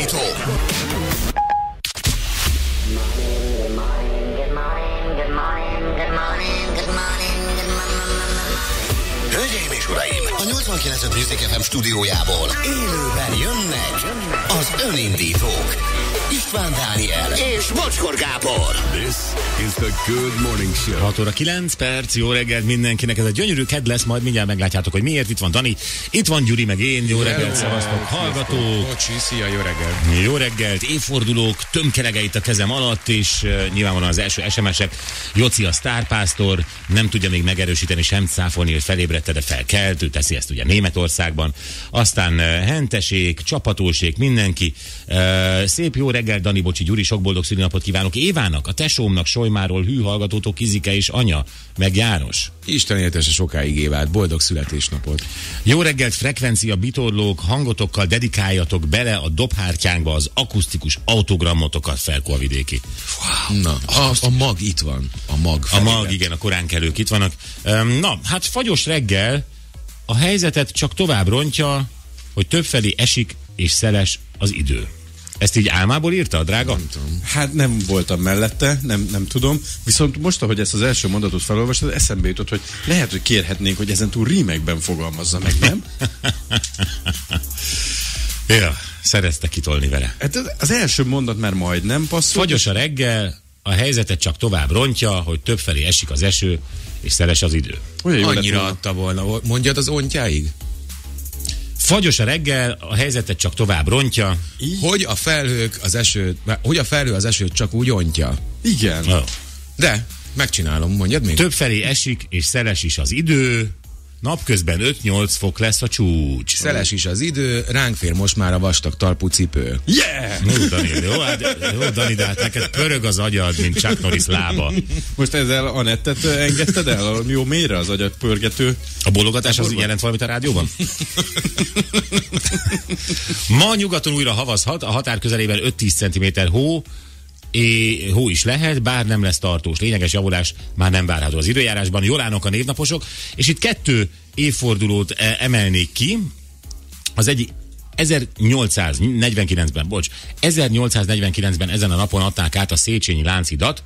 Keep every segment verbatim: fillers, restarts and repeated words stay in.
Önindító. Hölgyeim és uraim, a nyolcvankilenc Music ef em stúdiójából élőben jönnek az Önindítók. István Dániel és Bocskor Gábor. This is the Good Morning Show. hat óra kilenc perc, jó reggelt mindenkinek. Ez egy gyönyörű kedd lesz, majd mindjárt meglátjátok, hogy miért. Itt van Dani, itt van Gyuri, meg én. Jó reggelt, szevasztok, hallgatók. Bocsi, szia, jó reggelt. Jó reggelt, évfordulók, tömkerege itt a kezem alatt, és uh, nyilvánvalóan az első es em esek. Joci a sztárpásztor, nem tudja még megerősíteni, sem cáfolni, hogy felébredte, de felkelt, ő teszi ezt ugye Németországban. Aztán uh, hentesék, csapatósék, mindenki. Uh, szép jó reggel, Dani, Bocsi, Gyuri, sok boldog szülinapot kívánok Évának, a tesómnak, Solymáról, hű hallgatótok, Kizike és anya, meg János. Isten éltesse sokáig Évát, boldog születésnapot. Jó reggelt, frekvencia, bitorlók, hangotokkal dedikáljatok bele a dobhártyánkba az akusztikus autogrammotokat, Felkolvidéki. Wow. Na, a, a mag itt van. A mag A mag, igen, a koránkelők itt vannak. Na, hát fagyos reggel, a helyzetet csak tovább rontja, hogy többfelé esik és szeles az idő. Ezt így álmából írta a drága? Nem tudom. Hát nem voltam mellette, nem, nem tudom. Viszont most, ahogy ezt az első mondatot felolvastad, eszembe jutott, hogy lehet, hogy kérhetnénk, hogy ezentúl rímekben fogalmazza meg, nem? Ja, szerezte kitolni vele. Hát az első mondat már majdnem passzol. Fagyos a reggel, a helyzetet csak tovább rontja, hogy többfelé esik az eső, és szeles az idő. Olyan jó lett Annyira volna. adta volna. Mondjad az ontjáig? Fagyos a reggel, a helyzetet csak tovább rontja. Hogy a felhők az esőt, hogy a felhő az esőt csak úgy ontja. Igen. Oh. De, megcsinálom, mondjad még. Többfelé esik, és szeles is az idő. Napközben öt-nyolc fok lesz a csúcs. Szeles is az idő, ránk fér most már a vastag talpú cipő. Yeah! Jó, Dani, jó, hát, jó, Dani, de hát neked pörög az agyad, mint Chuck Norris lába. Most ezzel Anettet engedted el? A jó mélyre az agyat pörgető? A bólogatás az jelent valamit a rádióban? Ma nyugaton újra havazhat, a határ közelében öt-tíz centiméter hó, É, hó is lehet, bár nem lesz tartós. Lényeges javulás már nem várható az időjárásban. Jól állnak a névnaposok, és itt kettő évfordulót e, emelnék ki. Az egyik ezernyolcszáznegyvenkilencben, bocs, ezernyolcszáznegyvenkilencben ezen a napon adták át a Széchenyi Lánchidat.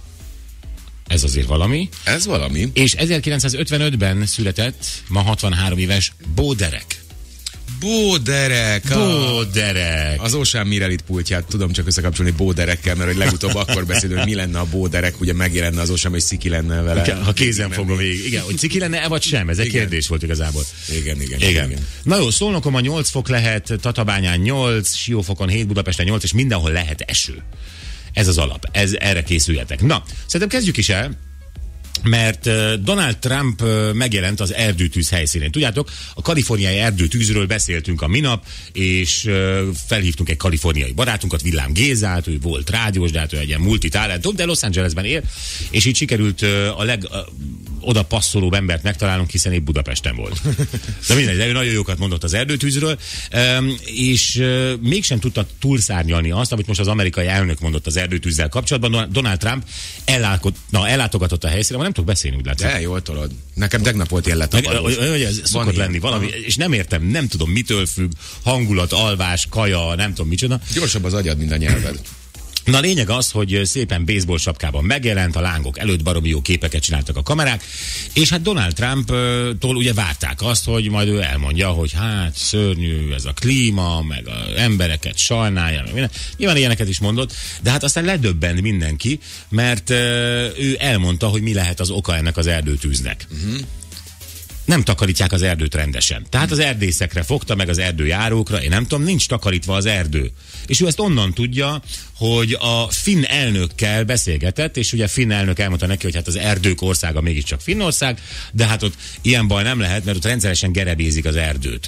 Ez azért valami. Ez valami. És ezerkilencszázötvenötben született, ma hatvanhárom éves Bóderek. Bóderek. a- Bóderek. Az Ocean Mirelit pultját tudom csak összekapcsolni Bóderekkel, mert hogy legutóbb akkor beszélünk, hogy mi lenne a Bóderek, ugye megjelenne az Ocean, hogy Sziki lenne vele. Igen, ha kézen fogom végig. Igen, hogy ciki lenne-e vagy sem? Ez egy Igen. kérdés volt igazából. Igen, igen, Igen. igen. igen. Na jó, Szolnokon a nyolc fok lehet, Tatabányán nyolc, Siófokon hét, Budapesten nyolc, és mindenhol lehet eső. Ez az alap. Ez, erre készüljetek. Na, szerintem kezdjük is el, mert uh, Donald Trump uh, megjelent az erdőtűz helyszínén. Tudjátok, a kaliforniai erdőtűzről beszéltünk a minap, és uh, felhívtunk egy kaliforniai barátunkat, Villám Gézát, ő volt rádiós, de hát ő egy ilyen multitalentum, de Los Angelesben él, és így sikerült uh, a leg... Uh, oda passzolóbb embert megtalálunk, hiszen épp Budapesten volt. De mindegy, de ő nagyon jókat mondott az erdőtűzről, um, és uh, mégsem tudta túlszárnyalni azt, amit most az amerikai elnök mondott az erdőtűzzel kapcsolatban. Donald Trump ellálkod, na, ellátogatott a helyszínre, ma nem tudok beszélni, úgy látszik. De jól tolod. Nekem tegnap volt ilyen letapadós. Ez szokott lenni valami, és nem értem, nem tudom mitől függ, hangulat, alvás, kaja, nem tudom micsoda. Gyorsabb az agyad, mint a nyelved. Na, a lényeg az, hogy szépen baseball sapkában megjelent, a lángok előtt baromi jó képeket csináltak a kamerák, és hát Donald Trump-tól ugye várták azt, hogy majd ő elmondja, hogy hát szörnyű ez a klíma, meg az embereket sajnálja, meg minden. Nyilván ilyeneket is mondott, de hát aztán ledöbbent mindenki, mert ő elmondta, hogy mi lehet az oka ennek az erdőtűznek. Uh-huh. Nem takarítják az erdőt rendesen. Tehát az erdészekre fogta, meg az erdőjárókra, én nem tudom, nincs takarítva az erdő. És ő ezt onnan tudja, hogy a finn elnökkel beszélgetett, és ugye a finn elnök elmondta neki, hogy hát az erdők országa mégiscsak Finnország, de hát ott ilyen baj nem lehet, mert ott rendszeresen gerebézik az erdőt.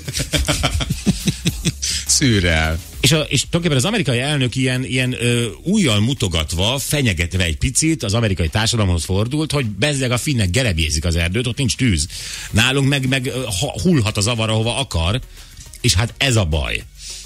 Szürreál. És, a, és tulajdonképpen az amerikai elnök ilyen, ilyen ö, újjal mutogatva, fenyegetve egy picit az amerikai társadalomhoz fordult, hogy bezzeg a finnek gerebézik az erdőt, ott nincs tűz. Nálunk meg, meg ha, hullhat az avar, ahova akar, és hát ez a baj.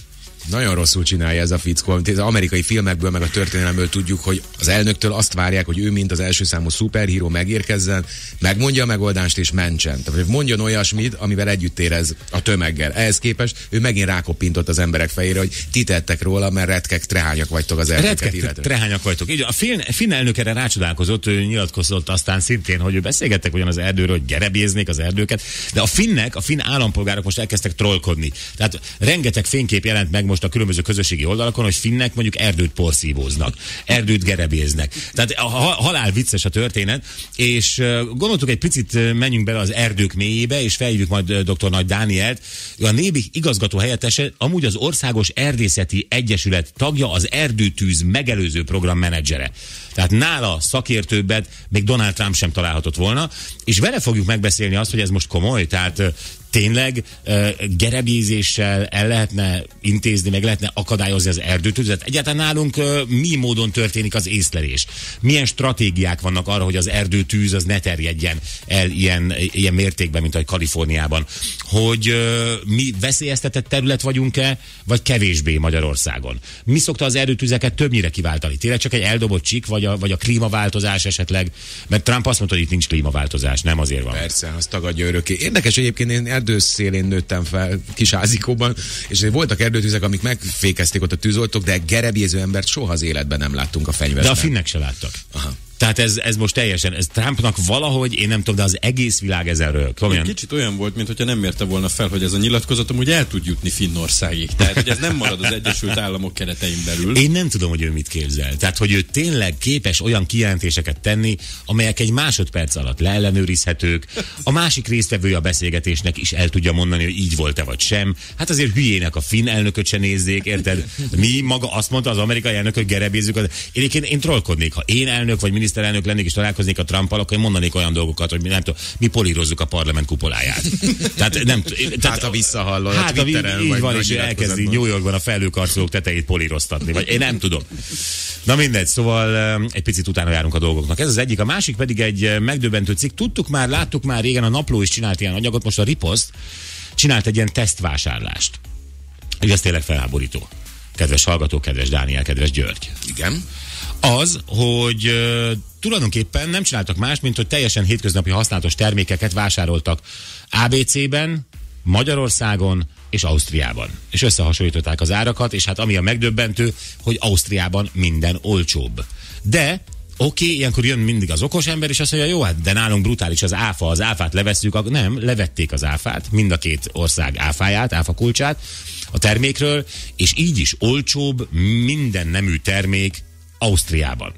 Nagyon rosszul csinálja ez a fickó. Az amerikai filmekből, meg a történelemből tudjuk, hogy az elnöktől azt várják, hogy ő mint az első számú szuperhíró megérkezzen, megmondja a megoldást és mentsen. Tehát mondjon olyasmit, amivel együtt érez a tömeggel. Ehhez képest ő megint rákoppintott az emberek fejére, hogy ti tettek róla, mert retkek, trehányak vagytok az erdőket illetve. Trehányak vagytok. Így, a finn, finn elnök erre rácsodálkozott, ő nyilatkozott aztán szintén, hogy ő beszélgettek ugyan az erdőről, hogy gerebéznék az erdőket, de a finnek, a finn állampolgárok most elkezdtek trollkodni. Tehát rengeteg fénykép jelent meg most a különböző közösségi oldalakon, hogy finnek mondjuk erdőt porszívóznak, erdőt gerebéznek. Tehát a halál vicces a történet, és gondoltuk egy picit menjünk bele az erdők mélyébe, és felhívjuk majd dr. Nagy Dánielt. A Nébik igazgató helyettese, amúgy az Országos Erdészeti Egyesület tagja, az Erdőtűz megelőző program menedzsere. Tehát nála szakértőbbet még Donald Trump sem találhatott volna, és vele fogjuk megbeszélni azt, hogy ez most komoly, tehát tényleg uh, gerebézéssel el lehetne intézni, meg lehetne akadályozni az erdőtüzet. Egyáltalán nálunk uh, mi módon történik az észlelés? Milyen stratégiák vannak arra, hogy az erdőtűz az ne terjedjen el ilyen, ilyen mértékben, mint ahogy Kaliforniában? Hogy uh, mi veszélyeztetett terület vagyunk-e, vagy kevésbé Magyarországon? Mi szokta az erdőtüzeket többnyire kiváltani? Tényleg csak egy eldobott csík, vagy a, vagy a klímaváltozás esetleg? Mert Trump azt mondta, hogy itt nincs klímaváltozás, nem azért van. Persze, azt tagadja örökké. Érdekes egyébként, én erdőszélén nőttem fel Kisázikóban, és voltak erdőtüzek, amik megfékezték ott a tűzoltók, de gerebjéző embert soha az életben nem láttunk a fenyvesben. De a finnek se láttak. Aha. Tehát ez, ez most teljesen, ez Trumpnak valahogy, én nem tudom, de az egész világ ezerről. Egy kicsit olyan volt, mintha nem mérte volna fel, hogy ez a nyilatkozat amúgy el tud jutni Finnországig. Tehát, hogy ez nem marad az Egyesült Államok keretein belül. Én nem tudom, hogy ő mit képzel. Tehát, hogy ő tényleg képes olyan kijelentéseket tenni, amelyek egy másodperc alatt leellenőrizhetők. A másik résztvevője a beszélgetésnek is el tudja mondani, hogy így volt-e vagy sem. Hát azért hülyének a finn elnököt se nézzék, érted? Mi maga azt mondta az amerikai elnök, hogy gerebézzük. Én, én, én trollkodnék, ha én elnök vagy miniszterelnök lennék és találkoznék a Trumpal, akkor én mondanék olyan dolgokat, hogy mi nem tudom, mi polírozzuk a parlament kupoláját. Tehát nem tehát, hát a visszahallod hát a Twitteren, így van, és elkezdi New Yorkban a felhőkarcolók tetejét políroztatni, vagy én nem tudom. Na mindegy, szóval egy picit utána járunk a dolgoknak. Ez az egyik, a másik pedig egy megdöbbentő cikk. Tudtuk már, láttuk már régen, a Napló is csinált ilyen anyagot, most a Ripost csinált egy ilyen tesztvásárlást. És ez tényleg felháborító. Kedves hallgató, kedves Dániel, kedves György. Igen. Az, hogy uh, tulajdonképpen nem csináltak más, mint hogy teljesen hétköznapi használatos termékeket vásároltak á bé cében, Magyarországon és Ausztriában. És összehasonlították az árakat, és hát ami a megdöbbentő, hogy Ausztriában minden olcsóbb. De oké, okay, ilyenkor jön mindig az okos ember, és azt mondja, jó, hát de nálunk brutális az áfa, az áfát levesszük, nem, levették az áfát, mind a két ország áfáját, áfa kulcsát a termékről, és így is olcsóbb minden nemű termék Ausztriában.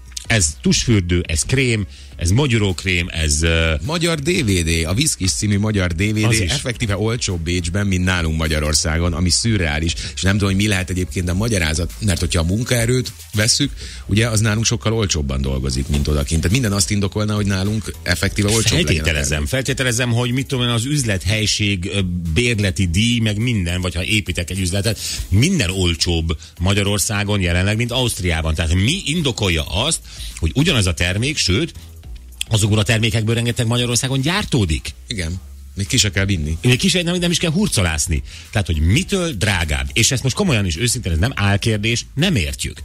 Ez tusfürdő, ez krém, ez magyarókrém, ez... Uh... Magyar dé vé dé, a Viszkis című magyar dé vé dé effektíve olcsóbb Bécsben, mint nálunk Magyarországon, ami szürreális, és nem tudom, hogy mi lehet egyébként a magyarázat, mert hogyha a munkaerőt vesszük, ugye az nálunk sokkal olcsóbban dolgozik, mint odakint. Tehát minden azt indokolna, hogy nálunk effektíve olcsóbb Feltételezem, feltételezem, hogy mit tudom én, az üzlethelység, bérleti díj, meg minden, vagy ha építek egy üzletet, minden olcsóbb Magyarországon jelenleg, mint Ausztriában. Tehát mi indokolja azt, hogy ugyanaz a termék, sőt, azokból a termékekből rengeteg Magyarországon gyártódik. Igen. Még ki se kell vinni. Még ki se, nem, nem is kell hurcolászni. Tehát, hogy mitől drágább. És ezt most komolyan is őszintén, ez nem álkérdés, nem értjük.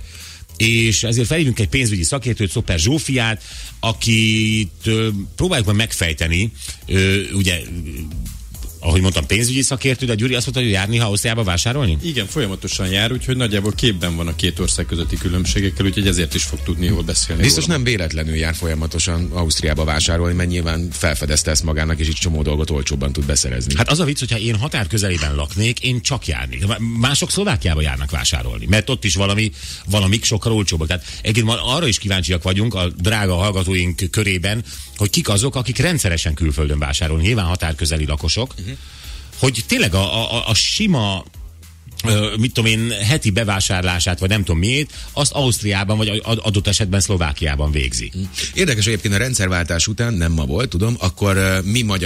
És ezért felhívunk egy pénzügyi szakértőt, Szoper Zsófiát, akit ö, próbáljuk meg megfejteni, ö, ugye, ahogy mondtam, pénzügyi szakértő, de Gyuri azt mondta, hogy járni, ha Ausztriába vásárolni? Igen, folyamatosan jár, úgyhogy nagyjából képben van a két ország közötti különbségekkel, úgyhogy ezért is fog tudni jól beszélni. Biztos nem véletlenül jár folyamatosan Ausztriába vásárolni, mert nyilván felfedezte ezt magának, és így csomó dolgot olcsóbban tud beszerezni. Hát az a vicc, hogyha én határ közelében laknék, én csak járnék. Mások Szlovákiába járnak vásárolni, mert ott is valami, valamik sokkal olcsóbbak. Tehát egyébként arra is kíváncsiak vagyunk a drága hallgatóink körében, hogy kik azok, akik rendszeresen külföldön vásárolni, nyilván határközeli lakosok, uh-huh. hogy tényleg a, a, a sima, ö, mit tudom én, heti bevásárlását, vagy nem tudom miért, azt Ausztriában, vagy adott esetben Szlovákiában végzi. Érdekes egyébként a rendszerváltás után, nem ma volt, tudom, akkor uh, mi magyarok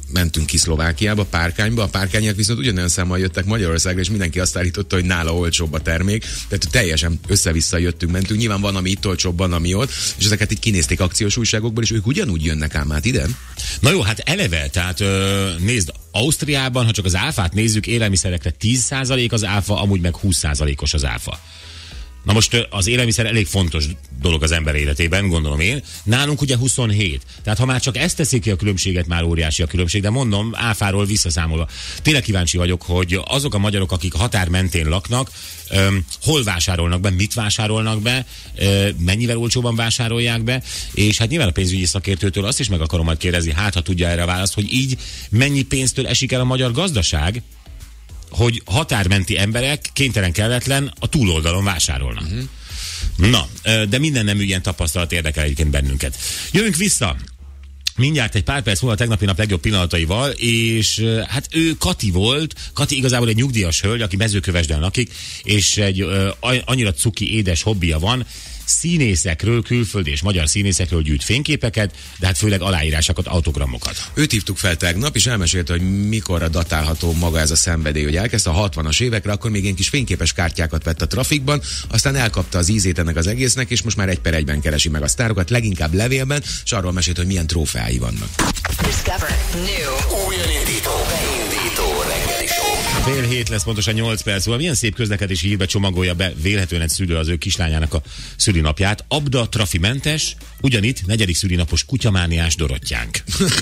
mentünk ki Szlovákiába, Párkányba, a párkányiak viszont ugyanolyan számmal jöttek Magyarországra, és mindenki azt állította, hogy nála olcsóbb a termék, tehát teljesen össze-vissza jöttünk, mentünk. Nyilván van, ami itt olcsóbb, van, ami ott, és ezeket így kinézték akciós újságokból, és ők ugyanúgy jönnek ám át ide. Na jó, hát eleve, tehát ö, nézd, Ausztriában, ha csak az áfát nézzük, élelmiszerekre tíz százalék az áfa, amúgy meg húsz százalékos az áfa. Na most az élelmiszer elég fontos dolog az ember életében, gondolom én. Nálunk ugye huszonhét. Tehát ha már csak ezt teszik ki a különbséget, már óriási a különbség, de mondom, áfáról visszaszámolva. Tényleg kíváncsi vagyok, hogy azok a magyarok, akik határ mentén laknak, öm, hol vásárolnak be, mit vásárolnak be, öm, mennyivel olcsóban vásárolják be, és hát nyilván a pénzügyi szakértőtől azt is meg akarom majd kérdezni, hát ha tudja erre a választ, hogy így mennyi pénztől esik el a magyar gazdaság, hogy határmenti emberek kénytelen kelletlen a túloldalon vásárolnak. Uh-huh. Na, de minden nemű ilyen tapasztalat érdekel egyébként bennünket. Jövünk vissza mindjárt egy pár perc múlva a tegnapi nap legjobb pillanataival, és hát ő Kati volt, Kati igazából egy nyugdíjas hölgy, aki Mezőkövesden lakik, és egy uh, annyira cuki édes hobbija van, színészekről, külföldi és magyar színészekről gyűjt fényképeket, de hát főleg aláírásokat, autogramokat. Őt hívtuk fel tegnap, és elmesélte, hogy mikorra datálható maga ez a szenvedély, hogy elkezdte a hatvanas évekre, akkor még ilyen kis fényképes kártyákat vett a trafikban, aztán elkapta az ízét ennek az egésznek, és most már egy per egyben keresi meg a sztárokat, leginkább levélben, és arról mesélt, hogy milyen trófeái vannak. Discover new. Új indító, beindító reggeli show. Fél hét lesz, pontosan nyolc perc múlva. Milyen szép közlekedési hírbe csomagolja be vélhetően egy szülő az ő kislányának a szülinapját. Abda trafimentes, ugyanitt negyedik szülinapos kutyamániás Dorottyánk.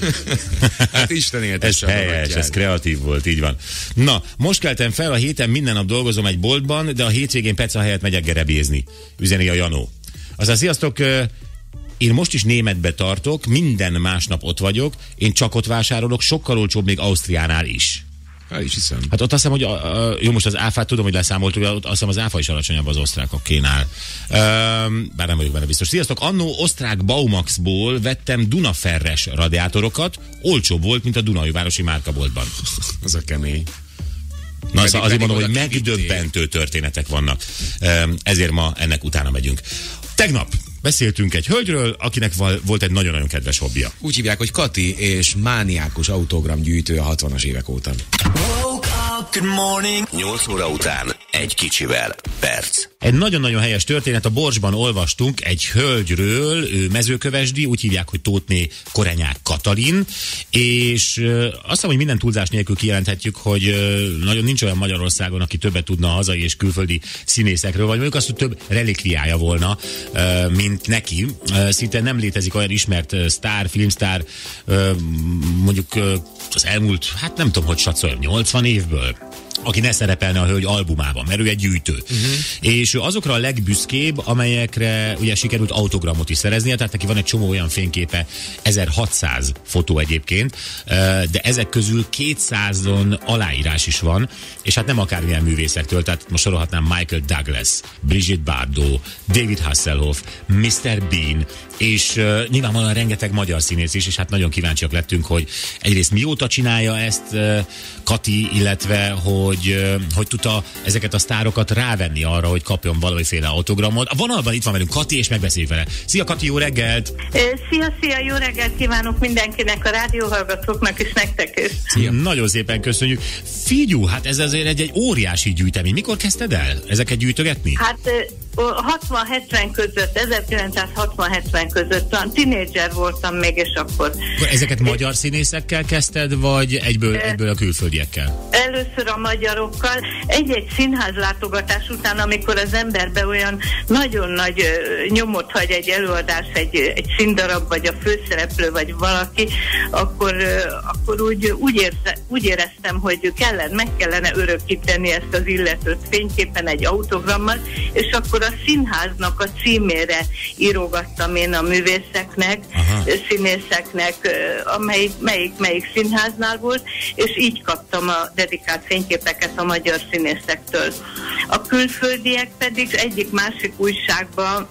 Hát Isten éltesse. Ez helyes, ez kreatív volt, így van. Na, most keltem fel, a héten minden nap dolgozom egy boltban, de a hétvégén Peca helyett megyek gerebézni. Üzeni a Janó. Aztán sziasztok, én most is németbe tartok, minden másnap ott vagyok, én csak ott vásárolok, sokkal olcsóbb még Ausztriánál is. Hát is hiszem. Hát ott azt hiszem, hogy a, a, jó, most az áfát tudom, hogy leszámoltuk, azt hiszem az áfa is alacsonyabb az osztrákokénál. Um, bár nem vagyok benne biztos. Sziasztok, annó osztrák Baumaxból vettem Dunaferres radiátorokat, olcsóbb volt, mint a Dunaújvárosi márkaboltban. Az a kemény. Na, pedig, azért mondom, hogy megdöbbentő történetek vannak. Um, ezért ma ennek utána megyünk. Tegnap beszéltünk egy hölgyről, akinek volt egy nagyon-nagyon kedves hobbija. Úgy hívják, hogy Kati, és mániákus autogramgyűjtő a hatvanas évek óta. Good morning. nyolc óra után egy kicsivel perc. Egy nagyon-nagyon helyes történet, a Borsban olvastunk egy hölgyről, ő mezőkövesdi, úgy hívják, hogy Tótné Korenyák Katalin, és ö, azt hiszem, hogy minden túlzás nélkül kijelenthetjük, hogy ö, nagyon nincs olyan Magyarországon, aki többet tudna a hazai és külföldi színészekről, vagy mondjuk azt, hogy több relikviája volna, ö, mint neki. Ö, szinte nem létezik olyan ismert ö, sztár, filmsztár, ö, mondjuk ö, az elmúlt, hát nem tudom, hogy satszolja, nyolcvan évből, aki ne szerepelne a hölgy albumában, mert ő egy gyűjtő. Uh-huh. És ő azokra a legbüszkébb, amelyekre ugye sikerült autogramot is szereznie, tehát neki van egy csomó olyan fényképe, ezerhatszáz fotó egyébként, de ezek közül kétszázon aláírás is van, és hát nem akármilyen művészektől, tehát most sorolhatnám Michael Douglas, Brigitte Bardot, David Hasselhoff, miszter Bean, és uh, nyilvánvalóan rengeteg magyar színész is, és hát nagyon kíváncsiak lettünk, hogy egyrészt mióta csinálja ezt uh, Kati, illetve hogy, uh, hogy tudta ezeket a sztárokat rávenni arra, hogy kapjon valamiféle autogramot. A vonalban itt van velünk Kati, és megbeszéljük vele. Szia Kati, jó reggelt! Szia, szia, jó reggelt kívánok mindenkinek, a rádióhallgatóknak is, nektek is. Szia. Nagyon szépen köszönjük. Figyú, hát ez azért egy, egy óriási gyűjtemény. Mikor kezdted el ezeket gyűjtögetni? Hát hatvan-hetven között, ezerkilencszázhatvan-hetven között, van, tinédzser voltam még, és akkor... Akkor ezeket magyar színészekkel kezdted, vagy egyből, egyből a külföldiekkel? Először a magyarokkal, egy-egy színházlátogatás után, amikor az emberbe olyan nagyon nagy nyomot hagy egy előadás, egy, egy színdarab, vagy a főszereplő, vagy valaki, akkor, akkor úgy, úgy, érze, úgy éreztem, hogy kellene, meg kellene örökíteni ezt az illetőt fényképpen egy autogrammal, és akkor a színháznak a címére írogattam én a művészeknek, aha, színészeknek, amelyik, melyik, melyik színháznál volt, és így kaptam a dedikált fényképeket a magyar színészektől. A külföldiek pedig egyik másik újságban,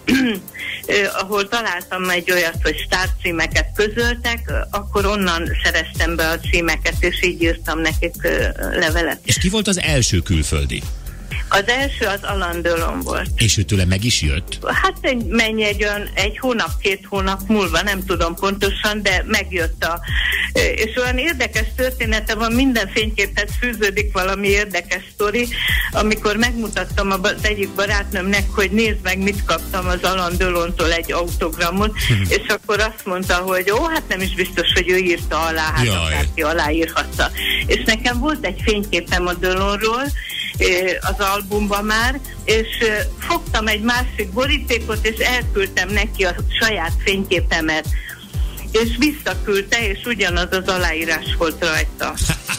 ahol találtam egy olyat, hogy sztárcímeket közöltek, akkor onnan szereztem be a címeket, és így írtam nekik levelet. És ki volt az első külföldi? Az első az Alain Delon volt. És ő tőle meg is jött? Hát egy, mennyi egy olyan egy hónap, két hónap múlva, nem tudom pontosan, de megjött a... És olyan érdekes története van, minden fényképhez fűződik valami érdekes sztori. Amikor megmutattam az egyik barátnőmnek, hogy nézd meg, mit kaptam az Alain Delontól egy autogramot, hmm. és akkor azt mondta, hogy ó, hát nem is biztos, hogy ő írta alá, hát akárki aláírhatta. És nekem volt egy fényképem a Delonról, az albumban már, és fogtam egy másik borítékot, és elküldtem neki a saját fényképemet. És visszaküldte, és ugyanaz az aláírás volt rajta.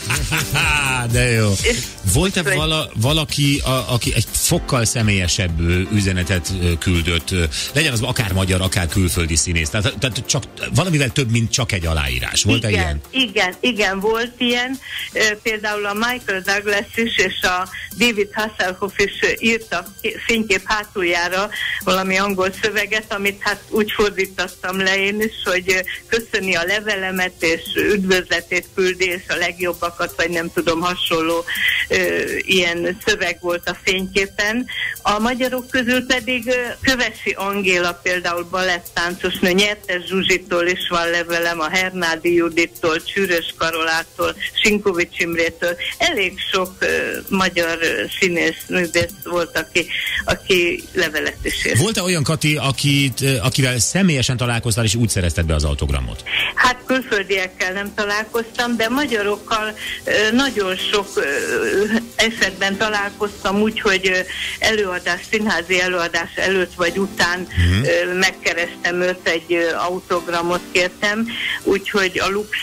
De jó. És volt-e vala, valaki, a, aki egy fokkal személyesebb üzenetet küldött, legyen az akár magyar, akár külföldi színész, tehát, tehát csak valamivel több, mint csak egy aláírás. Volt-e igen, ilyen? Igen, igen, volt ilyen. Például a Michael Douglas is, és a David Hasselhoff is írta fénykép hátuljára valami angol szöveget, amit hát úgy fordítottam le én is, hogy köszöni a levelemet, és üdvözletét küldi, és a legjobbakat, vagy nem tudom, hasonló ö, ilyen szöveg volt a fényképen. A magyarok közül pedig ö, Kövesi Angéla, például balettáncosnő, Nyertes Zsuzsitól is van levelem, a Hernádi Judittól, Csűrös Karolától, Sinkovics Imrétől. Elég sok ö, magyar ö, színész, művész volt, aki, aki levelet is írt. Volt-e olyan, Kati, akit, akivel személyesen találkoztál, és úgy szerezted be az autogramot? Hát külföldiekkel nem találkoztam, de magyarokkal nagyon sok esetben találkoztam úgy, hogy előadás, színházi előadás előtt vagy után uh-huh. megkerestem őt, egy autogramot kértem, úgyhogy a Lux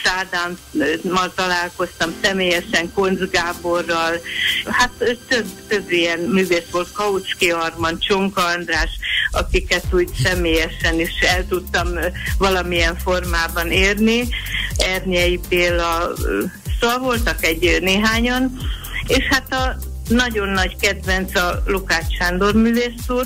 Ádámmal találkoztam személyesen, Koncz Gáborral, hát több, több ilyen művész volt, Kautsky Arman, Csonka András, akiket úgy személyesen is el tudtam valamilyen formában érni, Ernyei Béla, szóval voltak egy néhányan, és hát a nagyon nagy kedvenc a Lukács Sándor művész úr,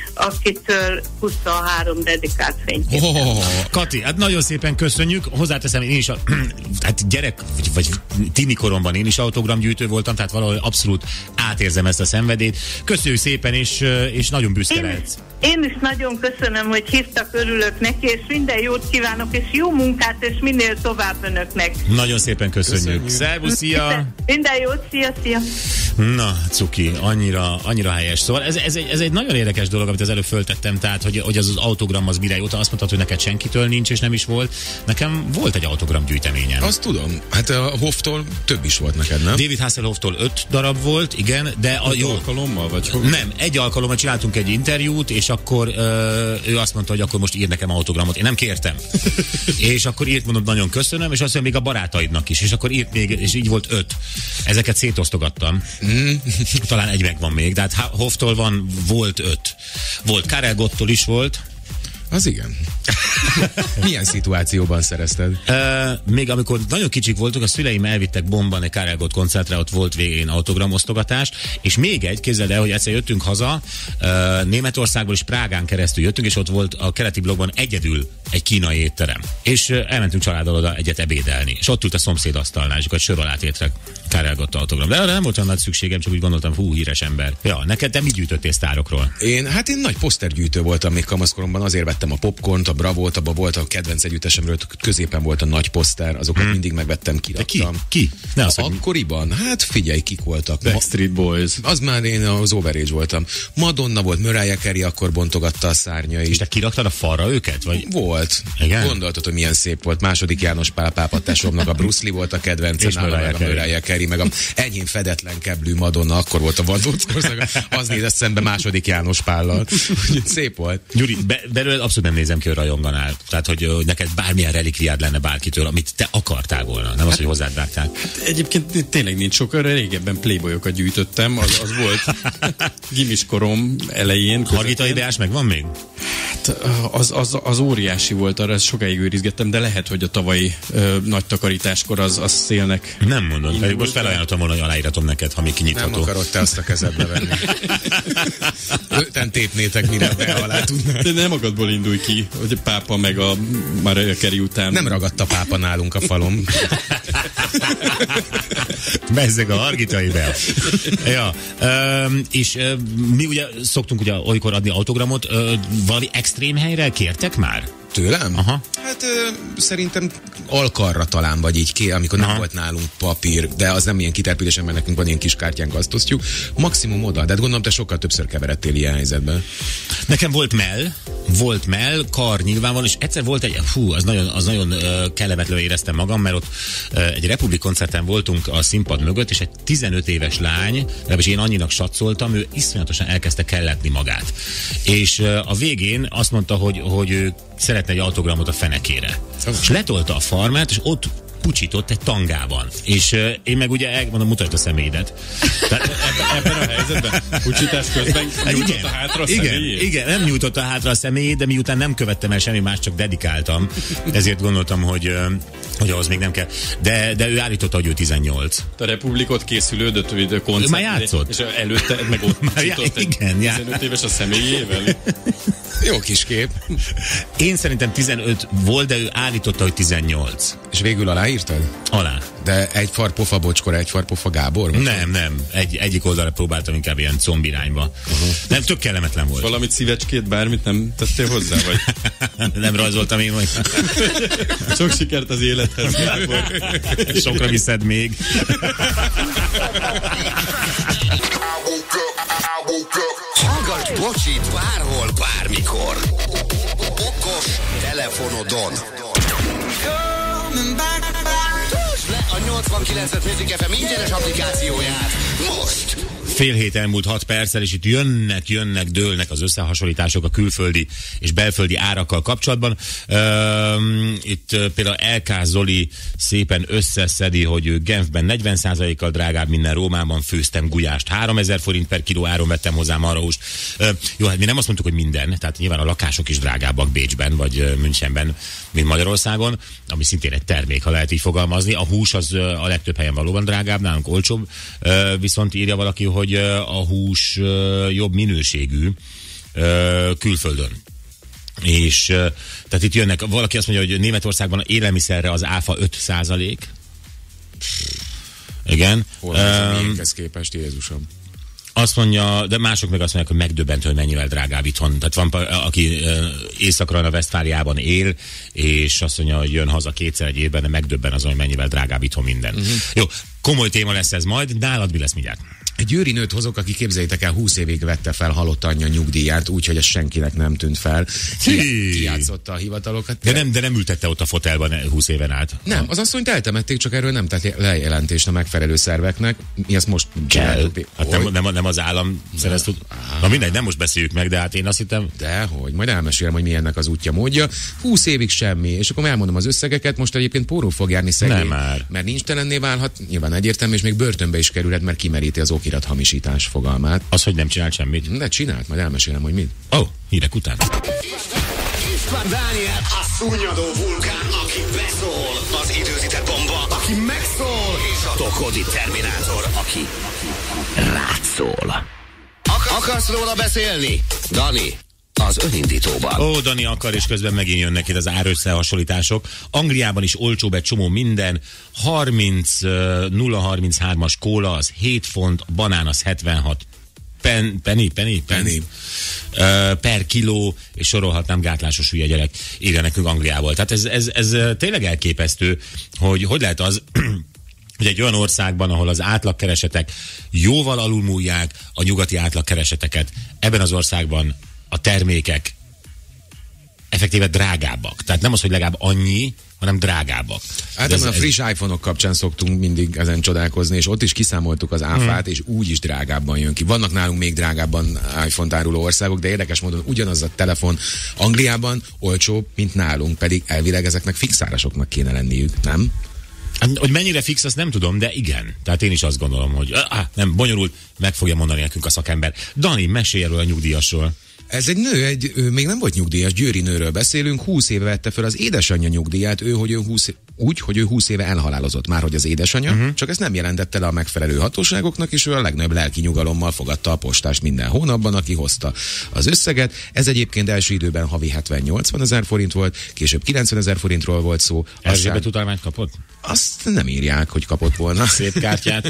akitől huszonhárom dedikált fénykép. Oh, Kati, hát nagyon szépen köszönjük. Hozzáteszem, én is a, hát gyerek, vagy, vagy tini koromban én is autogramgyűjtő voltam, tehát valahol abszolút átérzem ezt a szenvedélyt. Köszönjük szépen, és, és nagyon büszke lehetsz. Én is nagyon köszönöm, hogy hívtak, örülök neki, és minden jót kívánok, és jó munkát, és minél tovább önöknek. Nagyon szépen köszönjük. köszönjük. Szervusz, szia! Minden jót, szia, szia! Na, cuki, annyira, annyira helyes. Szóval ez, ez, egy, ez egy nagyon érdekes dolog, amit az előbb föltettem, tehát, hogy, hogy az, az autogram az mire jóta, azt mondtad, hogy neked senkitől nincs, és nem is volt. Nekem volt egy autogram gyűjteményem. Azt tudom. Hát a Hofftól több is volt neked, nem? David Hasselhofftól öt darab volt, igen, de a öt jó... alkalommal, vagy hogy? Nem, egy alkalommal csináltunk egy interjút, és akkor ö, ő azt mondta, hogy akkor most ír nekem autogramot. Én nem kértem. És akkor írt, mondom, nagyon köszönöm, és azt mondja, még a barátaidnak is, és akkor írt még, és így volt öt. Ezeket szétosztogattam. Mm. Talán egy megvan még, de hát Hofftól van, volt öt. Volt, Karel Gotttól is volt. Az igen. Milyen szituációban szerezted? Uh, még amikor nagyon kicsik voltunk, a szüleim elvittek Bonban egy Karel Gott koncertre, ott volt végén autogramosztogatás, és még egy, képzeld el, hogy egyszer jöttünk haza, uh, Németországból és Prágán keresztül jöttünk, és ott volt a keleti blokkban egyedül egy kínai étterem. És uh, elmentünk családdal oda egyet ebédelni, és ott ült a szomszéd asztalnál, és akkor sör alá tétrek Karel Gott autogram. De nem volt olyan nagy szükségem, csak úgy gondoltam, hú, híres ember. Ja, neked te mit gyűjtöttél sztárokról? Én, hát én nagy posztergyűjtő voltam még kamaszkoromban, azért vettem a Popcornt, a Bravót, abban volt a kedvenc együttesemről, középen volt a nagy poszter, azokat hmm. mindig megvettem, kiraktam. Ki? Ki? Ne az, akkoriban? Hát figyelj, kik voltak. Backstreet Boys. Az már én az Overage voltam. Madonna volt, Mariah Carey akkor bontogatta a szárnyait. És te kiraktad a falra őket? Vagy? Volt. Igen? Gondoltad, hogy milyen szép volt. Második János Pál pápatásomnak a Bruce Lee volt a kedvence, nála meg a Mariah Carey, meg a enyhén fedetlen keblű Madonna, akkor volt a vadóckorszak. Az nézett szembe második János Pállal. Szép volt. Gyuri, be, belőle abszolút nem nézem ki, hogy rajonganál. Tehát, hogy, hogy neked bármilyen relikviád lenne bárkitől, amit te akartál volna. Nem az, hogy hozzád vágtál. Hát egyébként tényleg nincs sok, régebben playboyokat gyűjtöttem, az, az volt gimiskorom elején. Hargita ideás megvan még? Hát az, az, az óriási volt, arra ezt sokáig őrizgettem, de lehet, hogy a tavalyi ö, nagy takarításkor az, az szélnek. Nem mondom, pedig most felajánlottam volna, hogy aláíratom neked, ha még kinyitható. Nem akarod te azt a kezedbe venni. Öten tépnétek, mire be alá tudnád. De nem magadból indulj ki, hogy a pápa meg a Mariah Carey után. Nem ragadt a pápa nálunk a falon. Bezzeg a hargitai be. Ja, ö, és ö, mi ugye szoktunk ugye olykor adni autogramot, ö, valami extrém helyre kértek már? Tőlem? Aha. Hát ö, szerintem alkarra talán, vagy így ké, amikor Aha. nem volt nálunk papír, de az nem ilyen kiterpülésen, mert nekünk van ilyen kis kártyánk, azt osztjuk. Maximum oda, de hát gondolom, te sokkal többször keveredtél ilyen helyzetben. Nekem volt mell, volt mell, kar nyilvánvalóan, és egyszer volt egy, hú, az nagyon, az nagyon uh, kellemetlenül éreztem magam, mert ott uh, egy Republik koncerten voltunk a színpad mögött, és egy tizenöt éves lány, legalábbis én annyinak satszoltam, ő iszonyatosan elkezdte kelletni magát. És uh, a végén azt mondta, hogy, hogy ő szeretne egy autogramot a fenekére. És letolta a farmát, és ott pucsított egy tangában. És uh, én meg ugye elmondom, mutasd a személyedet. Tehát ebben, ebben a helyzetben pucsítás közben nyújtotta hátra a igen, személyét? Igen, nem nyújtotta hátra a személyét, de miután nem követtem el semmi más, csak dedikáltam. Ezért gondoltam, hogy, uh, hogy ahhoz még nem kell. De, de ő állította, hogy ő tizennyolc. A Republikot készülődött, hogy koncert. Már játszott. És előtte meg ott pucsított egy igen, tizenöt éves a személyével. Jó kis kép. Én szerintem tizenöt volt, de ő állította, hogy tizennyolc. És végül aláírtad? Alá. De egy far pofa Bocskor, egy far pofa Gábor? Nem, nem. Egy, egyik oldalra próbáltam inkább ilyen combirányba. Uh-huh. Nem, tök kellemetlen volt. Valamit szívecskét, bármit nem tettél hozzá, vagy? Nem rajzoltam én, vagy? Sok sikert az élethez, Gábor. Sokra viszed még. Hallgass Bocsit bárhol, bármikor. Okos telefonodon. Töltsd le a nyolcvankilenc Music ef em ingyenes applikációját most! Fél hét elmúlt hat perccel, és itt jönnek, jönnek, dőlnek az összehasonlítások a külföldi és belföldi árakkal kapcsolatban. Üm, itt uh, például el ká Zoli szépen összeszedi, hogy ő Genfben negyven százalékkal drágább minden, Rómában főztem gulyást háromezer forint per kiló áron vettem hozzá marhahúst. Uh, jó, hát mi nem azt mondtuk, hogy minden, tehát nyilván a lakások is drágábbak Bécsben vagy uh, Münchenben, mint Magyarországon, ami szintén egy termék, ha lehet így fogalmazni. A hús az uh, a legtöbb helyen valóban drágább, nálunk olcsóbb, uh, viszont írja valaki, hogy hogy a hús jobb minőségű külföldön. És tehát itt jönnek, valaki azt mondja, hogy Németországban élelmiszerre az áfa öt százalék. Igen. Hol az, miénkhez képest, Jézusom? Azt mondja, de mások meg azt mondják, hogy megdöbbentő, hogy mennyivel drágább itthon. Tehát van, aki Észak-Rajna-Vesztfáliában él, és azt mondja, hogy jön haza kétszer egy évben, de megdöbben azon, hogy mennyivel drágább itthon minden. Uh-huh. Jó, komoly téma lesz ez majd, nálad mi lesz mindjárt? Egy győri nőt hozok, aki, képzeljétek el, húsz évig vette fel halott anyja nyugdíját, úgyhogy ez senkinek nem tűnt fel. Kijátszotta a hivatalokat. De nem, de nem ültette ott a fotelban húsz éven át. Nem, az asszonyt eltemették, csak erről nem tett lejelentést a megfelelő szerveknek. Mi ezt most csináltuk. Hát nem, nem, nem az állam szerezte. Na mindegy, nem most beszéljük meg, de hát én azt hittem... Dehogy, majd elmesélem, hogy milyennek az útja, módja. húsz évig semmi, és akkor elmondom az összegeket, most egyébként pórul fog járni szegény. Nem már. Mert nincs telenné válhat, nyilván egyértelmű, és még börtönbe is kerülhet, mert kimeríti az okirat hamisítás fogalmát. Az, hogy nem csinált semmit? De csinált, majd elmesélem, hogy mit. Ó, oh, hírek után. István Dániel, a szúnyadó vulkán, aki beszól, az időzített bomba, aki megszól, és a tokodi terminátor, aki rád szól. Ak- akarsz róla beszélni? Dani, az önindítóban. Ó, Dani akar, és közben megint jönnek itt az árösszehasonlítások. Angliában is olcsóbb egy csomó minden. harminc nulla harminchárom-as kóla az hét font, banán az hetvenhat pen, penny, penny, penny. Uh, per kiló, és sorolhatnám, gátlásos hülye gyerek írja nekünk Angliából. Tehát ez, ez, ez tényleg elképesztő, hogy hogy lehet az, hogy egy olyan országban, ahol az átlagkeresetek jóval alulmúlják a nyugati átlagkereseteket, ebben az országban a termékek effektíve drágábbak. Tehát nem az, hogy legalább annyi, hanem drágábbak. Hát ez, a friss ez... iPhone-ok kapcsán szoktunk mindig ezen csodálkozni, és ott is kiszámoltuk az áfát, hmm. és úgy is drágábban jön ki. Vannak nálunk még drágábban iPhone-t áruló országok, de érdekes módon ugyanaz a telefon Angliában olcsóbb, mint nálunk, pedig elvileg ezeknek fixárasoknak kéne lenniük, nem? Hogy mennyire fix, azt nem tudom, de igen. Tehát én is azt gondolom, hogy ah, nem, bonyolult, meg fogja mondani nekünk a szakember. Dani, mesélj erről a nyugdíjasról. Ez egy nő, egy, ő még nem volt nyugdíjas, győri nőről beszélünk, húsz éve vette fel az édesanyja nyugdíját, ő, hogy ő húsz úgy, hogy ő húsz éve elhalálozott már, hogy az édesanyja, uh-huh. csak ezt nem jelentette le a megfelelő hatóságoknak, és ő a legnagyobb lelki nyugalommal fogadta a postást minden hónapban, aki hozta az összeget. Ez egyébként első időben havi hetven-nyolcvan ezer forint volt, később kilencven ezer forintról volt szó. Erzsébet utalmányt kapott? Azt nem írják, hogy kapott volna. Szép kártyát.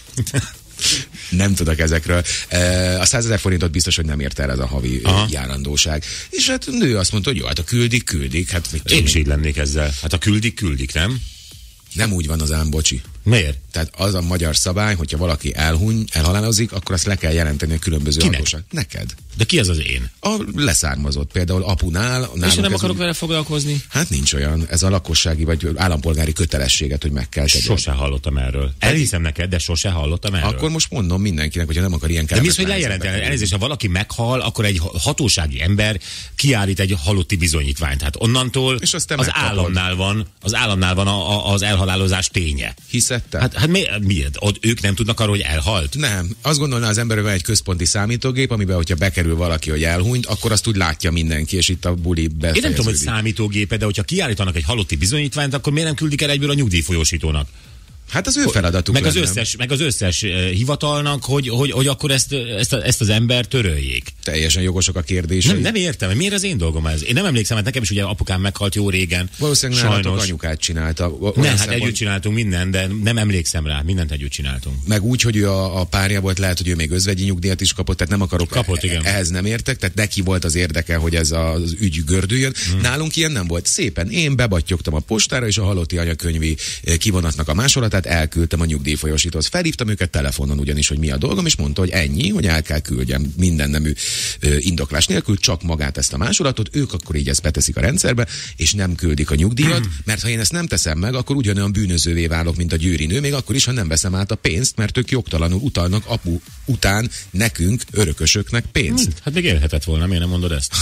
Nem tudok ezekről. A százezer forintot biztos, hogy nem ért el ez a havi Aha. járandóság. És hát nő azt mondta, hogy jó, hát a küldik, küldik. Hát én is így lennék ezzel. Hát a küldik, küldik, nem? Nem úgy van az ám, bocsi. Miért? Tehát az a magyar szabály, hogyha valaki elhuny, elhalálozik, akkor azt le kell jelenteni a különböző Kinek? hatóság. Neked. De ki az az én? A leszármazott, például apunál. És nem akarok úgy... vele foglalkozni? Hát nincs olyan. Ez a lakossági vagy állampolgári kötelességet, hogy meg kell tegyed. Sose hallottam erről. Elhiszem neked, de sose hallottam erről. Akkor most mondom mindenkinek, hogyha nem akar ilyen de mi az, hogy lejelenteni? Elnézést, ha valaki meghal, akkor egy hatósági ember kiállít egy halotti bizonyítványt. Hát onnantól és az államnál van, az államnál van a, a, az elhalálozás ténye. Hiszed te? Hát, hát mi, miért? Ott ők nem tudnak arról, hogy elhalt? Nem. Azt gondolná az ember, hogy van egy központi számítógép, amiben, hogyha bekerül valaki, hogy elhunyt, akkor azt úgy látja mindenki, és itt a buli befejeződik. Én nem tudom, hogy számítógépe, de hogyha kiállítanak egy halotti bizonyítványt, akkor miért nem küldik el egyből a nyugdíjfolyósítónak? Hát az ő feladatuk meg az, lenne. összes, meg az összes uh, hivatalnak, hogy, hogy, hogy akkor ezt, ezt, a, ezt az embert töröljék. Teljesen jogosok a kérdései. Nem, nem értem, miért az én dolgom ez? Én nem emlékszem, hát nekem is ugye apukám meghalt jó régen. Valószínűleg nálatok anyukát csinálta. Nem, hát szempont... együtt csináltunk mindent, de nem emlékszem rá, mindent együtt csináltunk. Meg úgy, hogy ő a, a párja volt, lehet, hogy ő még özvegyi nyugdíjat is kapott, tehát nem akarok. Kapott, igen. Ehhez nem értek, tehát neki volt az érdeke, hogy ez az ügy gördüljön. Hmm. Nálunk ilyen nem volt. Szépen én bebattyogtam a postára, és a halotti anyakönyvi kivonatnak a másolatát elküldtem a nyugdíjfolyosítóhoz. Felhívtam őket telefonon ugyanis, hogy mi a dolgom, és mondta, hogy ennyi, hogy el kell küldjem minden nemű ö, indoklás nélkül, csak magát ezt a másolatot, ők akkor így ezt beteszik a rendszerbe, és nem küldik a nyugdíjat, mert ha én ezt nem teszem meg, akkor ugyanolyan bűnözővé válok, mint a győri nő, még akkor is, ha nem veszem át a pénzt, mert ők jogtalanul utalnak apu után nekünk, örökösöknek pénzt. Hmm, hát még élhetett volna, miért nem mondod ezt?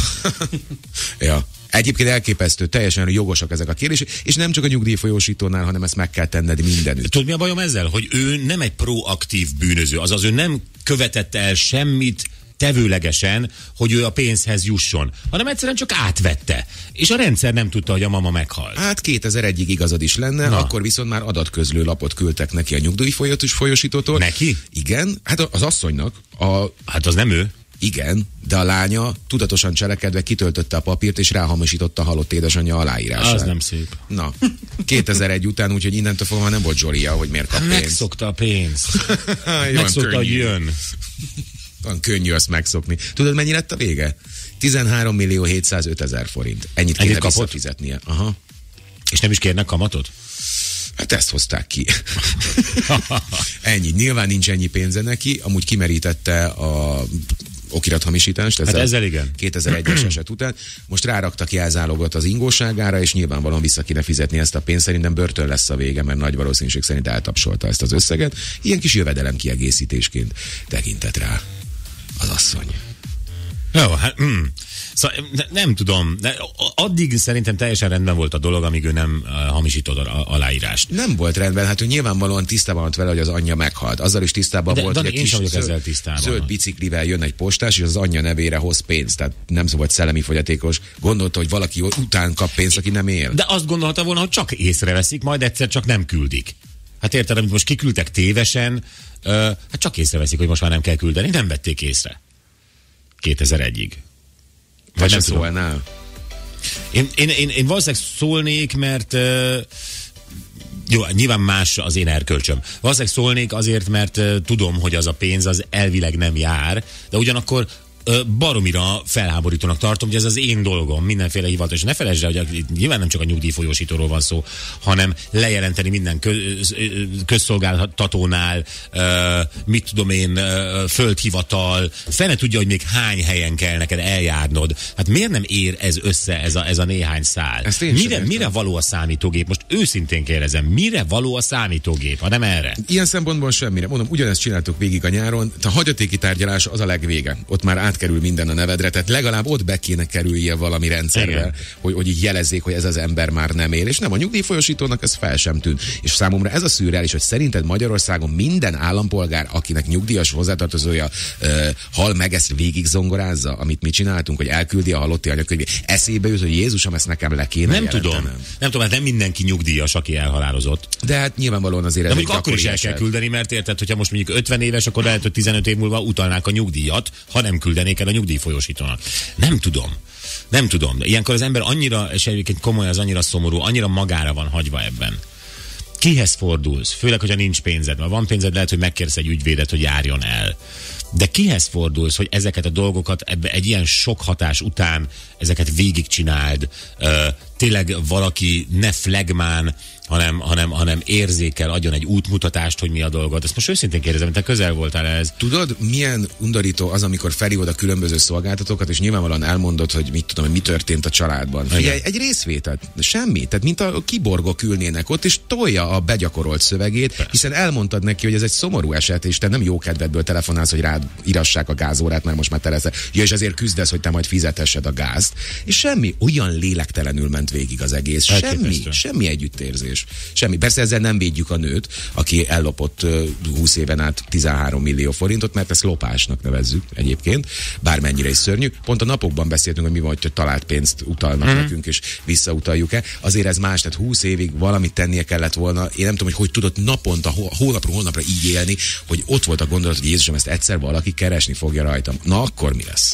Ja. Egyébként elképesztő, teljesen jogosak ezek a kérdések, és nem csak a nyugdíjfolyósítónál, hanem ezt meg kell tenned mindenütt. Tudod, mi a bajom ezzel? Hogy ő nem egy proaktív bűnöző, azaz ő nem követett el semmit tevőlegesen, hogy ő a pénzhez jusson, hanem egyszerűen csak átvette. És a rendszer nem tudta, hogy a mama meghalt. Hát kétezer-egyig igazad is lenne, Na. akkor viszont már adatközlő lapot küldtek neki a nyugdíjfolyosítótól. Neki? Igen, hát az asszonynak. A... Hát az nem ő. Igen, de a lánya tudatosan cselekedve kitöltötte a papírt, és ráhamisította a halott édesanyja aláírását. Az nem szép. Na, kétezer-egy után, úgyhogy innentől fogva nem volt Zsoria, hogy miért kap pénzt. Megszokta a pénzt. Megszokta, hogy jön. Van könnyű azt megszokni. Tudod, mennyi lett a vége? tizenhárom millió hétszázöt ezer forint. Ennyit kéne Ennyit visszafizetnie. Aha. És nem is kérnek kamatot? Hát ezt hozták ki. Ennyi. Nyilván nincs ennyi pénze neki, amúgy kimerítette a okirathamisítást. Hát ezzel igen. kétezer-egyes eset után. Most ráraktak jelzálogot az ingóságára, és nyilvánvalóan vissza kéne fizetni ezt a pénzt. Szerintem börtön lesz a vége, mert nagy valószínűség szerint eltapsolta ezt az összeget. Ilyen kis jövedelem kiegészítésként tekintett rá az asszony. Jó, hát... Mm. Szóval nem tudom, de addig szerintem teljesen rendben volt a dolog, amíg ő nem uh, hamisított a aláírást. Nem volt rendben, hát ő nyilvánvalóan tisztában volt vele, hogy az anyja meghalt. Azzal is tisztában de, volt, Dani, hogy egy kis kis ezzel zöld, tisztában. zöld biciklivel jön egy postás, és az anyja nevére hoz pénzt. Tehát nem volt szellemi fogyatékos. Gondolta, hogy valaki után kap pénzt, aki nem él. De azt gondolta volna, hogy csak észreveszik, majd egyszer csak nem küldik. Hát érted, amit most kiküldtek tévesen, uh, hát csak észreveszik, hogy most már nem kell küldeni. Nem vették észre. kétezer-egyig. Vagy nem szólnál? Én, én, én, én valószínűleg szólnék, mert uh, jó, nyilván más az én erkölcsöm. Valószínűleg szólnék azért, mert uh, tudom, hogy az a pénz az elvileg nem jár, de ugyanakkor uh, baromira felháborítónak tartom, hogy ez az én dolgom, mindenféle hivatalos. Ne felejtsd el, hogy nyilván nem csak a nyugdíjfolyósítóról van szó, hanem lejelenteni minden köz, közszolgáltatónál, uh, mit tudom én, uh, földhivatal, fene tudja, hogy még hány helyen kell neked eljárnod. Hát miért nem ér ez össze, ez a, ez a néhány szál? Mire, mire való a számítógép? Most őszintén kérdezem, mire való a számítógép, ha nem erre? Ilyen szempontból semmire. Mondom, ugyanezt csináltuk végig a nyáron. A hagyatéki tárgyalás az a legvége. Ott már átkerül minden a nevedre, tehát legalább ott be kéne kerülje valami rendszerbe, hogy, hogy így jelezzék, hogy ez az ember már nem él, és nem a nyugdíjfolyosítónak ez fel sem tűnt. És számomra ez a szürreális, hogy szerinted Magyarországon minden állampolgár, akinek nyugdíjas hozzátartozója uh, hal meg, ezt végig zongorázza, amit mi csináltunk, hogy elküldi a halotti anyakönyvét. Eszébe jut, hogy Jézusom, ezt nekem le kéne Nem jelentenem. tudom. Nem tudom, hát nem mindenki nyugdíjas, aki elhalálozott. De hát nyilvánvalóan azért De ez mondjuk akkor is el eset. kell küldeni, mert érted, hogyha most mondjuk ötven éves, akkor lehet, hogy tizenöt év múlva utalnák a nyugdíjat, ha nem küldenék el a nyugdíjfolyosítónak. Nem tudom. Nem tudom. Ilyenkor az ember annyira, és egyébként komoly, az annyira szomorú, annyira magára van hagyva ebben. Kihez fordulsz? Főleg, hogyha nincs pénzed. Mert van pénzed, lehet, hogy megkérsz egy ügyvédet, hogy járjon el. De kihez fordulsz, hogy ezeket a dolgokat ebbe egy ilyen sok hatás után ezeket végigcsináld, ö, tényleg valaki ne flegmán, hanem, hanem, hanem érzékel, adjon egy útmutatást, hogy mi a dolgot. Ezt most őszintén kérdezem, te közel voltál ez. Tudod, milyen undorító az, amikor felhívod a különböző szolgáltatókat, és nyilvánvalóan elmondod, hogy mit tudom, hogy mi történt a családban. Figyelj, egy részvételt, semmi. Tehát mint a kiborgok ülnének ott, és tolja a begyakorolt szövegét, persze. Hiszen elmondtad neki, hogy ez egy szomorú eset, és te nem jó kedvedből telefonálsz, hogy rád írassák a gázórát, mert most már te leszel. Ja, és ezért küzdesz, hogy te majd fizetessed a gázt. És semmi, olyan lélektelenül ment végig az egész. Semmi, semmi együttérzés. Semmi. Persze ezzel nem védjük a nőt, aki ellopott uh, húsz éven át tizenhárom millió forintot, mert ezt lopásnak nevezzük egyébként, bármennyire is szörnyű. Pont a napokban beszéltünk, hogy mi van, hogy talált pénzt utalnak mm. nekünk, és visszautaljuk-e. Azért ez más, tehát húsz évig valamit tennie kellett volna. Én nem tudom, hogy hogy tudott naponta, hónapról hónapra így élni, hogy ott volt a gondolat, hogy Jézusom, ezt egyszer valaki keresni fogja rajtam. Na akkor mi lesz?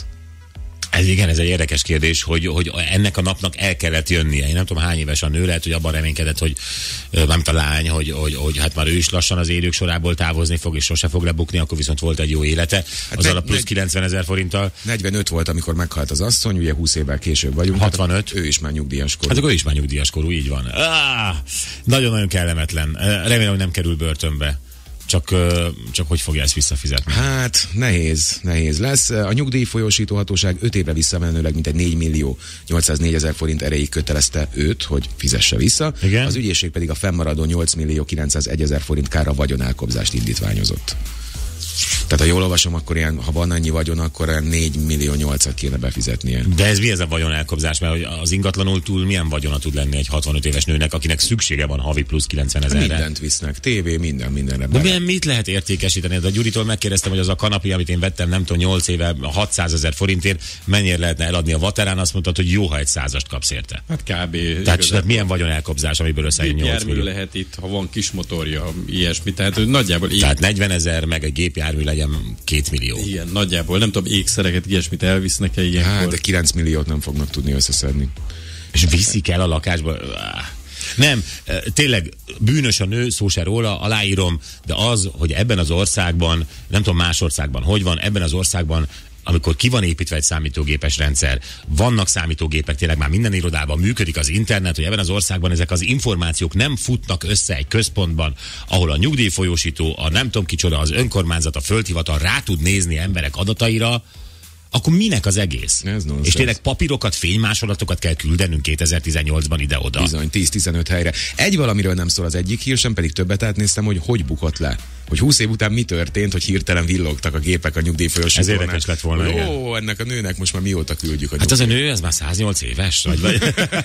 Ez igen, ez egy érdekes kérdés, hogy, hogy ennek a napnak el kellett jönnie. Én nem tudom, hány éves a nő, lehet, hogy abban reménykedett, hogy nem a lány, hogy, hogy, hogy hát már ő is lassan az élők sorából távozni fog, és sose fog lebukni, akkor viszont volt egy jó élete. Hát az ne, alap plusz kilencven ezer forinttal. negyvenöt volt, amikor meghalt az asszony, ugye húsz évvel később vagyunk. hatvanöt. Hát ő is már nyugdíjas korú. Hát akkor ő is már nyugdíjas korú, így van. Ah, nagyon-nagyon kellemetlen. Remélem, hogy nem kerül börtönbe. Csak, csak hogy fogja ezt visszafizetni? Hát nehéz, nehéz lesz. A nyugdíjfolyósítóhatóság öt évre visszamenőleg mintegy négy millió nyolcszáznégy ezer forint erejéig kötelezte őt, hogy fizesse vissza. Igen? Az ügyészség pedig a fennmaradó nyolc millió kilencszázegy ezer forint kára vagyonelkobzást indítványozott. Tehát ha jól olvasom, akkor ilyen, ha van annyi vagyon, akkor négy millió nyolcat kéne befizetnie. De ez mi ez a vagyonelkobzás? Mert az ingatlanul túl milyen vagyona tud lenni egy hatvanöt éves nőnek, akinek szüksége van havi plusz kilencven ezerre? Mindent visznek, tévé, minden, mindenre. De milyen, mit lehet értékesíteni? De a Gyuritól megkérdeztem, hogy az a kanapé, amit én vettem, nem tudom, nyolc éve, hatszázezer forintért, mennyire lehetne eladni a Vaterán? Azt mondtad, hogy jó, ha egy százast kapsz érte. Hát kb. Tehát, tehát milyen vagyonelkobzás, amiből összejön nyolc millió? lehet itt, ha van kis motorja, ilyesmi. Tehát nagyjából így... Tehát negyven ezer, meg egy gépjármű legyen két millió. Igen, nagyjából. Nem tudom, ékszereket, ilyesmit elvisznek-e ilyenkor. Hát, de kilenc milliót nem fognak tudni összeszedni. És viszik el a lakásba. Nem, tényleg bűnös a nő, szó se róla, aláírom, de az, hogy ebben az országban, nem tudom más országban, hogy van, ebben az országban, amikor ki van építve egy számítógépes rendszer, vannak számítógépek, tényleg már minden irodában működik az internet, hogy ebben az országban ezek az információk nem futnak össze egy központban, ahol a nyugdíjfolyósító, a nem tudom kicsoda, az önkormányzat, a földhivatal rá tud nézni emberek adataira, akkor minek az egész? És tényleg papírokat, fénymásolatokat kell küldenünk kétezer-tizennyolcban ide-oda. Bizony, tíz-tizenöt helyre. Egy valamiről nem szól az egyik hír sem, pedig többet átnéztem, hogy hogy bukott le. Hogy húsz év után mi történt, hogy hirtelen villogtak a gépek a nyugdíjfolyosítónál. Ez érdekes lett volna. Ó, ennek a nőnek most már mióta küldjük a Hát az a nő, ez már száznyolc éves? Vagy, vagy?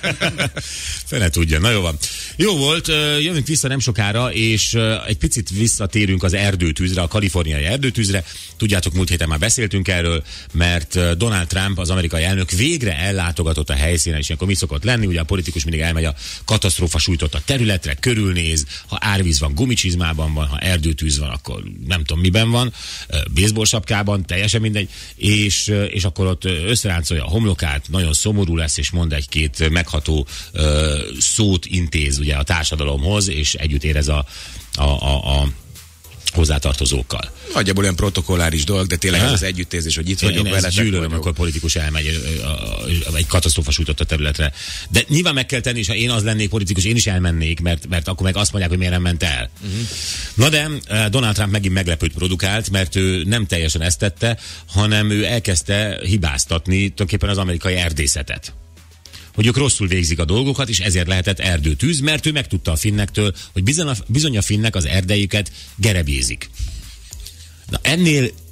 Fele tudja. Na jó van. Jó volt, jövünk vissza nem sokára, és egy picit visszatérünk az erdőtűzre, a kaliforniai erdőtűzre. Tudjátok, múlt héten már beszéltünk erről, mert Donald Trump, az amerikai elnök végre ellátogatott a helyszínen, és ilyenkor mi szokott lenni, ugye a politikus mindig elmegy a katasztrófa sújtott a területre, körülnéz, ha árvíz van, gumicsizmában van, ha erdőtűz van, akkor nem tudom miben van, baseball sapkában, teljesen mindegy, és, és akkor ott összeráncolja a homlokát, nagyon szomorú lesz, és mond egy-két megható uh, szót intéz ugye a társadalomhoz, és együtt érez a, a, a, a hozzátartozókkal. Nagyjából olyan protokolláris dolog, de tényleg ez az együttérzés, hogy itt vagyok veletek. Én ezt gyűlölöm, amikor politikus elmegy egy katasztrófa sújtott a területre. De nyilván meg kell tenni, és ha én az lennék politikus, én is elmennék, mert, mert akkor meg azt mondják, hogy miért nem ment el. Uh-huh. Na de Donald Trump megint meglepőt produkált, mert ő nem teljesen ezt tette, hanem ő elkezdte hibáztatni tulajdonképpen az amerikai erdészetet. Hogy ők rosszul végzik a dolgokat, és ezért lehetett erdőtűz, mert ő megtudta a finnektől, hogy bizony a, bizony a finnek az erdeiüket gerebjézik. Na ennél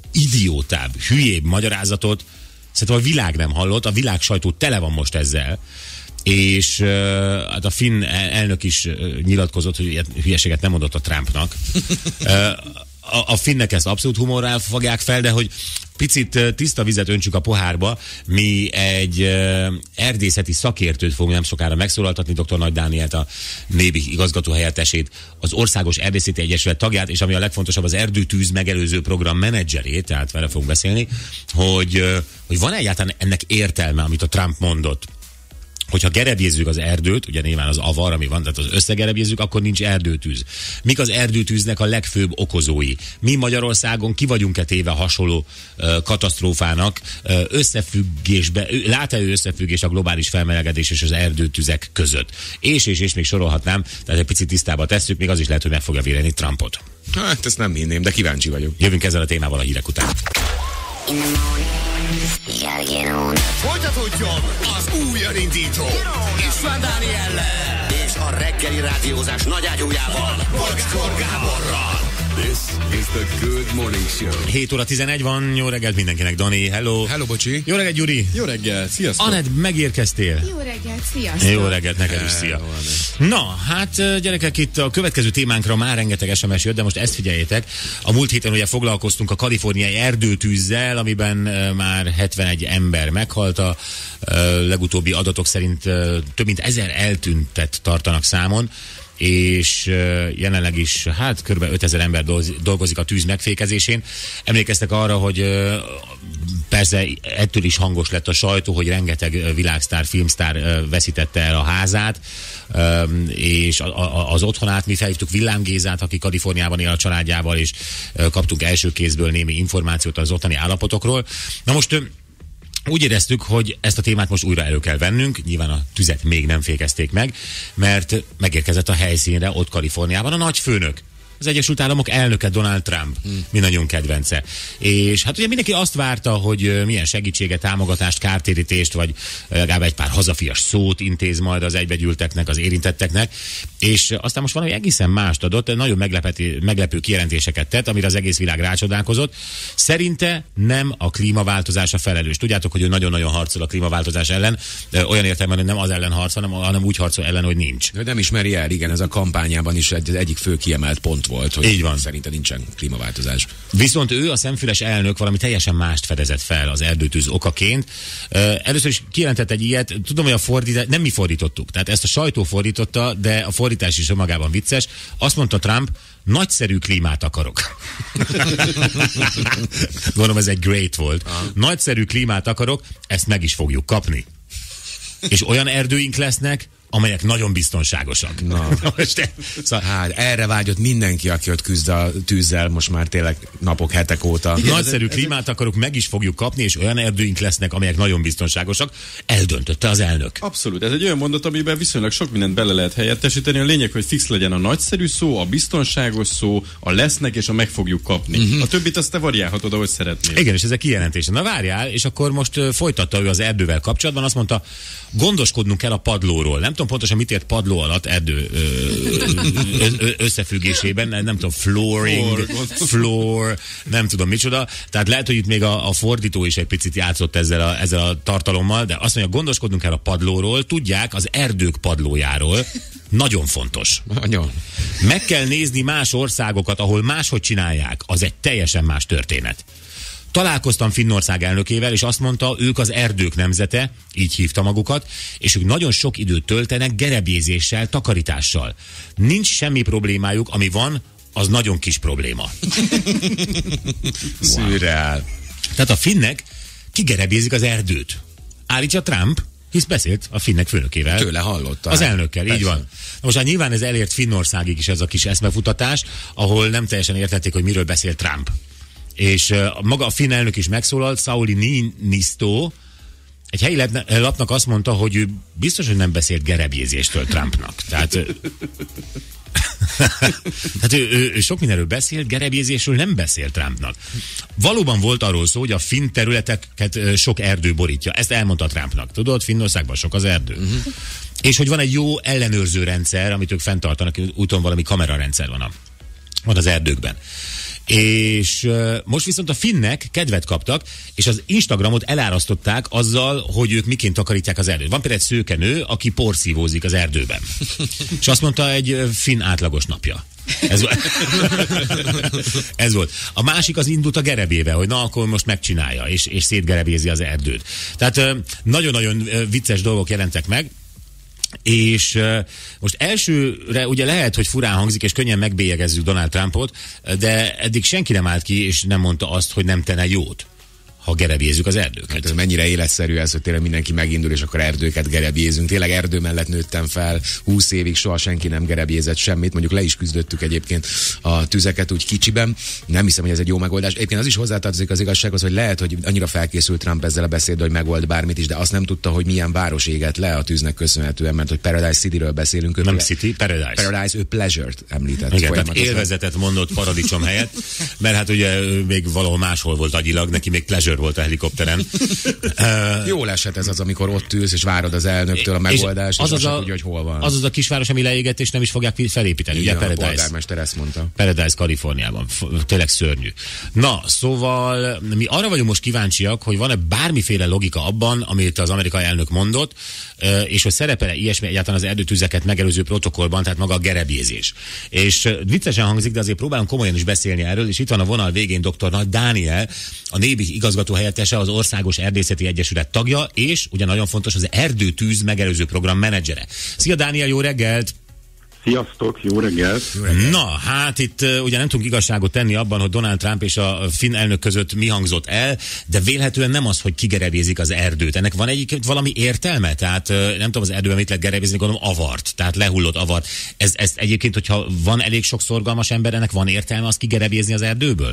idiótább, hülyébb magyarázatot szerintem a világ nem hallott, a világ sajtó tele van most ezzel, és uh, hát a finn elnök is uh, nyilatkozott, hogy ilyet, hülyeséget nem mondott a Trumpnak. Uh, a, a finnek ezt abszolút humorral fogják fel, de hogy picit uh, tiszta vizet öntsük a pohárba, mi egy uh, erdészeti szakértőt fogunk nem sokára megszólaltatni, dr. Nagy Dánielt, a Nébi igazgató helyettesét, az Országos Erdészeti Egyesület tagját, és ami a legfontosabb, az erdőtűz megelőző program menedzserét, tehát vele fogunk beszélni, hogy, uh, hogy van egyáltalán ennek értelme, amit a Trump mondott. Hogyha gerebjézzük az erdőt, ugye nyilván az avar, ami van, tehát az összegerebjézzük, akkor nincs erdőtűz. Mik az erdőtűznek a legfőbb okozói? Mi Magyarországon ki vagyunk-e téve hasonló uh, katasztrófának, uh, összefüggésbe, lát-e ő összefüggés a globális felmelegedés és az erdőtüzek között? És, és, és még sorolhatnám, tehát egy picit tisztába tesszük, még az is lehet, hogy meg fogja véleni Trumpot. Hát ezt nem hinném, de kíváncsi vagyok. Jövünk ezzel a témával a hírek után. Folytatódjon az új indító István Dániellel és a reggeli rádiózás nagyágyújával, Bocskor Gáborral. This is the Good Morning Show. hét óra tizenegy van, jó reggelt mindenkinek, Dani, hello. Hello, bocsi. Jó reggelt, Gyuri. Jó reggel, sziasztok. Anett, megérkeztél? Jó reggelt, sziasztok! Jó reggelt, neked is, szia. Na, hát gyerekek, itt a következő témánkra már rengeteg es em es jött, de most ezt figyeljétek. A múlt héten ugye foglalkoztunk a kaliforniai erdőtűzzel, amiben már hetvenegy ember meghalt. A legutóbbi adatok szerint több mint ezer eltüntet tartanak számon, és jelenleg is hát kb. ötezer ember dolgozik a tűz megfékezésén. Emlékeztek arra, hogy persze ettől is hangos lett a sajtó, hogy rengeteg világsztár, filmsztár veszítette el a házát, és az otthonát. Mi felhívtuk Villám Gézát, aki Kaliforniában él a családjával, és kaptunk első kézből némi információt az ottani állapotokról. Na most úgy éreztük, hogy ezt a témát most újra elő kell vennünk, nyilván a tüzet még nem fékezték meg, mert megérkezett a helyszínre ott Kaliforniában a nagyfőnök, az Egyesült Államok elnöke, Donald Trump, hmm. mindannyiunk kedvence. És hát ugye mindenki azt várta, hogy milyen segítséget, támogatást, kártérítést, vagy legalább egy pár hazafias szót intéz majd az egybegyűlteknek, az érintetteknek, és aztán most valami egészen mást adott, nagyon meglepő kijelentéseket tett, amire az egész világ rácsodálkozott. Szerinte nem a klímaváltozás a felelős. Tudjátok, hogy ő nagyon-nagyon harcol a klímaváltozás ellen, olyan értelemben, hogy nem az ellen harcol, hanem, hanem úgy harcol ellen, hogy nincs. De nem ismeri el, igen, ez a kampányában is egy, egyik fő kiemelt pont volt, hogy így van. Szerintem nincsen klímaváltozás. Viszont ő, a szemfüles elnök valami teljesen mást fedezett fel az erdőtűz okaként. Először is kijelentett egy ilyet, tudom, hogy a fordítás, nem mi fordítottuk, tehát ezt a sajtó fordította, de a fordítás is önmagában vicces. Azt mondta Trump, nagyszerű klímát akarok. Gondolom, ez egy great volt. Aha. Nagyszerű klímát akarok, ezt meg is fogjuk kapni. És olyan erdőink lesznek, amelyek nagyon biztonságosak. Na. Most, szóval, hát erre vágyott mindenki, aki ott küzd a tűzzel most már tényleg napok, hetek óta. Igen, nagyszerű ez klímát akarok, meg is fogjuk kapni, és olyan erdőink lesznek, amelyek nagyon biztonságosak. Eldöntötte az elnök. Abszolút. Ez egy olyan mondat, amiben viszonylag sok mindent bele lehet helyettesíteni. A lényeg, hogy fix legyen a nagyszerű szó, a biztonságos szó, a lesznek, és a meg fogjuk kapni. Uh-huh. A többit azt te variálhatod, ahogy szeretnél. Igen, és ez a kijelentés. Na várjál, és akkor most uh, folytatta ő az erdővel kapcsolatban, azt mondta, gondoskodnunk kell a padlóról. Nem tudom pontosan mit ért padló alatt erdő ö, ö, összefüggésében, nem tudom, flooring, floor, nem tudom micsoda. Tehát lehet, hogy itt még a, a fordító is egy picit játszott ezzel a, ezzel a tartalommal, de azt mondja, gondoskodnunk kell a padlóról, tudják, az erdők padlójáról. Nagyon fontos. Nagyon. Meg kell nézni más országokat, ahol máshogy csinálják. Az egy teljesen más történet. Találkoztam Finnország elnökével, és azt mondta, ők az erdők nemzete, így hívta magukat, és ők nagyon sok időt töltenek gerebjézéssel, takarítással. Nincs semmi problémájuk, ami van, az nagyon kis probléma. Szürreál. Tehát a finnek kigerebjézik az erdőt. Állítja Trump, hisz beszélt a finnek főnökével. Tőle hallotta. Az elnökkel, persze. Így van. Na most hát nyilván ez elért Finnországig is ez a kis eszmefutatás, ahol nem teljesen értették, hogy miről beszél Trump. És uh, maga a finn elnök is megszólalt, Sauli Niinistö, egy helyi lapnak azt mondta, hogy ő biztos, hogy nem beszélt gerebjézéstől Trumpnak. Tehát, tehát ő, ő, ő sok mindenről beszélt, gerebjézésről nem beszélt Trumpnak. Valóban volt arról szó, hogy a finn területeket sok erdő borítja. Ezt elmondta Trumpnak. Tudod, Finnországban sok az erdő. Uh-huh. És hogy van egy jó ellenőrző rendszer, amit ők fenntartanak, úton valami kamerarendszer van, a, van az erdőkben. És uh, most viszont a finnek kedvet kaptak, és az Instagramot elárasztották azzal, hogy ők miként takarítják az erdőt. Van például egy szőkenő, aki porszívózik az erdőben. És azt mondta, egy finn átlagos napja. Ez, ez volt. A másik az indult a gerebével, hogy na, akkor most megcsinálja, és, és szétgerebézi az erdőt. Tehát nagyon-nagyon vicces dolgok jelentek meg, és most elsőre ugye lehet, hogy furán hangzik, és könnyen megbélyegezzük Donald Trumpot, de eddig senki nem állt ki, és nem mondta azt, hogy nem tenne jót, ha gerebézzük az erdőket. Hát ez mennyire életszerű ez, hogy tényleg mindenki megindul, és akkor erdőket gerebézünk. Tényleg erdő mellett nőttem fel, húsz évig soha senki nem gerebézett semmit, mondjuk le is küzdöttük egyébként a tüzeket úgy kicsiben. Nem hiszem, hogy ez egy jó megoldás. Egyébként az is hozzátartozik az igazsághoz, hogy lehet, hogy annyira felkészült Trump ezzel a beszéddel, hogy megold bármit is, de azt nem tudta, hogy milyen város égett le a tűznek köszönhetően, mert hogy Paradise City-ről beszélünk. Nem le... City, Paradise. Paradise, ő Pleasure-t említett. Igen, tehát élvezetet mondott paradicsom helyett, mert hát ugye még valahol máshol volt agyilag, neki még Pleasure volt a helikopteren. uh, Jól esett ez az, amikor ott ülsz, és várod az elnöktől a megoldást, és, és az, az, az a, tudja, hogy hol van. Az az a kisváros, ami leégett, és nem is fogják felépíteni. Igen, ugye, Paradise. A polgármester ezt mondta. Paradise, Kaliforniában. Tényleg szörnyű. Na, szóval mi arra vagyunk most kíváncsiak, hogy van-e bármiféle logika abban, amit az amerikai elnök mondott, és hogy szerepel-e ilyesmi egyáltalán az erdőtüzeket megelőző protokollban, tehát maga a gerebézés. És viccesen hangzik, de azért próbálunk komolyan is beszélni erről, és itt van a vonal végén dr. Nagy Dániel, a NÉBIK igazgató helyettese, az Országos Erdészeti Egyesület tagja, és ugye nagyon fontos, az erdőtűz megelőző program menedzsere. Szia Dániel, jó reggelt! Sziasztok, jó reggelt! Na, hát itt uh, ugye nem tudunk igazságot tenni abban, hogy Donald Trump és a finn elnök között mi hangzott el, de vélhetően nem az, hogy kigerebézik az erdőt. Ennek van egyébként valami értelme? Tehát uh, nem tudom, az erdőben mit lehet gerebézni, gondolom avart, tehát lehullott avart. Ez, ez egyébként, hogyha van elég sok szorgalmas ember, ennek van értelme azt kigerebézni az erdőből?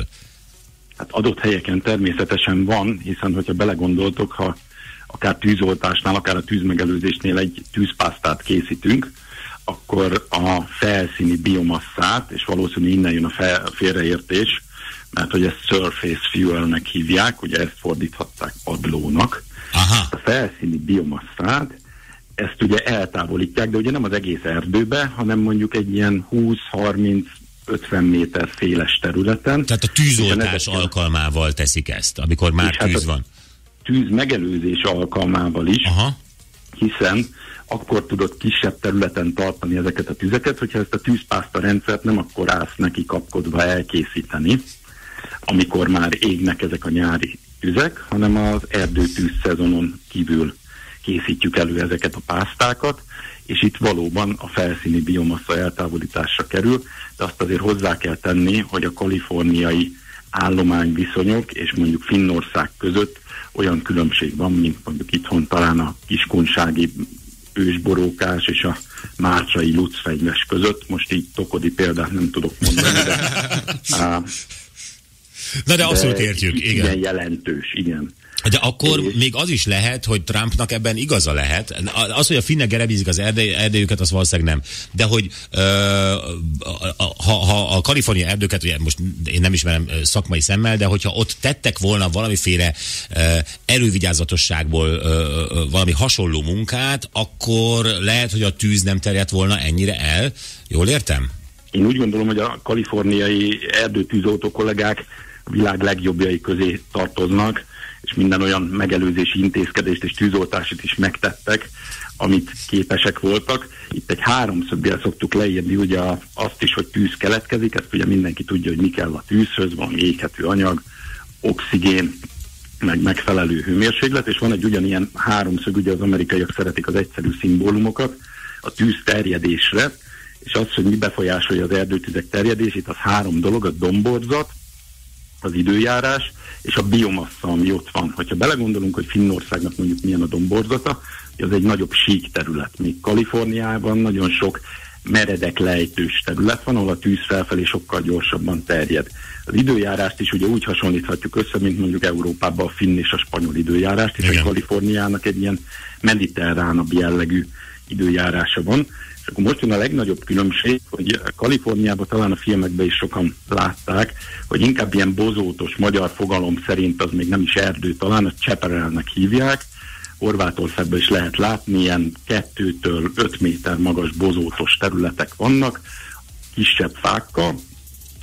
Hát adott helyeken természetesen van, hiszen hogyha belegondoltok, ha akár tűzoltásnál, akár a tűzmegelőzésnél egy tűzpásztát készítünk, akkor a felszíni biomasszát, és valószínűleg innen jön a fel, félreértés, mert hogy ezt surface fuelnek hívják, ugye ezt fordíthatták padlónak. Aha. A felszíni biomasszát, ezt ugye eltávolítják, de ugye nem az egész erdőbe, hanem mondjuk egy ilyen húsz, harminc, ötven méter széles területen. Tehát a tűzoltás alkalmával teszik ezt, amikor már tűz hát van. Tűz megelőzés alkalmával is, aha, hiszen akkor tudod kisebb területen tartani ezeket a tüzeket, hogyha ezt a tűzpászta rendszert nem akkor állsz neki kapkodva elkészíteni, amikor már égnek ezek a nyári tüzek, hanem az erdőtűz szezonon kívül készítjük elő ezeket a pásztákat, és itt valóban a felszíni biomassa eltávolításra kerül, de azt azért hozzá kell tenni, hogy a kaliforniai állományviszonyok és mondjuk Finnország között olyan különbség van, mint mondjuk itthon talán a kiskunsági ősborókás és a márcsai lucfegyves között. Most így tokodi példát nem tudok mondani, de... á, Na de abszolút értjük, igen. Igen, jelentős, igen. De akkor és... még az is lehet, hogy Trumpnak ebben igaza lehet. Az, hogy a finnek gerebízik az erdély, erdélyüket, az valószínűleg nem. De hogy ö, ha, ha a Kalifornia erdőket, ugye most én nem ismerem szakmai szemmel, de hogyha ott tettek volna valamiféle ö, elővigyázatosságból ö, ö, valami hasonló munkát, akkor lehet, hogy a tűz nem terjedt volna ennyire el. Jól értem? Én úgy gondolom, hogy a kaliforniai erdőtűzoltó kollégák a világ legjobbjai közé tartoznak, és minden olyan megelőzési intézkedést és tűzoltásit is megtettek, amit képesek voltak. Itt egy háromszöggel szoktuk leírni ugye azt is, hogy tűz keletkezik, ezt ugye mindenki tudja, hogy mi kell a tűzhöz, van éghető anyag, oxigén, meg megfelelő hőmérséklet, és van egy ugyanilyen háromszög, ugye az amerikaiak szeretik az egyszerű szimbólumokat, a tűz terjedésre, és az, hogy mi befolyásolja az erdőtüzek terjedését, az három dolog, a domborzat, az időjárás, és a biomassa, ami ott van. Hogyha belegondolunk, hogy Finnországnak mondjuk milyen a domborzata, az egy nagyobb sík terület. Még Kaliforniában nagyon sok meredek lejtős terület van, ahol a tűz felfelé sokkal gyorsabban terjed. Az időjárást is ugye úgy hasonlíthatjuk össze, mint mondjuk Európában a finn és a spanyol időjárást, és a Kaliforniának egy ilyen mediterránabb jellegű időjárása van. És akkor most jön a legnagyobb különbség, hogy Kaliforniában talán a filmekben is sokan látták, hogy inkább ilyen bozótos magyar fogalom szerint az még nem is erdő, talán a cseperelnek hívják. Horvátországban is lehet látni, ilyen kettőtől öt méter magas bozótos területek vannak, kisebb fákkal,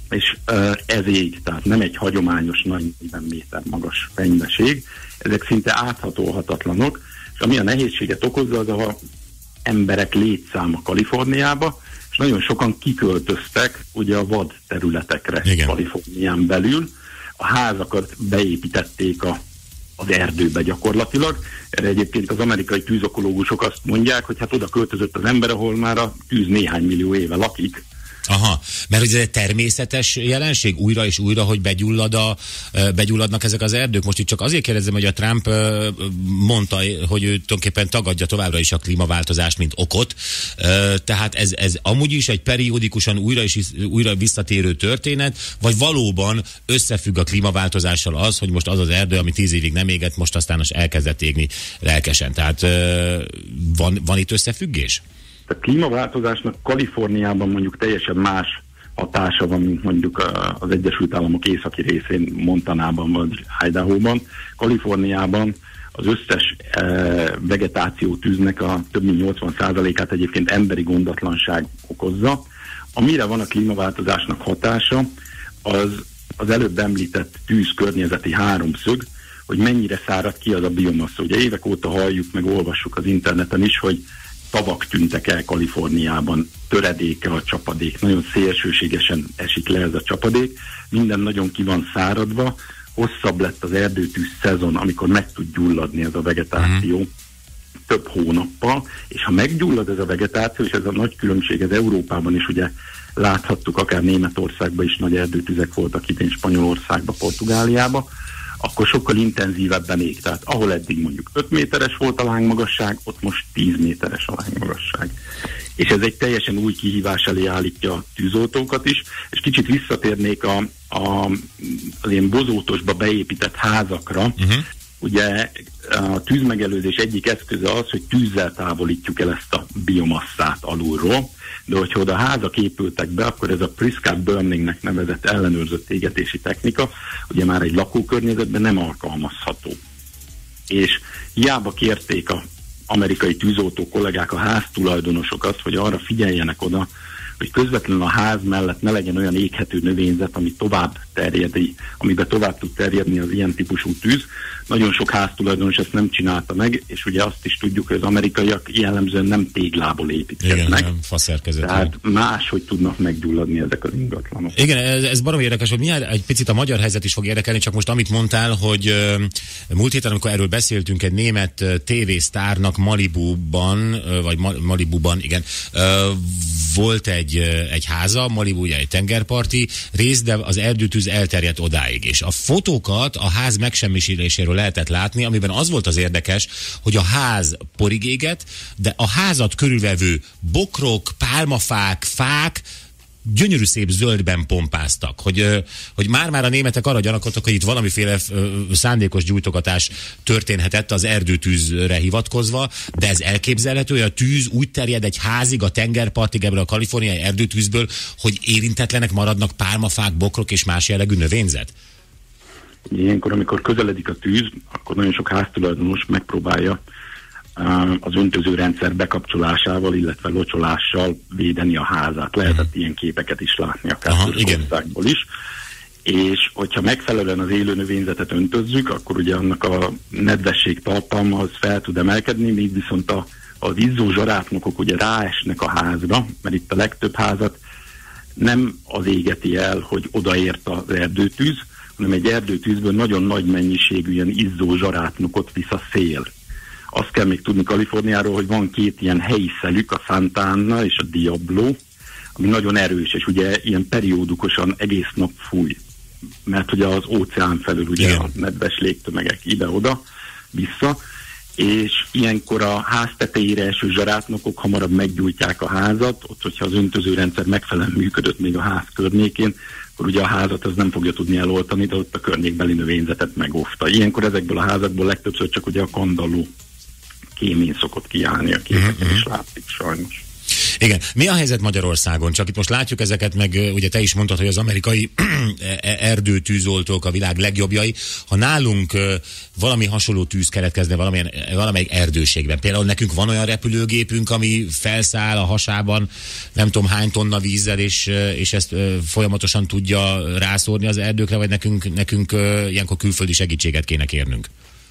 és ez ég, tehát nem egy hagyományos nagy negyven méter magas fenymeség, ezek szinte áthatolhatatlanok, és ami a nehézséget okozza, az a emberek létszáma Kaliforniába, és nagyon sokan kiköltöztek ugye a vad területekre. Igen. Kalifornián belül. A házakat beépítették a, az erdőbe gyakorlatilag. Erre egyébként az amerikai tűzokológusok azt mondják, hogy hát oda költözött az ember, ahol már a tűz néhány millió éve lakik. Aha, mert ez egy természetes jelenség újra és újra, hogy begyullad a, begyulladnak ezek az erdők. Most itt csak azért kérdezem, hogy a Trump mondta, hogy ő tulajdonképpen tagadja továbbra is a klímaváltozást, mint okot. Tehát ez, ez amúgy is egy periódikusan újra és újra visszatérő történet, vagy valóban összefügg a klímaváltozással az, hogy most az az erdő, ami tíz évig nem égett, most aztán elkezdett égni lelkesen. Tehát van, van itt összefüggés? A klímaváltozásnak Kaliforniában mondjuk teljesen más hatása van, mint mondjuk az Egyesült Államok északi részén, Montanában vagy Idahoban. Kaliforniában az összes eh, vegetáció tűznek a több mint nyolcvan százalékát egyébként emberi gondatlanság okozza. Amire van a klímaváltozásnak hatása, az az előbb említett tűz környezeti háromszög, hogy mennyire szárad ki az a biomassza. Ugye évek óta halljuk, meg olvassuk az interneten is, hogy tavak tűntek el Kaliforniában, töredéke a csapadék, nagyon szélsőségesen esik le ez a csapadék, minden nagyon ki van száradva, hosszabb lett az erdőtűz szezon, amikor meg tud gyulladni ez a vegetáció uh-huh. több hónappal, és ha meggyullad ez a vegetáció, és ez a nagy különbség az Európában is, ugye láthattuk, akár Németországban is nagy erdőtüzek voltak, idén Spanyolországban, Portugáliában, akkor sokkal intenzívebben ég. Tehát ahol eddig mondjuk öt méteres volt a lángmagasság, ott most tíz méteres a lángmagasság. És ez egy teljesen új kihívás elé állítja a tűzoltókat is, és kicsit visszatérnék a, a, az ilyen bozótosba beépített házakra. Uh-huh. Ugye a tűzmegelőzés egyik eszköze az, hogy tűzzel távolítjuk el ezt a biomasszát alulról, de hogyha oda házak épültek be, akkor ez a prescreened burningnek nevezett ellenőrzött égetési technika ugye már egy lakókörnyezetben nem alkalmazható. És hiába kérték az amerikai tűzoltó kollégák, a háztulajdonosok azt, hogy arra figyeljenek oda, hogy közvetlenül a ház mellett ne legyen olyan éghető növényzet, ami tovább terjedi, amiben tovább tud terjedni az ilyen típusú tűz. Nagyon sok háztulajdonos ezt nem csinálta meg, és ugye azt is tudjuk, hogy az amerikaiak jellemzően nem téglából építkeznek. Igen, nem faszerkezetű. Tehát máshogy tudnak meggyulladni ezek az ingatlanok. Igen, ez, ez baromi érdekes, hogy mindjárt egy picit a magyar helyzet is fog érdekelni, csak most amit mondtál, hogy uh, múlt héten, amikor erről beszéltünk, egy német uh, tévésztárnak Malibuban, uh, vagy Ma- Malibuban, igen, uh, volt egy, uh, egy háza, Malibu ugye egy tengerparti rész, de az erdőtűz elterjedt odáig, és a fotókat a ház megsemmisüléséről lehetett látni, amiben az volt az érdekes, hogy a ház porig égett, de a házat körülvevő bokrok, pálmafák, fák gyönyörű szép zöldben pompáztak, hogy, hogy már-már a németek arra gyanakodtak, hogy itt valamiféle szándékos gyújtogatás történhetett az erdőtűzre hivatkozva, de ez elképzelhető, hogy a tűz úgy terjed egy házig, a tengerpartig ebből a kaliforniai erdőtűzből, hogy érintetlenek maradnak pálmafák, bokrok és más jellegű növényzet? Ilyenkor, amikor közeledik a tűz, akkor nagyon sok háztulajdonos megpróbálja uh, az öntözőrendszer bekapcsolásával, illetve locsolással védeni a házát. Lehetett uh-huh. ilyen képeket is látni, akár országból is. És hogyha megfelelően az élő növényzetet öntözzük, akkor ugye annak a nedvesség tartalma az fel tud emelkedni, míg viszont a, az izzó zsarátnokok ugye ráesnek a házra, mert itt a legtöbb házat nem az égeti el, hogy odaért az erdőtűz, hanem egy erdőtűzből nagyon nagy mennyiségű ilyen izzó zsarátnokot visz a szél. Azt kell még tudni Kaliforniáról, hogy van két ilyen helyi szelük, a Santa Ana és a Diablo, ami nagyon erős, és ugye ilyen periódukosan egész nap fúj. Mert ugye az óceán felül ugye igen. a nedves légtömegek ide-oda, vissza, és ilyenkor a ház tetejére eső zsarátnokok hamarabb meggyújtják a házat, ott, hogyha az öntözőrendszer megfelelően működött még a ház környékén, akkor ugye a házat az nem fogja tudni eloltani, de ott a környékbeli növényzetet megóvta. Ilyenkor ezekből a házakból legtöbbször csak ugye a kandalló kémény szokott kiállni, a képeken is látszik sajnos. Igen. Mi a helyzet Magyarországon? Csak itt most látjuk ezeket, meg ugye te is mondtad, hogy az amerikai erdőtűzoltók a világ legjobbjai. Ha nálunk valami hasonló tűz keletkezne valamilyen, valamelyik erdőségben, például nekünk van olyan repülőgépünk, ami felszáll a hasában nem tudom hány tonna vízzel, és, és ezt folyamatosan tudja rászórni az erdőkre, vagy nekünk, nekünk ilyenkor külföldi segítséget kéne kérnünk?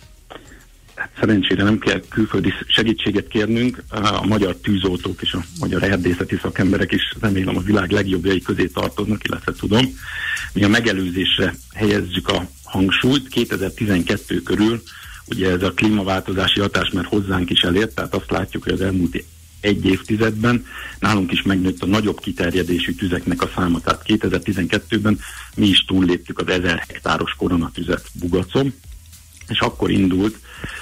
Szerencsére nem kell külföldi segítséget kérnünk, a magyar tűzoltók és a magyar erdészeti szakemberek is remélem a világ legjobbjai közé tartoznak, illetve tudom. Mi a megelőzésre helyezzük a hangsúlyt. kétezer-tizenkettő körül ugye ez a klímaváltozási hatás már hozzánk is elért, tehát azt látjuk, hogy az elmúlt egy évtizedben nálunk is megnőtt a nagyobb kiterjedésű tüzeknek a száma. Tehát kétezer-tizenkettőben mi is túlléptük az ezer hektáros koronatüzet Bugacon, és akkor indult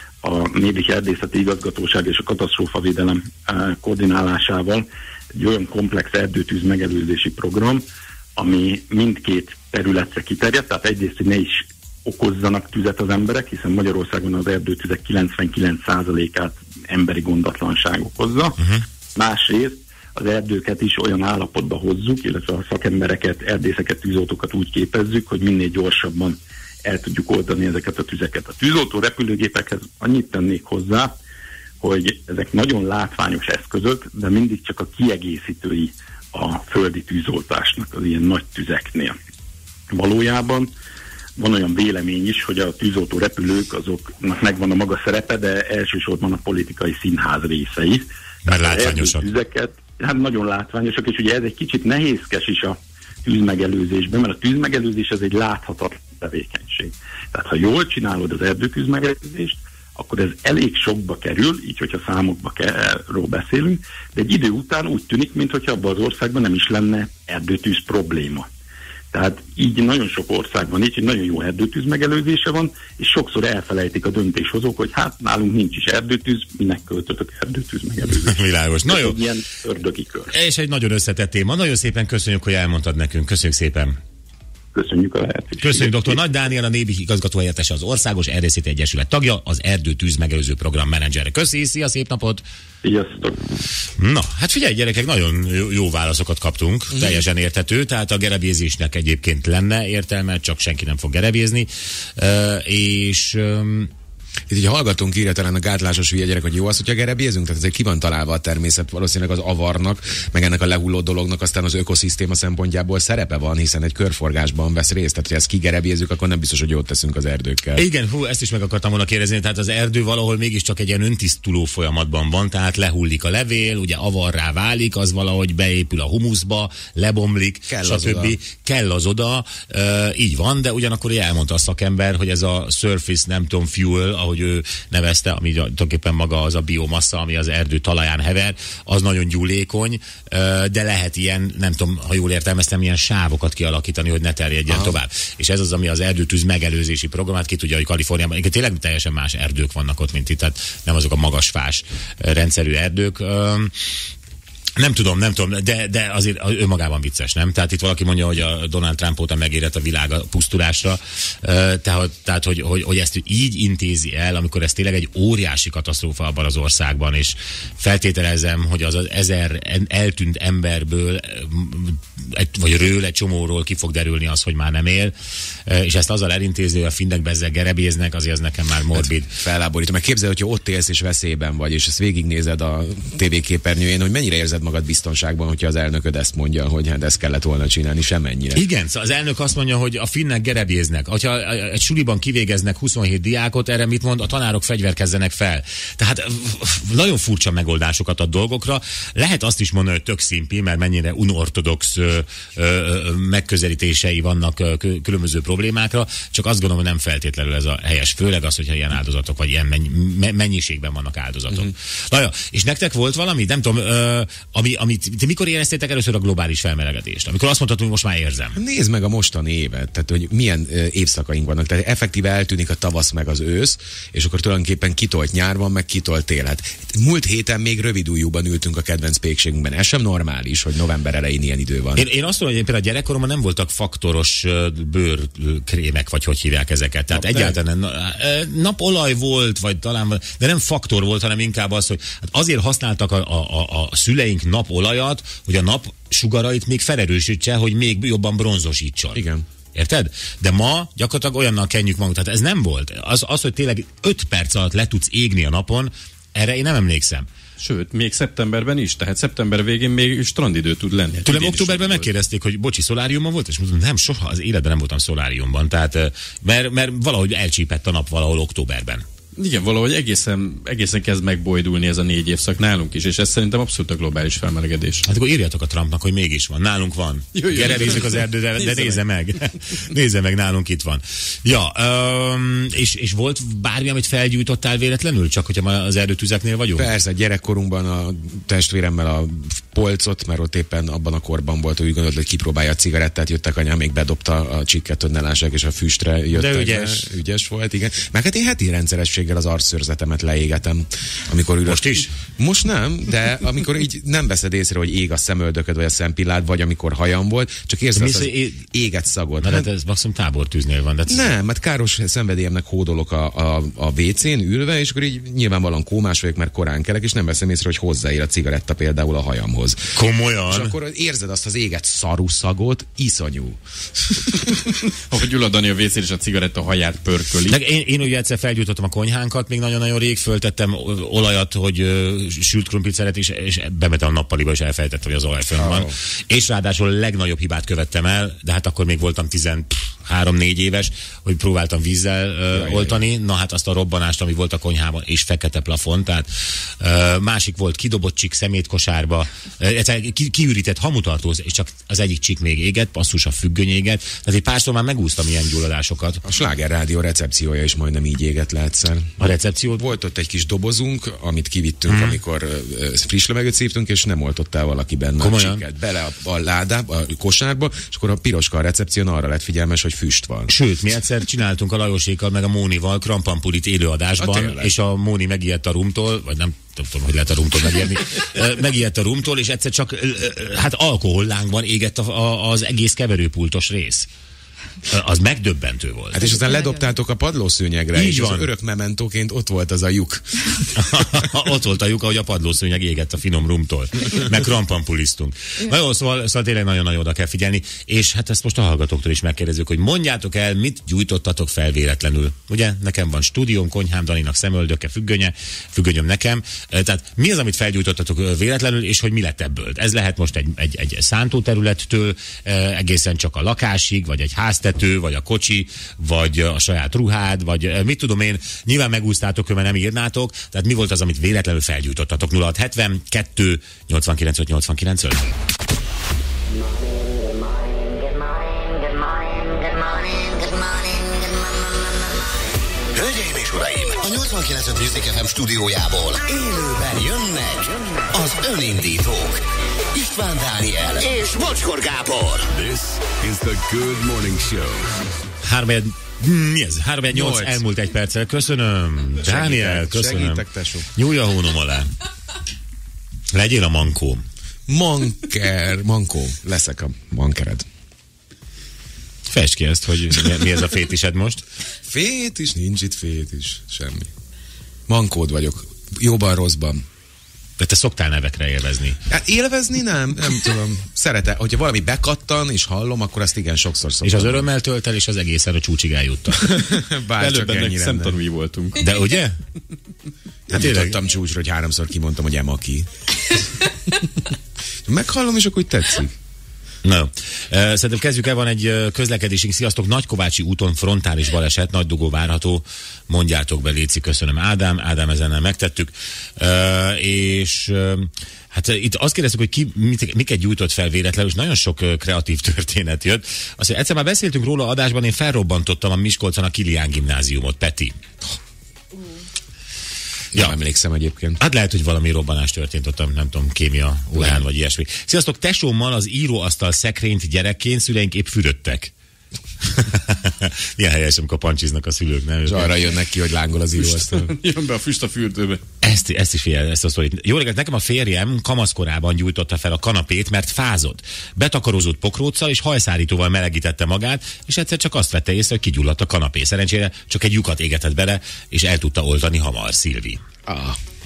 a Médich Erdészeti Igazgatóság és a katasztrófavédelem koordinálásával egy olyan komplex erdőtűz megelőzési program, ami mindkét területre kiterjedt, tehát egyrészt, hogy ne is okozzanak tüzet az emberek, hiszen Magyarországon az erdőtüzek kilencvenkilenc százalékát emberi gondatlanság okozza. Uh-huh. Másrészt az erdőket is olyan állapotba hozzuk, illetve a szakembereket, erdészeket, tűzoltókat úgy képezzük, hogy minél gyorsabban el tudjuk oldani ezeket a tüzeket. A tűzoltó repülőgépekhez annyit tennék hozzá, hogy ezek nagyon látványos eszközök, de mindig csak a kiegészítői a földi tűzoltásnak az ilyen nagy tüzeknél. Valójában van olyan vélemény is, hogy a tűzoltó repülők azoknak megvan a maga szerepe, de elsősorban a politikai színház részei. Mert látványosak. Tüzeket, hát nagyon látványosak, és ugye ez egy kicsit nehézkes is a tűzmegelőzésben, mert a tűzmegelőzés ez egy láthatatlan tevékenység. Tehát ha jól csinálod az erdőtűzmegelőzést, akkor ez elég sokba kerül, így hogyha számokba kerül beszélünk, de egy idő után úgy tűnik, mintha abban az országban nem is lenne erdőtűz probléma. Tehát így nagyon sok országban így, hogy nagyon jó erdőtűz megelőzése van, és sokszor elfelejtik a döntéshozók, hogy hát nálunk nincs is erdőtűz, minek költötök erdőtűz megelőzést. Világos. Na jó. Ilyen ördögi kör. És egy nagyon összetett téma. Nagyon szépen köszönjük, hogy elmondtad nekünk. Köszönjük szépen. Köszönjük a lehetőséget. Köszönjük dr. Nagy Dániel, a Médich igazgató helyettese, az Országos Erdészeti Egyesület tagja, az erdőtűz megelőző program menedzsere. Köszi, szia, szép napot! Sziasztok! Na, hát figyelj, gyerekek, nagyon jó, jó válaszokat kaptunk, mm. teljesen érthető, tehát a gerebézésnek egyébként lenne értelme, csak senki nem fog gerebézni, uh, és... Um, Itt ugye hallgatunk írja talán a gátlásos hülye gyerek, hogy jó az, hogyha gerebézünk, tehát ezért ki van találva a természet, valószínűleg az avarnak, meg ennek a lehulló dolognak aztán az ökoszisztéma szempontjából szerepe van, hiszen egy körforgásban vesz részt, tehát ha ezt kigerebézzük, akkor nem biztos, hogy jót teszünk az erdőkkel. Igen, hú, ezt is meg akartam volna kérdezni, tehát az erdő valahol mégiscsak egy ilyen öntisztuló folyamatban van, tehát lehullik a levél, ugye avarrá válik, az valahogy beépül a humuszba, lebomlik, kell stb. Kell az oda, uh, így van, de ugyanakkor ugye elmondta a szakember, hogy ez a surface, nem tudom, fuel, ahogy ő nevezte, ami tulajdonképpen maga az a biomassa, ami az erdő talaján hever, az nagyon gyúlékony, de lehet ilyen, nem tudom, ha jól értelmeztem, ilyen sávokat kialakítani, hogy ne terjedjen Aha. tovább. És ez az, ami az erdőtűz megelőzési programát, ki tudja, hogy Kaliforniában, igen, tényleg teljesen más erdők vannak ott, mint itt, tehát nem azok a magasfás rendszerű erdők. Nem tudom, nem tudom, de, de azért önmagában vicces, nem? Tehát itt valaki mondja, hogy a Donald Trump óta megérett a világ a pusztulásra, tehát, tehát hogy, hogy, hogy ezt így intézi el, amikor ez tényleg egy óriási katasztrófa abban az országban, és feltételezem, hogy az az ezer eltűnt emberből, vagy ről, egy csomóról ki fog derülni az, hogy már nem él, és ezt azzal elintézi, hogy a finnek bezzeg gerebéznek, azért ez nekem már morbid. Hát felháborító, meg képzeld, hogyha ott élsz és veszélyben vagy, és ezt végignézed a tévéképernyőjén, hogy mennyire érzed magad biztonságban, hogyha az elnököd ezt mondja, hogy hát ezt kellett volna csinálni, semmennyire. Igen, szóval az elnök azt mondja, hogy a finnek gerebéznek. Ha egy suliban kivégeznek huszonhét diákot, erre mit mond? A tanárok fegyverkezzenek fel. Tehát nagyon furcsa megoldásokat ad dolgokra. Lehet azt is mondani, hogy tök szimpi, mert mennyire unortodox ö, ö, megközelítései vannak ö, különböző problémákra, csak azt gondolom, hogy nem feltétlenül ez a helyes. Főleg az, hogyha ilyen áldozatok, vagy ilyen mennyiségben vannak áldozatok. Mm-hmm. Na jó, és nektek volt valami? Nem tudom, ö, Ami, amit, te mikor éreztétek először a globális felmelegedést? Amikor azt mondtad, hogy most már érzem. Nézd meg a mostani évet, tehát hogy milyen ö, évszakaink vannak. Tehát effektíve eltűnik a tavasz meg az ősz, és akkor tulajdonképpen kitolt nyár van, meg kitolt tél. Hát múlt héten még rövidújúban ültünk a kedvenc pékségünkben. Ez sem normális, hogy november elején ilyen idő van. Én, én azt mondom, hogy például a gyerekkoromban nem voltak faktoros bőrkrémek, vagy hogy hívják ezeket. Tehát Nap, egyáltalán na, napolaj volt, vagy talán, de nem faktor volt, hanem inkább az, hogy hát azért használtak a, a, a, a szüleink vegyünk napolajat, hogy a nap sugarait még felerősítse, hogy még jobban bronzosítson. Igen. Érted? De ma gyakorlatilag olyannal kenjük magunkat. Tehát ez nem volt. Az, az, hogy tényleg öt perc alatt le tudsz égni a napon, erre én nem emlékszem. Sőt, még szeptemberben is, tehát szeptember végén még strandidő tud lenni. Hát tőlem októberben megkérdezték, hogy bocsi, szoláriumban volt? És mondtam, nem, soha az életben nem voltam szoláriumban. Tehát, mert, mert valahogy elcsípett a nap valahol októberben. Igen, valahogy egészen, egészen kezd megbojdulni ez a négy évszak nálunk is, és ez szerintem abszolút a globális felmelegedés. Hát akkor írjatok a Trumpnak, hogy mégis van. Nálunk van. Gerevézzük az erdőre, de nézze meg. meg. Nézze meg, nálunk itt van. Ja, um, és, és volt bármi, amit felgyújtottál véletlenül, csak hogyha már az erdőtüzeknél vagyunk? Persze, gyerekkorunkban a testvéremmel a polcot, mert ott éppen abban a korban volt, hogy úgy gondolt, hogy kipróbálja a cigarettát, jöttek, anyám még bedobta a csikket, hogy ne lássák, és a füstre jöttek. De ügyes. Be. Ügyes volt, igen. Meg hát én heti rendszerességgel az arcszőrzetemet leégetem. Amikor ülök. Most is? Most nem, de amikor így nem veszed észre, hogy ég a szemöldököd, vagy a szempillád, vagy amikor hajam volt, csak érzed azt az é... éget szagod. Na, hát ez maximum tábortűznél van. De ez... Nem, mert káros szenvedélyemnek hódolok a, a, a vécén ülve, és akkor így nyilvánvalóan kómás vagyok, mert korán kelek, és nem veszem észre, hogy hozzáér a cigaretta például a hajamhoz. Komolyan? És akkor érzed azt az éget szarú szagot, iszonyú. Ahogy ül a Dani a vécén, és a cigaretta haját pörköli. De én, én ugye egyszer felgyújtottam a konyhánkat, még nagyon-nagyon rég, föltettem olajat, hogy uh, sült krumplit szeret, és, és bemetem a nappaliba, és elfelejtettem, hogy az olaj fönn van. Oh. És ráadásul a legnagyobb hibát követtem el, de hát akkor még voltam tizenhárom-négy éves, hogy próbáltam vízzel uh, jaj, oltani, jaj. Na hát azt a robbanást, ami volt a konyhában, és fekete plafon, tehát uh, másik volt kidobott csik szemétkosárba, uh, ki, kiürített hamutartóz, és csak az egyik csik még égett, passzus a függöny égett, tehát egy párszor már megúsztam ilyen gyulladásokat. A Sláger Rádió recepciója is majdnem így égett le egyszer. A recepciót? Volt ott egy kis dobozunk, amit kivittünk, hmm. amikor uh, friss levegőt szívtunk, és nem oltottál valaki benne a csiket bele a, a ládába, a kosárba, és akkor a piroska a recepción arra lett figyelmes, hogy füst van. Sőt, mi egyszer csináltunk a Lajosékkal, meg a Mónival Krampampulit élőadásban, a és a Móni megijedt a rumtól, vagy nem tudom, hogy lehet a rumtól megijedni, megijedt a rumtól, és egyszer csak hát alkohollángban égett a, a, az egész keverőpultos rész. Az megdöbbentő volt. Hát és aztán ledobtátok a padlószőnyegre, így és van. Az örök mementóként ott volt az a lyuk. Ott volt a lyuk, ahogy a padlószőnyeg égett a finom rumtól. Meg krampampulisztunk. Na jó, szóval, szóval tényleg nagyon-nagyon oda kell figyelni, és hát ezt most a hallgatóktól is megkérdezzük, hogy mondjátok el, mit gyújtottatok fel véletlenül. Ugye, nekem van stúdióm, konyhám, Daninak szemöldöke, függönye, függönyöm nekem. Tehát mi az, amit felgyújtottatok véletlenül, és hogy mi lett ebből? Ez lehet most egy, egy, egy szántóterülettől egészen csak a lakásig, vagy egy háztető, vagy a kocsi, vagy a saját ruhád, vagy mit tudom én, nyilván megúsztátok, mert nem írnátok, tehát mi volt az, amit véletlenül felgyújtottatok? nulla hat hetvenkettő nyolcvankilenc öt nyolcvankilenc öt. Hölgyeim és uraim, a nyolcvankilenc öt Music ef em stúdiójából élőben jönnek az önindítók. István Dániel és Bocskor Gábor. This is the Good Morning Show. Három, mi ez? három nyolc elmúlt egy perccel. Köszönöm. Dániel, köszönöm. Segítek, tesó. Nyúlj a hónom alá. Legyél a mankó. Manker, mankó. Leszek a mankered. Fest ki ezt, hogy mi ez a fétised most? Fétis? Nincs itt fétis. Semmi. Mankód vagyok. Jobban, rosszban. De te szoktál nevekre élvezni. Hát élvezni nem, nem tudom. Szeretem, hogyha valami bekattan és hallom, akkor azt igen sokszor szoktam. És az örömmel tölt el, és az egészen a csúcsig eljuttak. Előbb ennek szemtanúi voltunk. De ugye? Nem hát jutottam csúcsra, hogy háromszor kimondtam, hogy Emaki. Meghallom, és akkor úgy tetszik. Na, szerintem kezdjük el, van egy közlekedésünk. Sziasztok, Nagykovácsi úton frontális baleset, nagy dugó várható. Mondjátok be, léci, köszönöm. Ádám, Ádám, ezennel megtettük. Uh, és uh, hát itt azt kérdeztük, hogy ki mit, miket gyújtott fel véletlenül, és nagyon sok uh, kreatív történet jött. Azt, hogy egyszer már beszéltünk róla adásban, én felrobbantottam a Miskolcon a Kilián gimnáziumot, Peti. Ja, nem emlékszem egyébként. Hát lehet, hogy valami robbanás történt ott, nem tudom, kémia órán vagy ilyesmi. Sziasztok, tesómmal az íróasztal szekrényt gyerekként szüleink épp fürödtek. Milyen helyes, amikor pancsiznak a szülők, nem? És arra jönnek ki, hogy lángol az íróasztal. Jön be a füst a fürdőbe. Ezt, ezt is figyelj, ezt a sztorit. Jó reggelt, nekem a férjem kamaszkorában gyújtotta fel a kanapét, mert fázott. Betakarozott pokróccal és hajszárítóval melegítette magát, és egyszer csak azt vette észre, hogy kigyulladt a kanapé. Szerencsére csak egy lyukat égetett bele, és el tudta oltani hamar, Szilvi. Ah.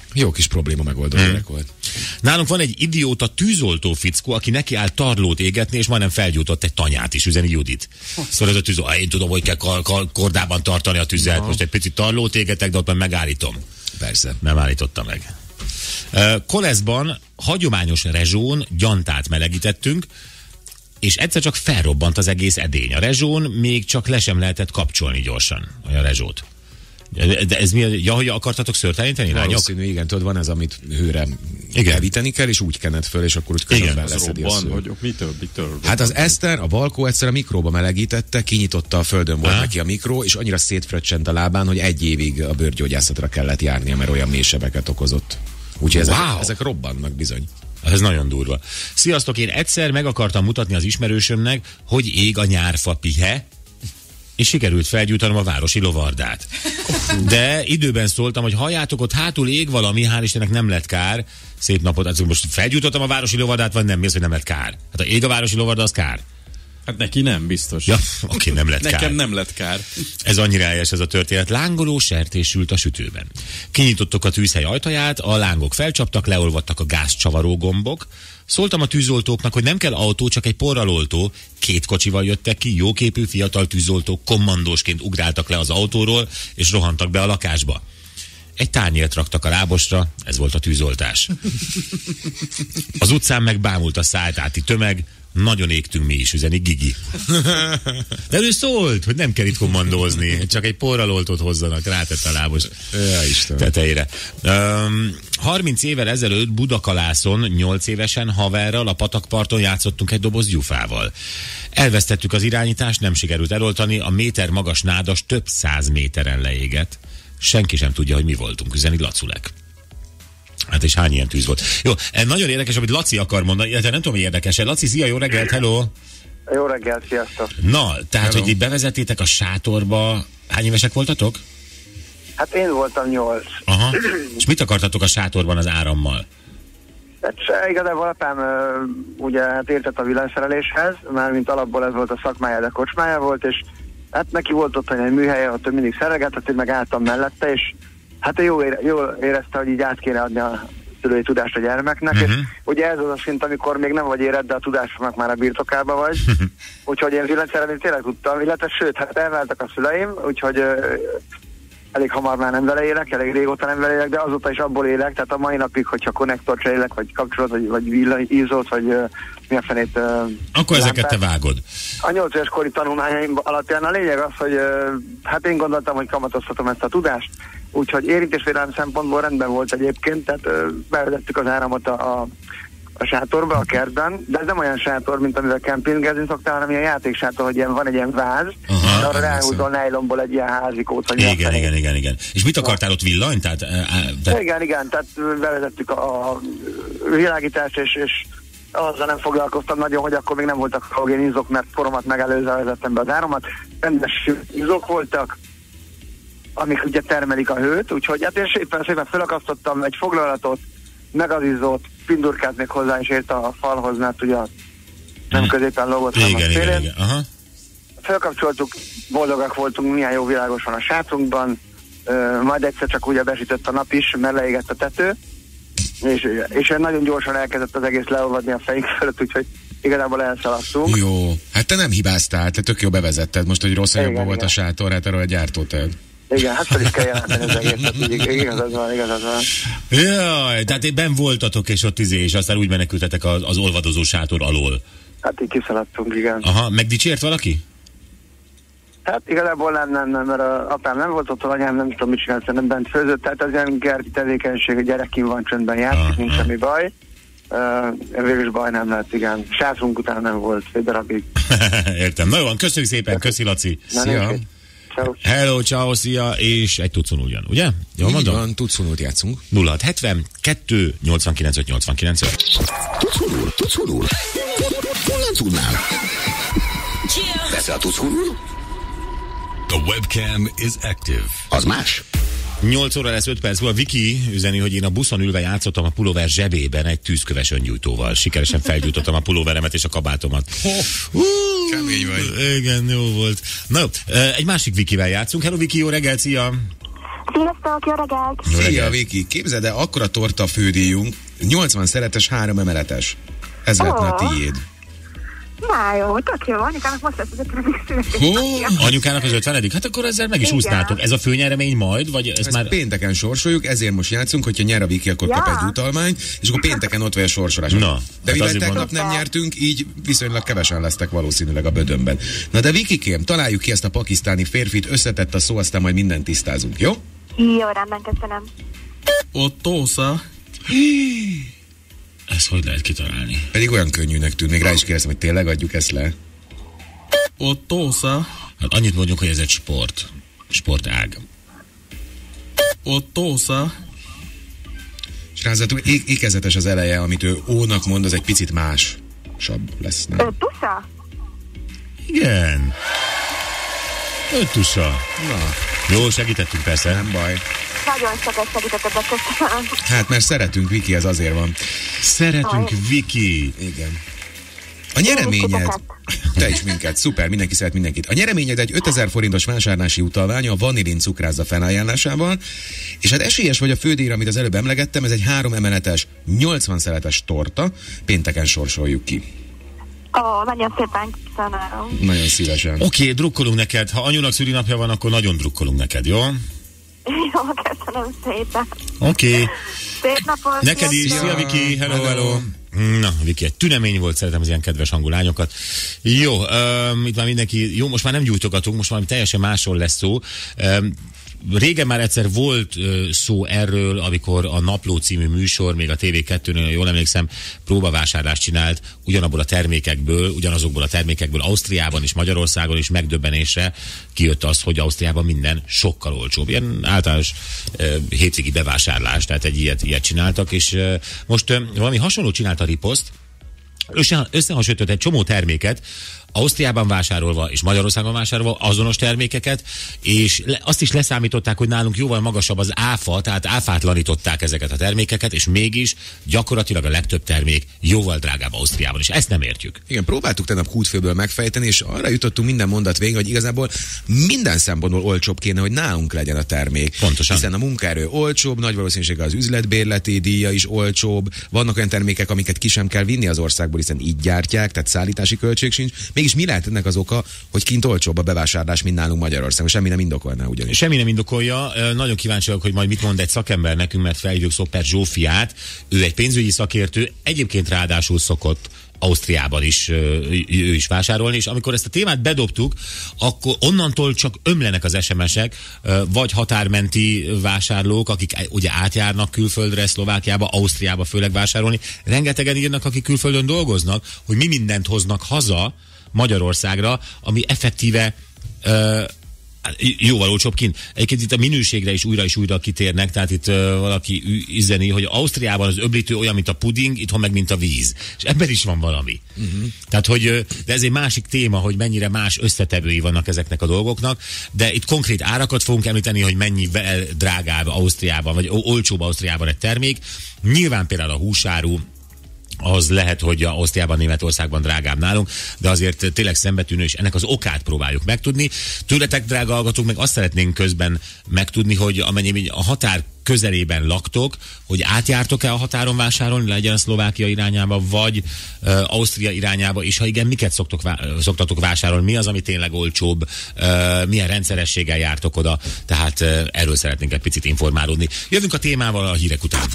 Jó kis probléma megoldó Hmm. gyerek volt. Nálunk van egy idióta tűzoltó fickó, aki neki áll tarlót égetni, és majdnem felgyújtott egy tanyát is, üzeni Judit. Szóval ez a tűzoltó, én tudom, hogy kell kar- kar- kordában tartani a tüzet, most egy picit tarlót égetek, de ott majd megállítom. Persze. Nem állította meg. Uh, Koleszban hagyományos rezsón gyantát melegítettünk, és egyszer csak felrobbant az egész edény. A rezsón még csak le sem lehetett kapcsolni gyorsan, a rezsót. De ez mi? Ja, hogy akartatok szőrteleníteni, lányok? Valószínű, igen, tudod, van ez, amit hőre Igen. hevíteni kell, és úgy kened föl, és akkor úgy Igen, közben az leszedi a Robban, szőr. hogy mitől, mitől? Hát az Eszter, a Valkó egyszer a mikróba melegítette, kinyitotta, a földön volt Há? neki a mikró, és annyira szétfröccsent a lábán, hogy egy évig a bőrgyógyászatra kellett járnia, mert olyan mélysebeket okozott. Úgyhogy ezek, Wow. ezek robbannak bizony. Ez nagyon durva. Sziasztok, én egyszer meg akartam mutatni az ismerősömnek, hogy ég a nyárfa pihe, és sikerült felgyújtanom a városi lovardát. De időben szóltam, hogy halljátok, ott hátul ég valami, hál' Istennek nem lett kár. Szép napot, hát most felgyújtottam a városi lovardát, vagy nem? Mi az, hogy nem lett kár? Hát ha ég a városi lovarda, az kár. Hát neki nem, biztos. Ja, oké, nem lett Nekem kár. nem lett kár. Ez annyira helyes ez a történet. Lángoló sertés sült a sütőben. Kinyitottuk a tűzhely ajtaját, a lángok felcsaptak, leolvadtak a gázcsavaró gombok. Szóltam a tűzoltóknak, hogy nem kell autó, csak egy porraloltó. Két kocsival jöttek ki, jóképű fiatal tűzoltók kommandósként ugráltak le az autóról, és rohantak be a lakásba. Egy tányért raktak a lábosra, ez volt a tűzoltás. Az utcán meg bámult a szájtáti tömeg, nagyon égtünk mi is, üzeni Gigi. De ő szólt, hogy nem kell itt kommandózni, csak egy porraloltót hozzanak, rátett a lábos Ja, Isten. tetejére. Um, harminc évvel ezelőtt Budakalászon nyolc évesen haverral a patakparton játszottunk egy doboz gyufával. Elvesztettük az irányítást, nem sikerült eloltani, a méter magas nádas több száz méteren leégett. Senki sem tudja, hogy mi voltunk, üzeni Laculek. Hát és hány ilyen tűz volt. Jó, nagyon érdekes, amit Laci akar mondani, illetve nem tudom, hogy érdekes. Laci, szia, jó reggelt, hello! Jó reggelt, sziasztok! Na, tehát, Hello. hogy így bevezetétek a sátorba, hány évesek voltatok? Hát én voltam nyolc. Aha. És mit akartatok a sátorban az árammal? Hát se, igazából apám ö, ugye hát értett a villanyszereléshez, mármint alapból ez volt a szakmája, de kocsmája volt, és hát neki volt otthon egy műhelye, ott ő mindig szerelgetett, én meg álltam mellette, és hát ő jól, ére, jól érezte, hogy így át kéne adni a szülői tudást a gyermeknek, Uh-huh. és ugye ez az a szint, amikor még nem vagy érett, de a tudásnak már a birtokába vagy, úgyhogy én villanyszerelni tényleg tudtam, illetve sőt, hát elváltak a szüleim, úgyhogy ö, elég hamar már nem vele élek, elég régóta nem vele élek, de azóta is abból élek, tehát a mai napig, hogyha konnektor cserélek, vagy kapcsolat, vagy, vagy villanyízót, vagy uh, mi a fenét uh, Akkor ezeket te vágod. A nyolc éves kori tanulmányaim alapján a lényeg az, hogy uh, hát én gondoltam, hogy kamatoztatom ezt a tudást, úgyhogy érintésvédelem szempontból rendben volt egyébként, tehát uh, bevezettük az áramot a, a, a sátorba, a kertben, de ez nem olyan sátor, mint amivel kempingezni szoktál, hanem ilyen játéksátor, hogy ilyen, van egy ilyen váz, Aha, de arra emlékszem. ráhúzol nejlomból egy ilyen házikót, vagy mi a Igen, fenét. igen, igen, igen. És mit akartál ott villany? Tehát, á, á, te... Igen, igen, tehát bevezettük a, a világítást, és, és azzal nem foglalkoztam nagyon, hogy akkor még nem voltak halogén izzók, mert foromat megelőzve vezettem be az áramat. Rendes izzók voltak, amik ugye termelik a hőt, úgyhogy hát én szépen, szépen felakasztottam egy foglalatot, meg az izzót, pindurkát még hozzá is ért a falhoz, mert ugye nem középen lógott, hanem a Igen, igen, szélén. igen. Aha. Felkapcsoltuk, boldogak voltunk, milyen jó világos van a sátrunkban, uh, majd egyszer csak ugye besütött a nap is, mert leégett a tető, és, és nagyon gyorsan elkezdett az egész leolvadni a fejünk fölött, úgyhogy igazából elszaladtunk. Jó, hát te nem hibáztál, te tök jó bevezetted. Most, hogy rossz Igen, anyagban volt igen. a sátor, hát arról a gyártótál. Igen, hát fel is kell jelenteni az egészet, így igazad van, igazad van. Jaj, tehát én benn voltatok, és ott izé, és aztán úgy menekültetek az, az olvadozó sátor alól. Hát így kiszaladtunk, igen. Aha, megdicsért valaki? Hát igazából nem, nem, nem, mert a apám nem volt ott, anyám nem tudom mit csinált, nem bent főzött, tehát az ilyen kerti tevékenység, a gyerek kim van csöndben játszik, Ah, nincs ah. semmi baj. Uh, végül is baj nem lett, igen. Sátrunk után nem volt, egy darabig. Értem. Na jó van, köszönjük szépen, köszi Laci. Na, Szia. nincs. Ciao. Hello, ciao, szia, és egy tucon ugyan, ugye? Jól Így mondom? van, tudsz unult játszunk. nulla hat hetven kettő nyolcvankilenc öt nyolcvankilenc öt. Tudsz hunul, tudsz hunul. Honnan tudnál? Persze, ha tudsz hunul, The webcam is active. az más. nyolc óra lesz öt perc múlva. Viki üzeni, hogy én a buszon ülve játszottam a pulóver zsebében egy tűzköves öngyújtóval. Sikeresen felgyújtottam a pulóveremet és a kabátomat. Uh, Kemény vagy. Igen, jó volt. Na jó, egy másik Vikivel játszunk. Hello Viki, jó reggelt, szia! Sziasztok, jó reggelt! Szia, reggelt. Viki, képzeld el, akkora torta fődíjunk, nyolcvan szeretes, három emeletes. Ez oh. lehetne a tiéd. Na jó, tök jó, anyukának most lesz az ötvenedik születésnapja. Anyukának az ötvenedik? Hát akkor ezzel meg is úsznátok. Ez a főnyeremény majd? Vagy ez ezt már... pénteken sorsoljuk, ezért most játszunk, hogyha nyer a Viki, akkor ja. kap egy utalmányt, és akkor pénteken ott vagy a sorsolás. Na, de hát mivel tegnap mondom... nem nyertünk, így viszonylag kevesen lesztek valószínűleg a bödönben. Na de Vikikém, találjuk ki ezt a pakisztáni férfit, összetett a szó, aztán majd mindent tisztázunk, jó? Jó, rendben, köszönöm. Ottósza. Ezt hogy lehet kitalálni? Pedig olyan könnyűnek tűnik, még rá is kérdezem, hogy tényleg adjuk ezt le. Ottósza. Hát annyit mondjuk, hogy ez egy sport. Sportág. Ottósza. És ráadásul é- ékezetes az eleje, amit ő ónak mond, az egy picit másabb lesz, nem? Öttusza? Igen. Öttusa. Na. Jó, segítettünk persze. Nem baj. Nagyon sokat segítettetek, köszönöm. Hát, mert szeretünk, Viki, ez azért van. Szeretünk, Aj. Viki. Igen. A nyereményed... Te is minket, szuper, mindenki szeret mindenkit. A nyereményed egy ötezer forintos vásárlási utalvány a Vanillin cukrászda felajánlásával, és hát esélyes vagy a fődíjra, amit az előbb emlegettem, ez egy három emeletes, nyolcvan szeletes torta, pénteken sorsoljuk ki. Ó, oh, nagyon szépen köszönöm. Nagyon szívesen. Oké, okay, drukkolunk neked. Ha anyunak szülinapja van, akkor nagyon drukkolunk neked, jó? Jó, köszönöm szépen. Oké. Okay. Szép napot. Neked is. Szia, Viki. Hello, hello. Na, Viki, egy tünemény volt, szeretem az ilyen kedves hangú lányokat. Jó, um, itt már mindenki, jó, most már nem gyújtogatunk, most valami teljesen másról lesz szó. Um, Régen már egyszer volt uh, szó erről, amikor a Napló című műsor, még a té vé kettőnél, jól emlékszem, próbavásárlást csinált ugyanabból a termékekből, ugyanazokból a termékekből Ausztriában és Magyarországon is megdöbbenésre kijött az, hogy Ausztriában minden sokkal olcsóbb. Ilyen általános uh, hétvégi bevásárlás, tehát egy ilyet, ilyet csináltak, és uh, most uh, valami hasonló csinált a Riposzt, Össze, összehasonlított egy csomó terméket, Ausztriában vásárolva és Magyarországon vásárolva azonos termékeket, és le, azt is leszámították, hogy nálunk jóval magasabb az áfa, tehát áfátlanították ezeket a termékeket, és mégis gyakorlatilag a legtöbb termék jóval drágább Ausztriában, és ezt nem értjük. Igen, próbáltuk tegnap kútfőből megfejteni, és arra jutottunk minden mondat végén, hogy igazából minden szempontból olcsóbb kéne, hogy nálunk legyen a termék. Pontosan. Hiszen a munkaerő olcsóbb, nagy valószínűséggel az üzletbérleti díja is olcsóbb, vannak olyan termékek, amiket ki sem kell vinni az országból, hiszen így gyártják, tehát szállítási költség sincs. Mégis mi lehet ennek az oka, hogy kint olcsóbb a bevásárlás, mint nálunk Magyarországon? Semmi nem indokolná ugyanis. Semmi nem indokolja. Nagyon kíváncsi vagyok, hogy majd mit mond egy szakember nekünk, mert felhívjuk Szoper Zsófiát. Ő egy pénzügyi szakértő, egyébként ráadásul szokott Ausztriában is, ő is vásárolni, és amikor ezt a témát bedobtuk, akkor onnantól csak ömlenek az es em esek, vagy határmenti vásárlók, akik ugye átjárnak külföldre, Szlovákiába, Ausztriába főleg vásárolni. Rengetegen írnak, akik külföldön dolgoznak, hogy mi mindent hoznak haza Magyarországra, ami effektíve uh, jóval olcsóbb kint. Egyébként itt a minőségre is újra és újra kitérnek, tehát itt uh, valaki üzeni, hogy Ausztriában az öblítő olyan, mint a puding, itthon meg, mint a víz. És ebben is van valami. Uh-huh. Tehát, hogy, uh, de ez egy másik téma, hogy mennyire más összetevői vannak ezeknek a dolgoknak, de itt konkrét árakat fogunk említeni, hogy mennyivel drágább Ausztriában, vagy olcsóbb Ausztriában egy termék. Nyilván például a húsáru, az lehet, hogy Ausztriában, Németországban drágább nálunk, de azért tényleg szembetűnő, és ennek az okát próbáljuk megtudni. Tőletek, drága hallgatók, meg azt szeretnénk közben megtudni, hogy amennyi a határ közelében laktok, hogy átjártok-e a határon vásárolni, legyen a Szlovákia irányába, vagy uh, Ausztria irányába, és ha igen, miket szoktok vá- szoktatok vásárolni, mi az, ami tényleg olcsóbb, uh, milyen rendszerességgel jártok oda, tehát uh, erről szeretnénk egy picit informálódni. Jövünk a témával a hírek után.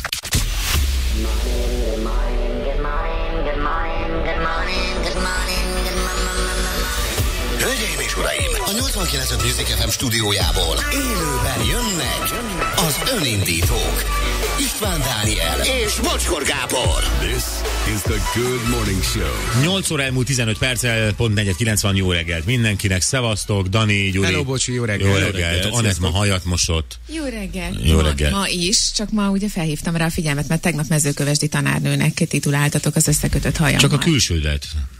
Hölgyeim és uraim, a nyolcvankilenc pont öt Music ef em stúdiójából élőben jönnek az önindítók. István Dániel és Bocskor Gábor. This is the Good Morning Show. nyolc óra elmúlt tizenöt perccel, pont negyven kilencven, jó reggelt mindenkinek. Szevasztok, Dani, Gyuri. Hello, Bocsi, jó reggelt. Jó reggelt. Anett ma hajat mosott. Jó reggelt. Jó ma, reggelt. ma is, csak ma ugye felhívtam rá a figyelmet, mert tegnap mezőkövesdi tanárnőnek tituláltatok az összekötött hajammal. Csak a külsődet.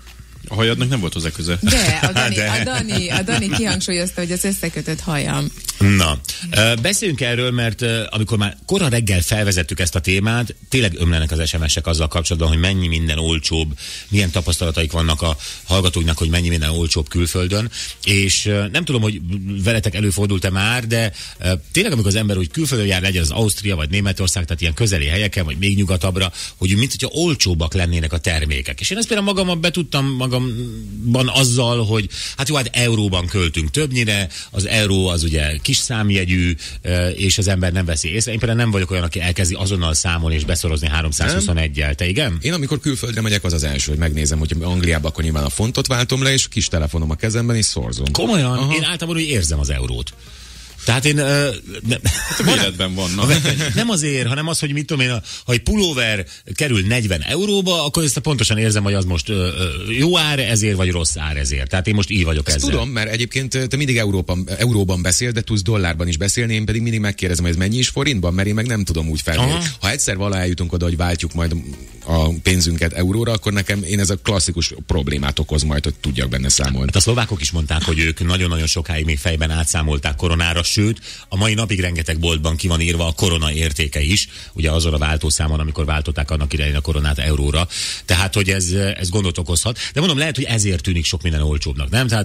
A hajadnak nem volt hozzá köze. De, a Dani, De. a Dani, a Dani kihangsúlyozta, hogy az összekötött hajam. Na, uh, beszéljünk erről, mert uh, amikor már kora reggel felvezettük ezt a témát, tényleg ömlenek az es em es-ek azzal kapcsolatban, hogy mennyi minden olcsóbb, milyen tapasztalataik vannak a hallgatóknak, hogy mennyi minden olcsóbb külföldön, és uh, nem tudom, hogy veletek előfordult-e már, de uh, tényleg amikor az ember úgy külföldön jár, legyen az Ausztria vagy Németország, tehát ilyen közeli helyeken, vagy még nyugatabbra, hogy mint hogyha olcsóbbak lennének a termékek. És én ezt például magamban betudtam magamban azzal, hogy hát jó, hát euróban költünk többnyire, az euró az ugye kis számjegyű, és az ember nem veszi észre. Én például nem vagyok olyan, aki elkezdi azonnal számolni és beszorozni háromszázhuszoneggyel. Te igen? Én amikor külföldre megyek, az az első, hogy megnézem, hogy Angliában akkor nyilván a fontot váltom le, és kis telefonom a kezemben, és szorzom. Komolyan? Aha. Én általában úgy érzem az eurót. Tehát én... Uh, ne, A véletben vannak. Nem azért, hanem az, hogy mit tudom én, ha egy pulóver kerül negyven euróba, akkor ezt pontosan érzem, hogy az most uh, jó ár ezért, vagy rossz ár ezért. Tehát én most így vagyok Ezt ezzel. tudom, mert egyébként te mindig Európan, euróban beszél, de tudsz dollárban is beszélni, én pedig mindig megkérdezem, hogy ez mennyi is forintban, mert én meg nem tudom úgy felmérni. Aha. Ha egyszer valaha eljutunk oda, hogy váltjuk majd a pénzünket euróra, akkor nekem én ez a klasszikus problémát okoz majd, hogy tudjak benne számolni. Hát a szlovákok is mondták, hogy ők nagyon-nagyon sokáig még fejben átszámolták koronára, sőt, a mai napig rengeteg boltban ki van írva a korona értéke is, ugye azon a váltószámon, amikor váltották annak idején a koronát euróra. Tehát, hogy ez, ez gondot okozhat. De mondom, lehet, hogy ezért tűnik sok minden olcsóbbnak, nem? Tehát,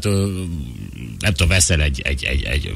nem tudom, veszel egy, egy, egy, egy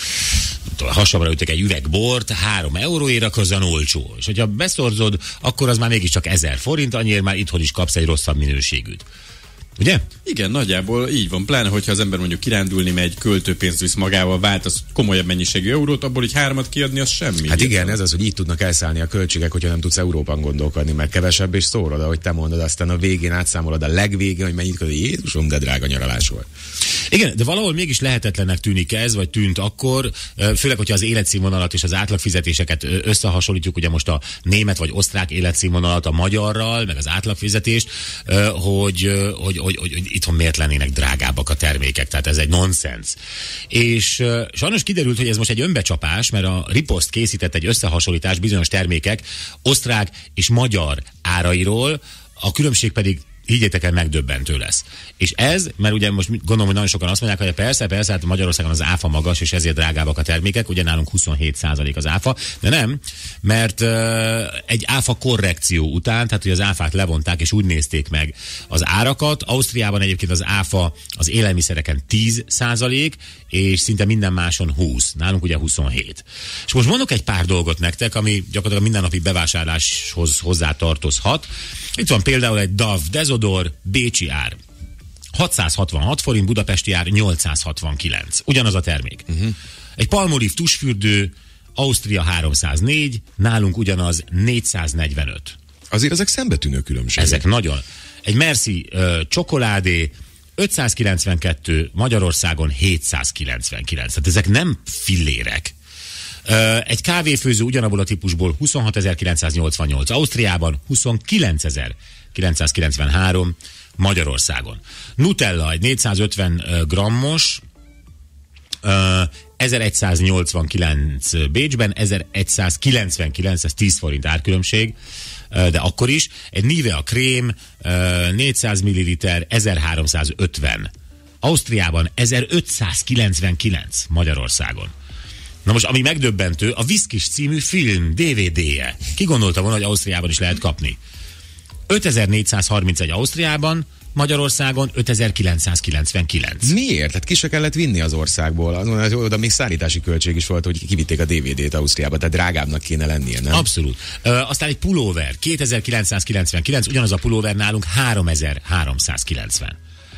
hasamra ütök egy üveg bort, három euróért, akkor az olyan olcsó. És hogyha beszorzod, akkor az már mégiscsak ezer forint, annyiért már itthon is kapsz egy rosszabb minőségűt. Ugye? Igen, nagyjából így van. Pláne, hogyha az ember mondjuk kirándulni megy, költőpénzt visz magával, vált az komolyabb mennyiségű eurót, abból így hármat kiadni, az semmi. Hát igen, ez az, hogy így tudnak elszállni a költségek, hogyha nem tudsz Európán gondolkodni, mert kevesebb és szórod, ahogy te mondod, aztán a végén átszámolod a legvégén, hogy mennyit kötő, Jézusom, de drága nyaralás volt. Igen, de valahol mégis lehetetlennek tűnik ez, vagy tűnt akkor, főleg, hogyha az életszínvonalat és az átlagfizetéseket összehasonlítjuk, ugye most a német vagy osztrák életszínvonalat a magyarral, meg az átlagfizetést, hogy, hogy, hogy, hogy, hogy itthon miért lennének drágábbak a termékek, tehát ez egy nonsens. És sajnos kiderült, hogy ez most egy önbecsapás, mert a Ripost készített egy összehasonlítás bizonyos termékek osztrák és magyar árairól, a különbség pedig higgyétek el, megdöbbentő lesz. És ez, mert ugye most gondolom, hogy nagyon sokan azt mondják, hogy persze, persze, hát Magyarországon az áfa magas, és ezért drágábbak a termékek, ugye nálunk huszonhét százalék az áfa, de nem, mert uh, egy áfa korrekció után, tehát hogy az áfát levonták, és úgy nézték meg az árakat. Ausztriában egyébként az áfa az élelmiszereken tíz százalék, és szinte minden máson húsz. Nálunk ugye huszonhét. És most mondok egy pár dolgot nektek, ami gyakorlatilag mindennapi bevásárláshoz hozzá tartozhat. Itt van például egy Dove Dezodor bécsi ár. hatszázhatvanhat forint, budapesti ár nyolcszázhatvankilenc. Ugyanaz a termék. Uh-huh. Egy Palmolive tusfürdő, Ausztria háromszáznégy, nálunk ugyanaz négyszáznegyvenöt. Azért ezek szembetűnő különbségek. Ezek nagyon. Egy Merci uh, csokoládé, ötszázkilencvenkettő, Magyarországon hétszázkilencvenkilenc. Tehát ezek nem fillérek. Uh, egy kávéfőző ugyanabból a típusból huszonhatezer-kilencszáznyolcvannyolc, Ausztriában huszonkilencezer-kilencszázkilencvenhárom, Magyarországon. Nutella egy négyszázötven grammos, uh, ezerszáznyolcvankilenc Bécsben, ezerszázkilencvenkilenc, ez tíz forint árkülönbség, uh, de akkor is. Egy Nivea krém, uh, négyszáz milliliter, ezerháromszázötven. Ausztriában ezerötszázkilencvenkilenc, Magyarországon. Na most, ami megdöbbentő, a Viszkis című film dé vé dé-je. Ki gondolta volna, hogy Ausztriában is lehet kapni? ötezer-négyszázharmincegy Ausztriában, Magyarországon ötezer-kilencszázkilencvenkilenc. Miért? Tehát ki se kellett vinni az országból. Az, oda még szállítási költség is volt, hogy kivitték a dé vé dét Ausztriába, tehát drágábbnak kéne lennie, nem? Abszolút. Uh, aztán egy pulóver, kétezer-kilencszázkilencvenkilenc, ugyanaz a pulóver nálunk háromezer-háromszázkilencven.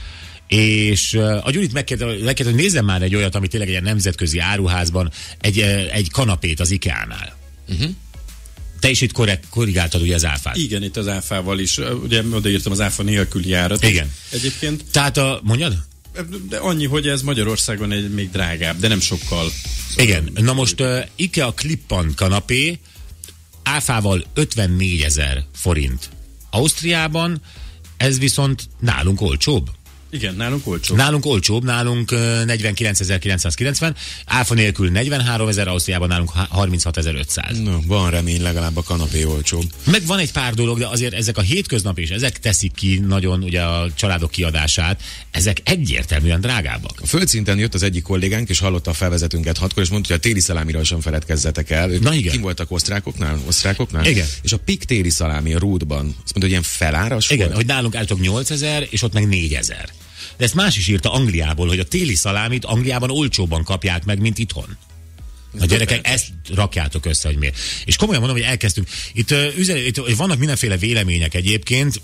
És uh, a Gyurit megkérdezte, hogy nézzem már egy olyat, ami tényleg egy nemzetközi áruházban, egy, egy kanapét az IKEA-nál. Uh-huh. Te is itt korrekt, korrigáltad ugye az áfát. Igen, itt az áfával is. Ugye odaírtam az áfa nélküli árat. Igen. Egyébként. Tehát a, mondjad? De annyi, hogy ez Magyarországon egy még drágább, de nem sokkal. Igen. Na most uh, IKEA Clippan kanapé áfával ötvennégyezer forint. Ausztriában ez viszont nálunk olcsóbb. Igen, nálunk olcsóbb. Nálunk olcsóbb, nálunk negyvenkilencezer-kilencszázkilencven, áfa nélkül negyvenháromezer, Ausztriában nálunk harminchatezer-ötszáz. No, van remény, legalább a kanapé olcsóbb. Meg van egy pár dolog, de azért ezek a hétköznap és ezek teszik ki nagyon ugye a családok kiadását, ezek egyértelműen drágábbak. A földszinten jött az egyik kollégánk, és hallotta a felvezetőnket hatkor, és mondta, hogy a téli szalámiról sem feledkezzetek el. Na igen. Kim voltak osztrákoknál? Osztrákoknál? Igen. És a pik téli szalámi a Rúdban, azt mondta, hogy ilyen feláras Igen, volt? hogy nálunk állítok nyolcezer, és ott meg négyezer. De ezt más is írta Angliából, hogy a téli szalámit Angliában olcsóbban kapják meg, mint itthon. A gyerekek, ezt rakjátok össze, hogy miért. És komolyan mondom, hogy elkezdtünk. Itt, uh, üzen, itt vannak mindenféle vélemények egyébként,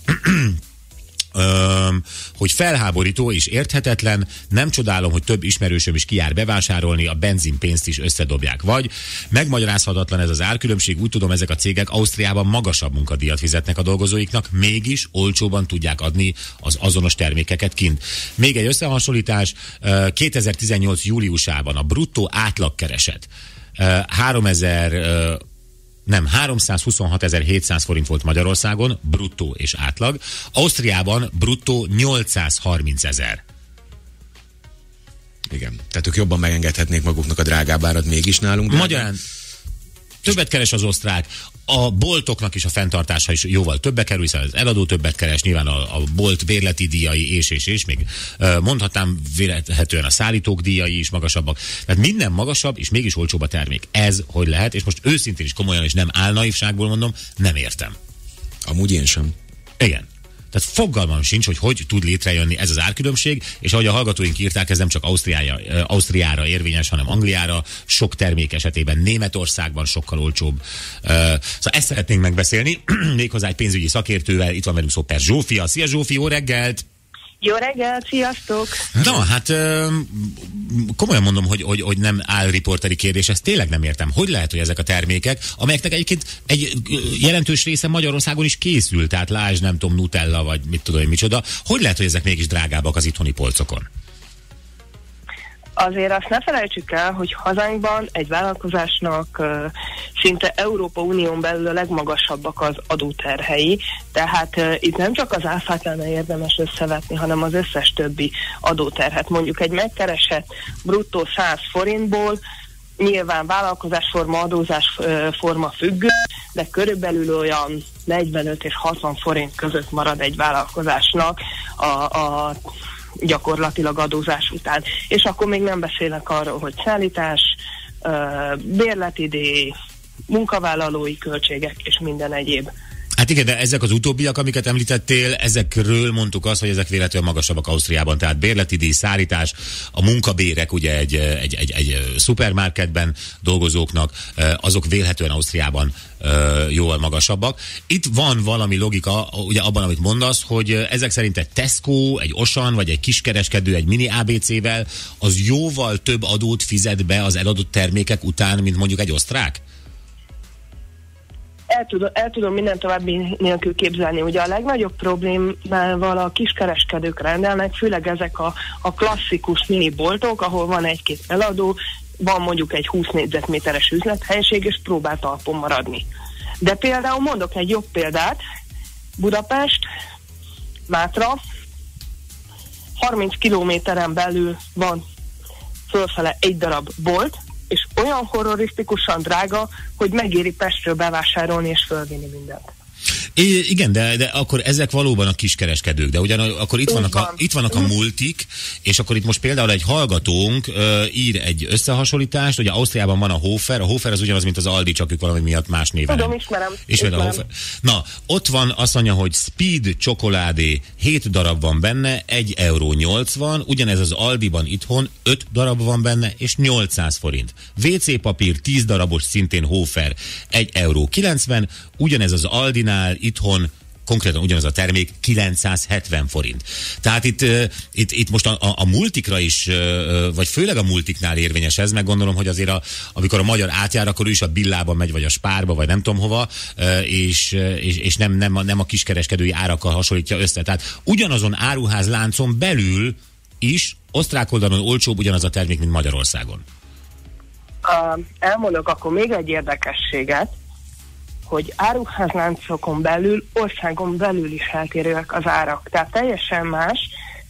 Öm, hogy felháborító és érthetetlen, nem csodálom, hogy több ismerősöm is kijár bevásárolni, a benzinpénzt is összedobják. Vagy megmagyarázhatatlan ez az árkülönbség, úgy tudom, ezek a cégek Ausztriában magasabb munkadíjat fizetnek a dolgozóiknak, mégis olcsóban tudják adni az azonos termékeket kint. Még egy összehasonlítás, kétezer-tizennyolc júliusában a bruttó átlagkereset háromezer nem, háromszázhuszonhatezer-hétszáz forint volt Magyarországon, bruttó és átlag. Ausztriában bruttó nyolcszázharmincezer. Igen. Tehát ők jobban megengedhetnék maguknak a drágább árat, mégis nálunk. Drágább. Magyarán többet keres az osztrák, a boltoknak is a fenntartása is jóval többe kerül, hiszen az eladó többet keres, nyilván a, a bolt bérleti díjai és, és, és még mondhatnám véletlenül a szállítók díjai is magasabbak. Tehát minden magasabb, és mégis olcsóbb a termék. Ez hogy lehet, és most őszintén is komolyan, és nem álnaivságból mondom, nem értem. Amúgy én sem. Igen. Tehát fogalmam sincs, hogy hogy tud létrejönni ez az árkülönbség, és ahogy a hallgatóink írták, ez nem csak Ausztriára, Ausztriára érvényes, hanem Angliára, sok termék esetében Németországban sokkal olcsóbb. Szóval ezt szeretnénk megbeszélni, méghozzá egy pénzügyi szakértővel, itt van velünk Szoper Zsófia. Szia Zsófi, jó reggelt! Jó reggelt, sziasztok! Na, hát komolyan mondom, hogy, hogy, hogy nem áll riporteri kérdés, ezt tényleg nem értem. Hogy lehet, hogy ezek a termékek, amelyeknek egyébként egy jelentős része Magyarországon is készül, tehát lásd, nem tudom, Nutella, vagy mit tudom én micsoda, hogy lehet, hogy ezek mégis drágábbak az itthoni polcokon? Azért azt ne felejtsük el, hogy hazánkban egy vállalkozásnak uh, szinte Európa Unión belül a legmagasabbak az adóterhei, tehát uh, itt nem csak az áfát lenne érdemes összevetni, hanem az összes többi adóterhet. Mondjuk egy megkeresett bruttó száz forintból, nyilván vállalkozásforma, adózásforma függő, de körülbelül olyan negyvenöt és hatvan forint között marad egy vállalkozásnak a, a gyakorlatilag adózás után. És akkor még nem beszélek arról, hogy szállítás, bérleti díj, munkavállalói költségek és minden egyéb. Hát igen, de ezek az utóbbiak, amiket említettél, ezekről mondtuk azt, hogy ezek véletlenül magasabbak Ausztriában, tehát bérleti díj, szállítás, a munkabérek ugye egy, egy, egy, egy szupermarketben dolgozóknak, azok vélhetően Ausztriában jóval magasabbak. Itt van valami logika, ugye abban, amit mondasz, hogy ezek szerint egy Tesco, egy Auchan, vagy egy kiskereskedő, egy mini á bé cével, az jóval több adót fizet be az eladott termékek után, mint mondjuk egy osztrák? El tudom, el tudom minden további nélkül képzelni. Ugye a legnagyobb problémával a kiskereskedők rendelnek, főleg ezek a, a klasszikus miniboltok, ahol van egy-két eladó, van mondjuk egy húsz négyzetméteres üzlethelyiség, és próbál talpon maradni. De például mondok egy jobb példát, Budapest, Mátra, harminc kilométeren belül van fölfele egy darab bolt, és olyan horrorisztikusan drága, hogy megéri Pestről bevásárolni és fölvinni mindent. I- igen, de, de akkor ezek valóban a kiskereskedők, de ugyan akkor itt vannak, a, itt vannak a multik, és akkor itt most például egy hallgatónk uh, ír egy összehasonlítást, ugye Ausztriában van a Hofer, a Hofer az ugyanaz, mint az Aldi, csak ők valami miatt más néven. Tudom, ismerem. Ismered a Hofer? Na, ott van, azt mondja, hogy Speed csokoládé, hét darab van benne, egy euró nyolcvan, ugyanez az Aldiban itthon öt darab van benne, és nyolcszáz forint. vé cé papír tíz darabos, szintén Hofer, egy euró kilencven, ugyanez az Aldinál itthon konkrétan ugyanaz a termék kilencszázhetven forint. Tehát itt, uh, itt, itt most a, a, a multikra is, uh, vagy főleg a multiknál érvényes ez, meg gondolom, hogy azért a, amikor a magyar átjár, akkor ő is a Billába megy, vagy a Spárba, vagy nem tudom hova, uh, és, és, és nem, nem, a, nem a kiskereskedői árakkal hasonlítja össze. Tehát ugyanazon áruház láncon belül is osztrák oldalon olcsóbb ugyanaz a termék, mint Magyarországon. Uh, elmondok akkor még egy érdekességet, hogy áruházláncokon belül, országon belül is eltérőek az árak. Tehát teljesen más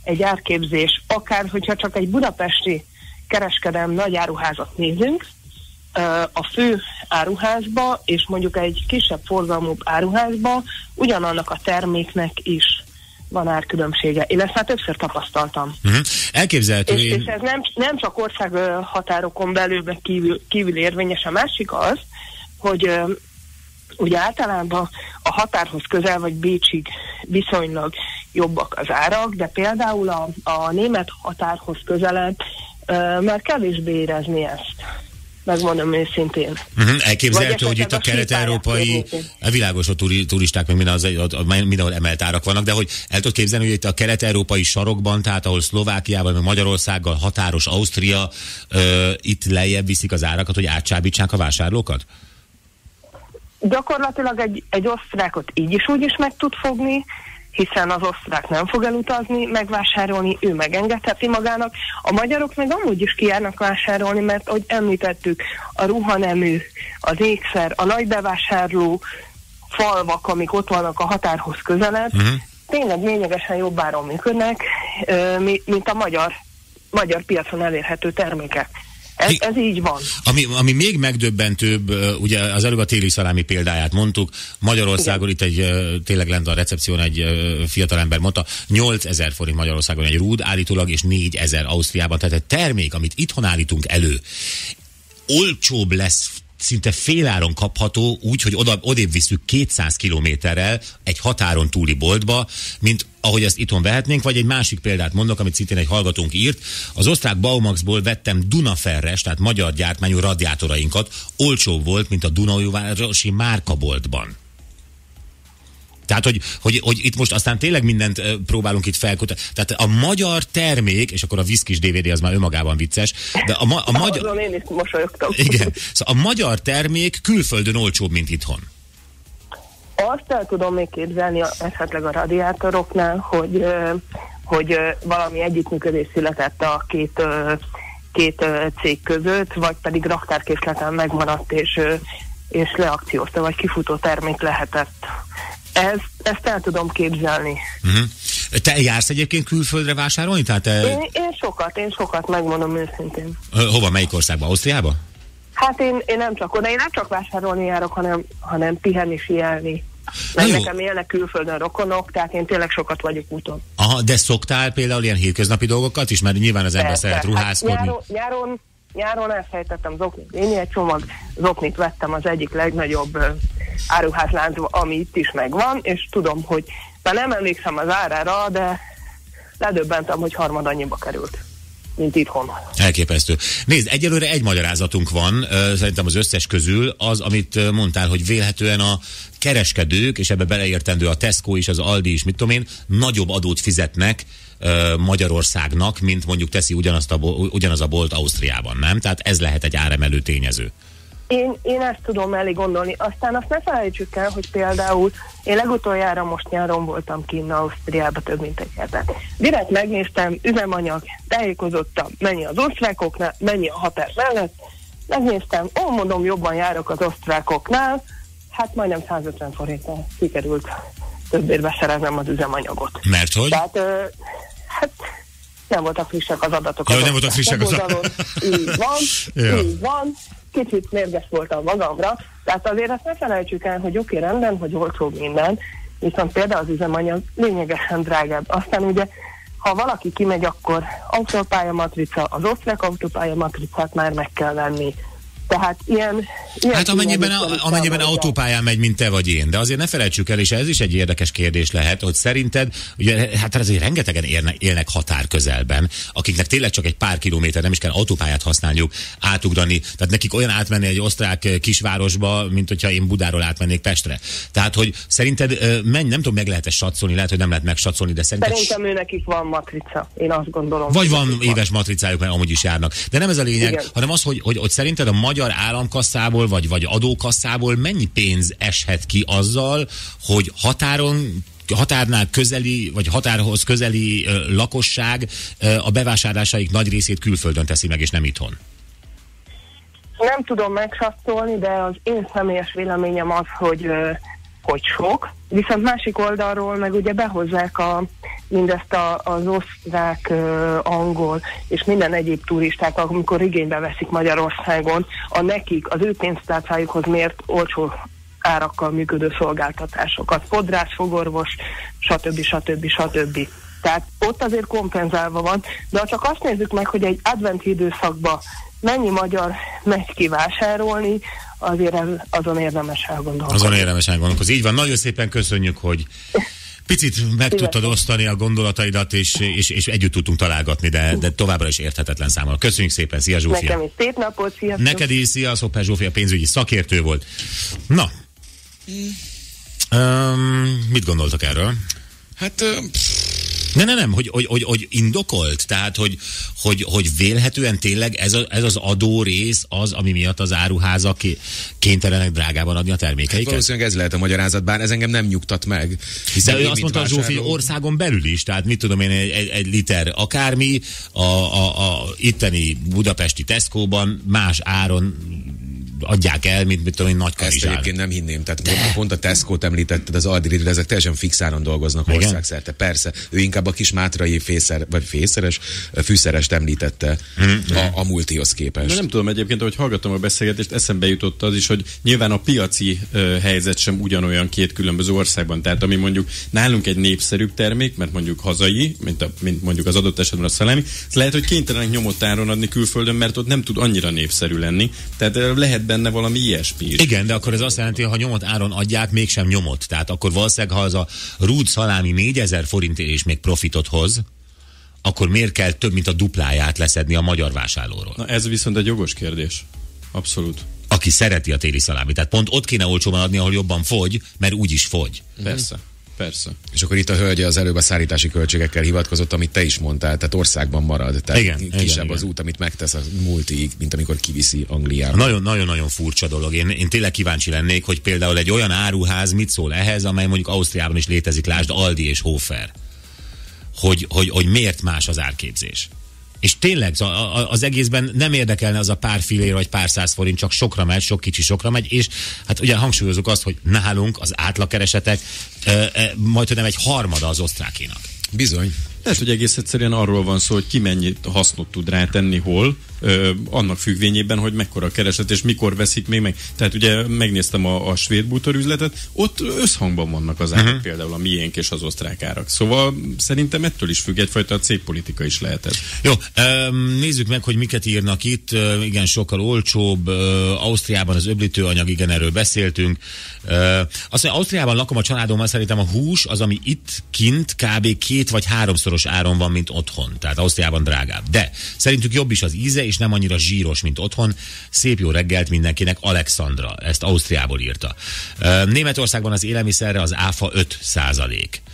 egy árképzés, akár hogyha csak egy budapesti kereskedelmi nagy áruházat nézünk, a fő áruházba és mondjuk egy kisebb forgalmú áruházba ugyanannak a terméknek is van árkülönbsége. Én ezt már többször tapasztaltam. Uh-huh. Elképzelhető. És, én... és ez nem, nem csak ország határokon belül, meg kívül, kívül érvényes. A másik az, hogy uh, ugye általában a határhoz közel, vagy Bécsig viszonylag jobbak az árak, de például a, a német határhoz közelebb uh, már kevésbé érezni ezt. Megmondom őszintén. Uh-huh. Elképzelhető, hogy itt a kelet-európai, a világos, a turisták, meg minden az, mindenhol emelt árak vannak, de hogy el tudod képzelni, hogy itt a kelet-európai sarokban, tehát ahol Szlovákiával, meg Magyarországgal határos Ausztria, uh, itt lejjebb viszik az árakat, hogy átcsábítsák a vásárlókat? Gyakorlatilag egy, egy osztrákot így is úgy is meg tud fogni, hiszen az osztrák nem fog elutazni, megvásárolni, ő megengedheti magának. A magyarok meg amúgy is kijárnak vásárolni, mert ahogy említettük, a ruhanemű, az ékszer, a nagy bevásárló falvak, amik ott vannak a határhoz közelebb, uh-huh. tényleg lényegesen jobb áron működnek, mint a magyar, magyar piacon elérhető termékek. Ez, ez így van. Ami, ami még megdöbbentőbb, ugye az előbb a téli szalámi példáját mondtuk, Magyarországon igen. Itt egy, tényleg lent a recepción egy fiatalember mondta, nyolcezer forint Magyarországon egy rúd állítólag, és négyezer Ausztriában, tehát egy termék, amit itthon állítunk elő, olcsóbb lesz, szinte féláron kapható, úgy, hogy oda, odébb visszük kétszáz kilométerrel egy határon túli boltba, mint ahogy ezt itthon vehetnénk, vagy egy másik példát mondok, amit szintén egy hallgatónk írt. Az osztrák Baumaxból vettem Dunaferres, tehát magyar gyártmányú radiátorainkat, olcsóbb volt, mint a Dunaújvárosi márkaboltban. Tehát, hogy, hogy, hogy itt most aztán tényleg mindent uh, próbálunk itt felkutatni. Tehát a magyar termék, és akkor a viszkis dé vé dé az már önmagában vicces, de a, ma, a magyar... Azon én is mosolyogtam. Igen. Szóval a magyar termék külföldön olcsóbb, mint itthon. Azt el tudom még képzelni esetleg a radiátoroknál, hogy, hogy valami együttműködés született a két, két cég között, vagy pedig raktárkészleten megmaradt, és, és leakciózta, vagy kifutó termék lehetett. Ez, ezt el tudom képzelni. Uh-huh. Te jársz egyébként külföldre vásárolni? Tehát te... én, én sokat, én sokat, megmondom őszintén. Hova, melyik országba? Ausztriába? Hát én, én nem csak oda, én nem csak vásárolni járok, hanem, hanem pihenni, fielni. Meg nekem élnek külföldön rokonok, tehát én tényleg sokat vagyok úton. Aha, de szoktál például ilyen hétköznapi dolgokat is? Mert nyilván az ember szeret ruházkodni. Hát nyáron, nyáron, nyáron elfejtettem zoknit. Én egy csomag zoknit vettem az egyik legnagyobb uh, áruházláncba, ami itt is megvan, és tudom, hogy már nem emlékszem az árára, de ledöbbentem, hogy harmad annyiba került, mint itthon. Elképesztő. Nézd, egyelőre egy magyarázatunk van, szerintem az összes közül, az, amit mondtál, hogy vélhetően a kereskedők, és ebbe beleértendő a Tesco is, az Aldi is, mit tudom én, nagyobb adót fizetnek Magyarországnak, mint mondjuk teszi ugyanazt a, ugyanaz a bolt Ausztriában, nem? Tehát ez lehet egy áremelő tényező. Én, én ezt tudom elég gondolni. Aztán azt ne felejtsük el, hogy például én legutoljára most nyáron voltam kinn Ausztriában több mint egy hetet. Direkt megnéztem, üzemanyag, tájékozottam, mennyi az osztrákoknál, mennyi a határ mellett. Megnéztem, ó, mondom, jobban járok az osztrákoknál, hát majdnem százötven forinttal sikerült többért beszereznem az üzemanyagot. Mert hogy? Tehát, ö, hát nem voltak frissek az adatok. Jó, nem voltak frissek az adatok. Így van, ja. így van. Kicsit mérges voltam magamra, tehát azért azt ne felejtsük el, hogy oké, rendben, hogy olcsóbb minden, viszont például az üzemanyag lényegesen drágább. Aztán ugye, ha valaki kimegy, akkor autópálya matrica, az osztrák autópálya matricát már meg kell venni. Tehát ilyen... ilyen hát amennyiben, a, amennyiben autópályán megy, mint te vagy én, de azért ne felejtsük el, és ez is egy érdekes kérdés lehet, hogy szerinted, ugye, hát azért rengetegen élnek, élnek határ közelben, akiknek tényleg csak egy pár kilométer, nem is kell autópályát használniuk, átugrani, tehát nekik olyan átmenni egy osztrák kisvárosba, mint hogyha én Budáról átmennék Pestre. Tehát, hogy szerinted, menj, nem tudom, meg lehet-e satszolni, lehet, hogy nem lehet megsatszolni, de szerinted... Szerintem ő nekik van matrica, én azt gondolom. Vagy van éves van. matricájuk, mert amúgy is járnak. De nem ez a lényeg, igen. hanem az, hogy, hogy, hogy szerinted a magyar államkasszából, vagy, vagy adókasszából mennyi pénz eshet ki azzal, hogy határon, határnál közeli, vagy határhoz közeli ö, lakosság ö, a bevásárlásaik nagy részét külföldön teszi meg, és nem itthon? Nem tudom megsatszolni, de az én személyes véleményem az, hogy, ö, hogy sok, viszont másik oldalról meg ugye behozzák a, mindezt a, az osztrák, uh, angol és minden egyéb turisták, amikor igénybe veszik Magyarországon a nekik, az ő pénztárcájukhoz mért olcsó árakkal működő szolgáltatásokat. Fodrász, fogorvos, stb. stb. stb. Tehát ott azért kompenzálva van, de ha csak azt nézzük meg, hogy egy adventi időszakban mennyi magyar megy ki vásárolni, azért azon érdemes elgondolkozni. Azon érdemes elgondolkozni. Így van, nagyon szépen köszönjük, hogy picit meg tudtad osztani a gondolataidat, és, és, és együtt tudtunk találgatni, de, de továbbra is érthetetlen számomra. Köszönjük szépen, szia Zsófia! Nekem is szép napot, sziasztok! Neked is, szia, Szopás Zsófia pénzügyi szakértő volt. Na, um, mit gondoltak erről? Hát... Uh, Ne, ne, nem, hogy, hogy, hogy, hogy indokolt, tehát, hogy, hogy, hogy vélhetően tényleg ez, a, ez az adó rész az, ami miatt az áruházak kénytelenek drágában adni a termékeiket? Hát valószínűleg ez lehet a magyarázat, bár ez engem nem nyugtat meg. Hiszen ő azt mondta a Zsófi, országon belül is, tehát mit tudom én, egy, egy, egy liter akármi, a, a, a itteni budapesti Tesco-ban más áron adják el, mint mit tudom én, nagy Ezt egyébként nem hinném. Tehát de. pont a Tesco-t említetted, az Aldi, ezek teljesen fixáron dolgoznak országszerte. Persze, ő inkább a kis mátrai fészer, vagy fészeres, fűszerest említette mm-hmm. a, a multihoz képest. De nem tudom egyébként, ahogy hallgatom a beszélgetést, eszembe jutott az is, hogy nyilván a piaci uh, helyzet sem ugyanolyan két különböző országban. Tehát ami mondjuk nálunk egy népszerűbb termék, mert mondjuk hazai, mint, a, mint mondjuk az adott esetben a szalámi, lehet, hogy kénytelenek nyomott áron adni külföldön, mert ott nem tud annyira népszerű lenni. Tehát uh, lehet benne valami ilyesmi is. Igen, de akkor ez azt jelenti, hogy ha nyomott áron adják, mégsem nyomott. Tehát akkor valószínűleg, ha az a rúd szalámi négyezer forintért és még profitot hoz, akkor miért kell több, mint a dupláját leszedni a magyar vásárlóról? Na ez viszont egy jogos kérdés. Abszolút. Aki szereti a téli szalámit. Tehát pont ott kéne olcsóban adni, ahol jobban fogy, mert úgyis fogy. Persze. Persze. És akkor itt a hölgy az előbb a szállítási költségekkel hivatkozott, amit te is mondtál, tehát országban marad. Tehát igen, kisebb igen, az igen. út, amit megtesz a multiig, mint amikor kiviszi Angliába. Nagyon-nagyon furcsa dolog. Én, én tényleg kíváncsi lennék, hogy például egy olyan áruház mit szól ehhez, amely mondjuk Ausztriában is létezik, lásd Aldi és Hofer. Hogy, hogy, hogy miért más az árképzés. És tényleg az egészben nem érdekelne az a pár fillér vagy pár száz forint, csak sokra megy, sok kicsi sokra megy, és hát ugye hangsúlyozunk azt, hogy nálunk az átlagkeresetek e, e, majdnem egy harmada az osztrákénak. Bizony. Ez, hogy egész egyszerűen arról van szó, hogy ki mennyit hasznot tud rátenni, hol, ö, annak függvényében, hogy mekkora a kereset, és mikor veszik még meg. Tehát ugye megnéztem a, a svéd bútorüzletet, ott összhangban vannak az árak, uh-huh. például a miénk és az osztrák árak. Szóval szerintem ettől is függ, egyfajta cégpolitika is lehet ez. Jó, nézzük meg, hogy miket írnak itt. Igen, sokkal olcsóbb. Ausztriában az öblítőanyag, igen, erről beszéltünk. Azt mondja, Ausztriában lakom a családommal, szerintem a hús az, ami itt kint kb. két vagy háromszoros áron van, mint otthon. Tehát Ausztriában drágább. De szerintük jobb is az íze, és nem annyira zsíros, mint otthon. Szép jó reggelt mindenkinek, Alexandra. Ezt Ausztriából írta. Németországban az élelmiszerre az áfa öt százalék.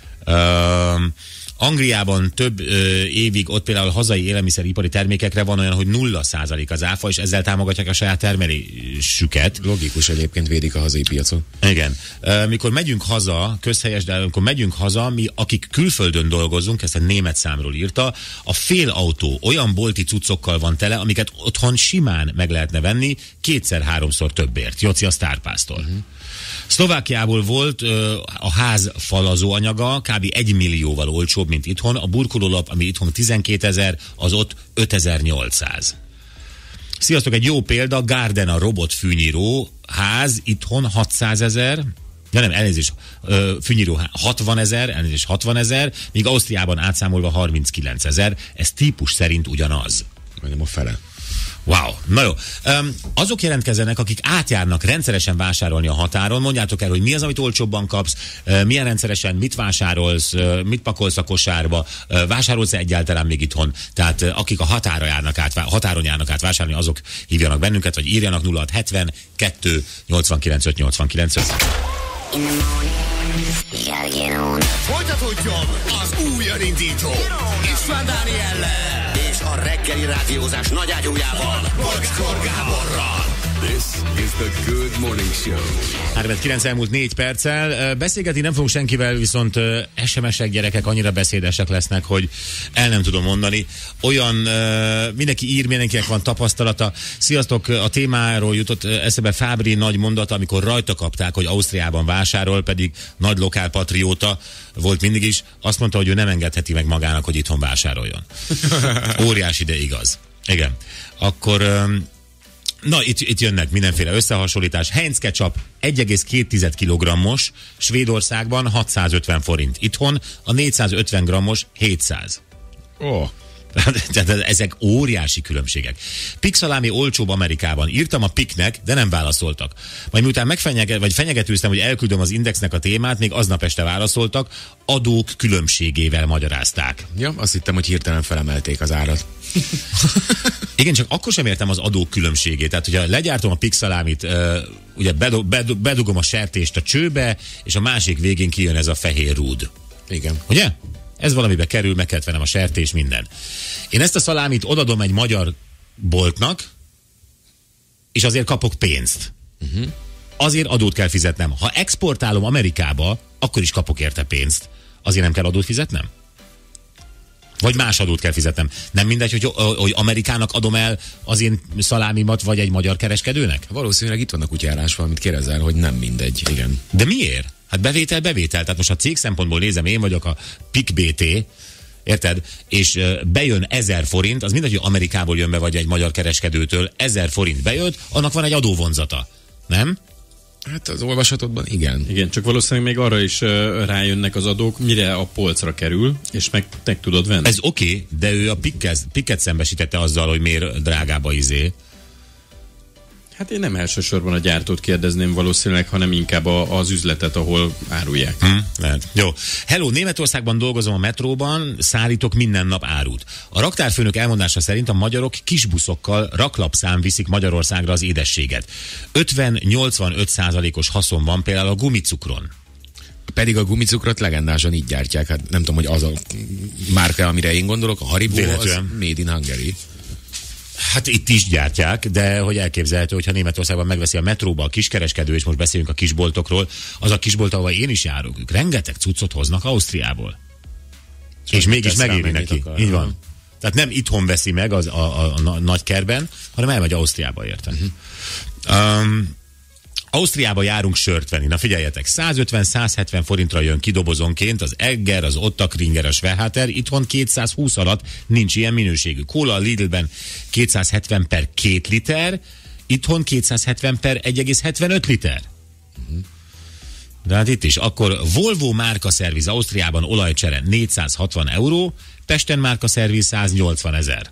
Angliában több ö, évig ott például hazai élelmiszeripari termékekre van olyan, hogy nulla százalék az áfa, és ezzel támogatják a saját termelésüket. Logikus, egyébként védik a hazai piacot. Igen. Ö, mikor megyünk haza, közhelyes, de amikor megyünk haza, mi, akik külföldön dolgozunk, ezt a német számról írta, a fél autó olyan bolti cuccokkal van tele, amiket otthon simán meg lehetne venni, kétszer-háromszor többért. Joci a sztárpásztól. Uh-huh. Szlovákiából volt ö, a ház falazó anyaga kb. egy millióval olcsóbb, mint itthon. A burkolólap, ami itthon tizenkétezer, az ott ötezer-nyolcszáz. Sziasztok, egy jó példa, Gardena robot fűnyíró ház itthon hatszázezer, de nem, elnézést, fűnyíró hatvanezer, elnézést hatvanezer, míg Ausztriában átszámolva harminckilencezer, ez típus szerint ugyanaz. Majdnem a fele. Wow, na jó. Um, azok jelentkezzenek, akik átjárnak rendszeresen vásárolni a határon, mondjátok el, hogy mi az, amit olcsóbban kapsz, uh, milyen rendszeresen, mit vásárolsz, uh, mit pakolsz a kosárba, uh, vásárolsz-e egyáltalán még itthon. Tehát uh, akik a határa járnak át, határon járnak át vásárolni, azok hívjanak bennünket, vagy írjanak nulla hat hetven kettő nyolcvankilenc öt nyolcvankilenc öt. Folytatódjon az új indító István Dániellel és a reggeli rádiózás nagyágyújával, Bocskor Gáborral. This is the Good Morning Show. három kilenc elmúlt négy perccel. Beszélgetni nem fogunk senkivel, viszont es em es-ek gyerekek annyira beszédesek lesznek, hogy el nem tudom mondani. Olyan, mindenki ír, mindenkinek van tapasztalata. Sziasztok, a témáról jutott eszebe Fábri nagy mondata, amikor rajta kapták, hogy Ausztriában vásárol, pedig nagy lokálpatrióta volt mindig is. Azt mondta, hogy ő nem engedheti meg magának, hogy itthon vásároljon. Óriási, de igaz. Igen. Akkor... Na, itt, itt jönnek mindenféle összehasonlítás. Heinz ketchup egy egész két kilogrammos, Svédországban hatszázötven forint. Itthon a négyszázötven grammos hétszáz. Ó. Oh. Tehát ezek óriási különbségek. Pixalámi olcsóbb Amerikában. Írtam a Piknek, de nem válaszoltak. Majd miután megfenyeget, vagy fenyegetőztem, hogy elküldöm az Indexnek a témát, még aznap este válaszoltak, adók különbségével magyarázták. Ja, azt hittem, hogy hirtelen felemelték az árat. Igen, csak akkor sem értem az adók különbségét. Tehát, hogyha legyártom a Pixalámit, uh, ugye bedug, bedug, bedugom a sertést a csőbe, és a másik végén kijön ez a fehér rúd. Igen. Ugye? Ez valamibe kerül, meg kellett vennem a sertés, minden. Én ezt a szalámit odadom egy magyar boltnak, és azért kapok pénzt. Uh-huh. Azért adót kell fizetnem. Ha exportálom Amerikába, akkor is kapok érte pénzt. Azért nem kell adót fizetnem? Vagy más adót kell fizetnem. Nem mindegy, hogy, hogy Amerikának adom el az én szalámimat, vagy egy magyar kereskedőnek? Valószínűleg itt vannak kutyálás, valamit kérdezel, hogy nem mindegy, igen. De miért? Hát bevétel, bevétel. Tehát most a cég szempontból nézem, én vagyok a Pik bé té, érted? És bejön ezer forint, az mindegy, hogy Amerikából jön be, vagy egy magyar kereskedőtől, ezer forint bejött, annak van egy adóvonzata. Nem? Hát az olvasatodban igen. Igen, csak valószínűleg még arra is uh, rájönnek az adók, mire a polcra kerül, és meg, meg tudod venni. Ez oké, okay, de ő a Pikket, Pikket szembesítette azzal, hogy miért drágább a izé. Hát én nem elsősorban a gyártót kérdezném valószínűleg, hanem inkább a, az üzletet, ahol árulják. Hmm, lehet. Jó. Hello, Németországban dolgozom a metróban, szállítok minden nap árut. A raktárfőnök elmondása szerint a magyarok kisbuszokkal raklapszám viszik Magyarországra az édességet. ötven-nyolcvanöt százalékos haszon van például a gumicukron. Pedig a gumicukrot legendásan így gyártják. Hát nem tudom, hogy az a márka, amire én gondolok, a Haribo, az Made in Hungary. Hát itt is gyártják, de hogy elképzelhető, hogyha Németországban megveszi a metróba a kiskereskedő, és most beszélünk a kisboltokról, az a kisbolt, ahol én is járok, ők rengeteg cuccot hoznak Ausztriából. Csak és mégis megéri neki. Akar, így van. Tehát nem itthon veszi meg az, a, a, a, a nagykerben, hanem elmegy Ausztriába, érte. Uh-huh. Um, Ausztriába járunk sört venni. Na figyeljetek, százötven-százhetven forintra jön ki dobozonként az Egger, az Ottakringer, a Schwehater, itthon kétszázhúsz alatt nincs ilyen minőségű. Kóla a Lidlben kétszázhetven per két liter, itthon kétszázhetven per egy egész hetvenöt liter. Uh-huh. De hát itt is. Akkor Volvo márka szerviz Ausztriában olajcsere négyszázhatvan euró, Pesten márka szerviz száznyolcvan ezer.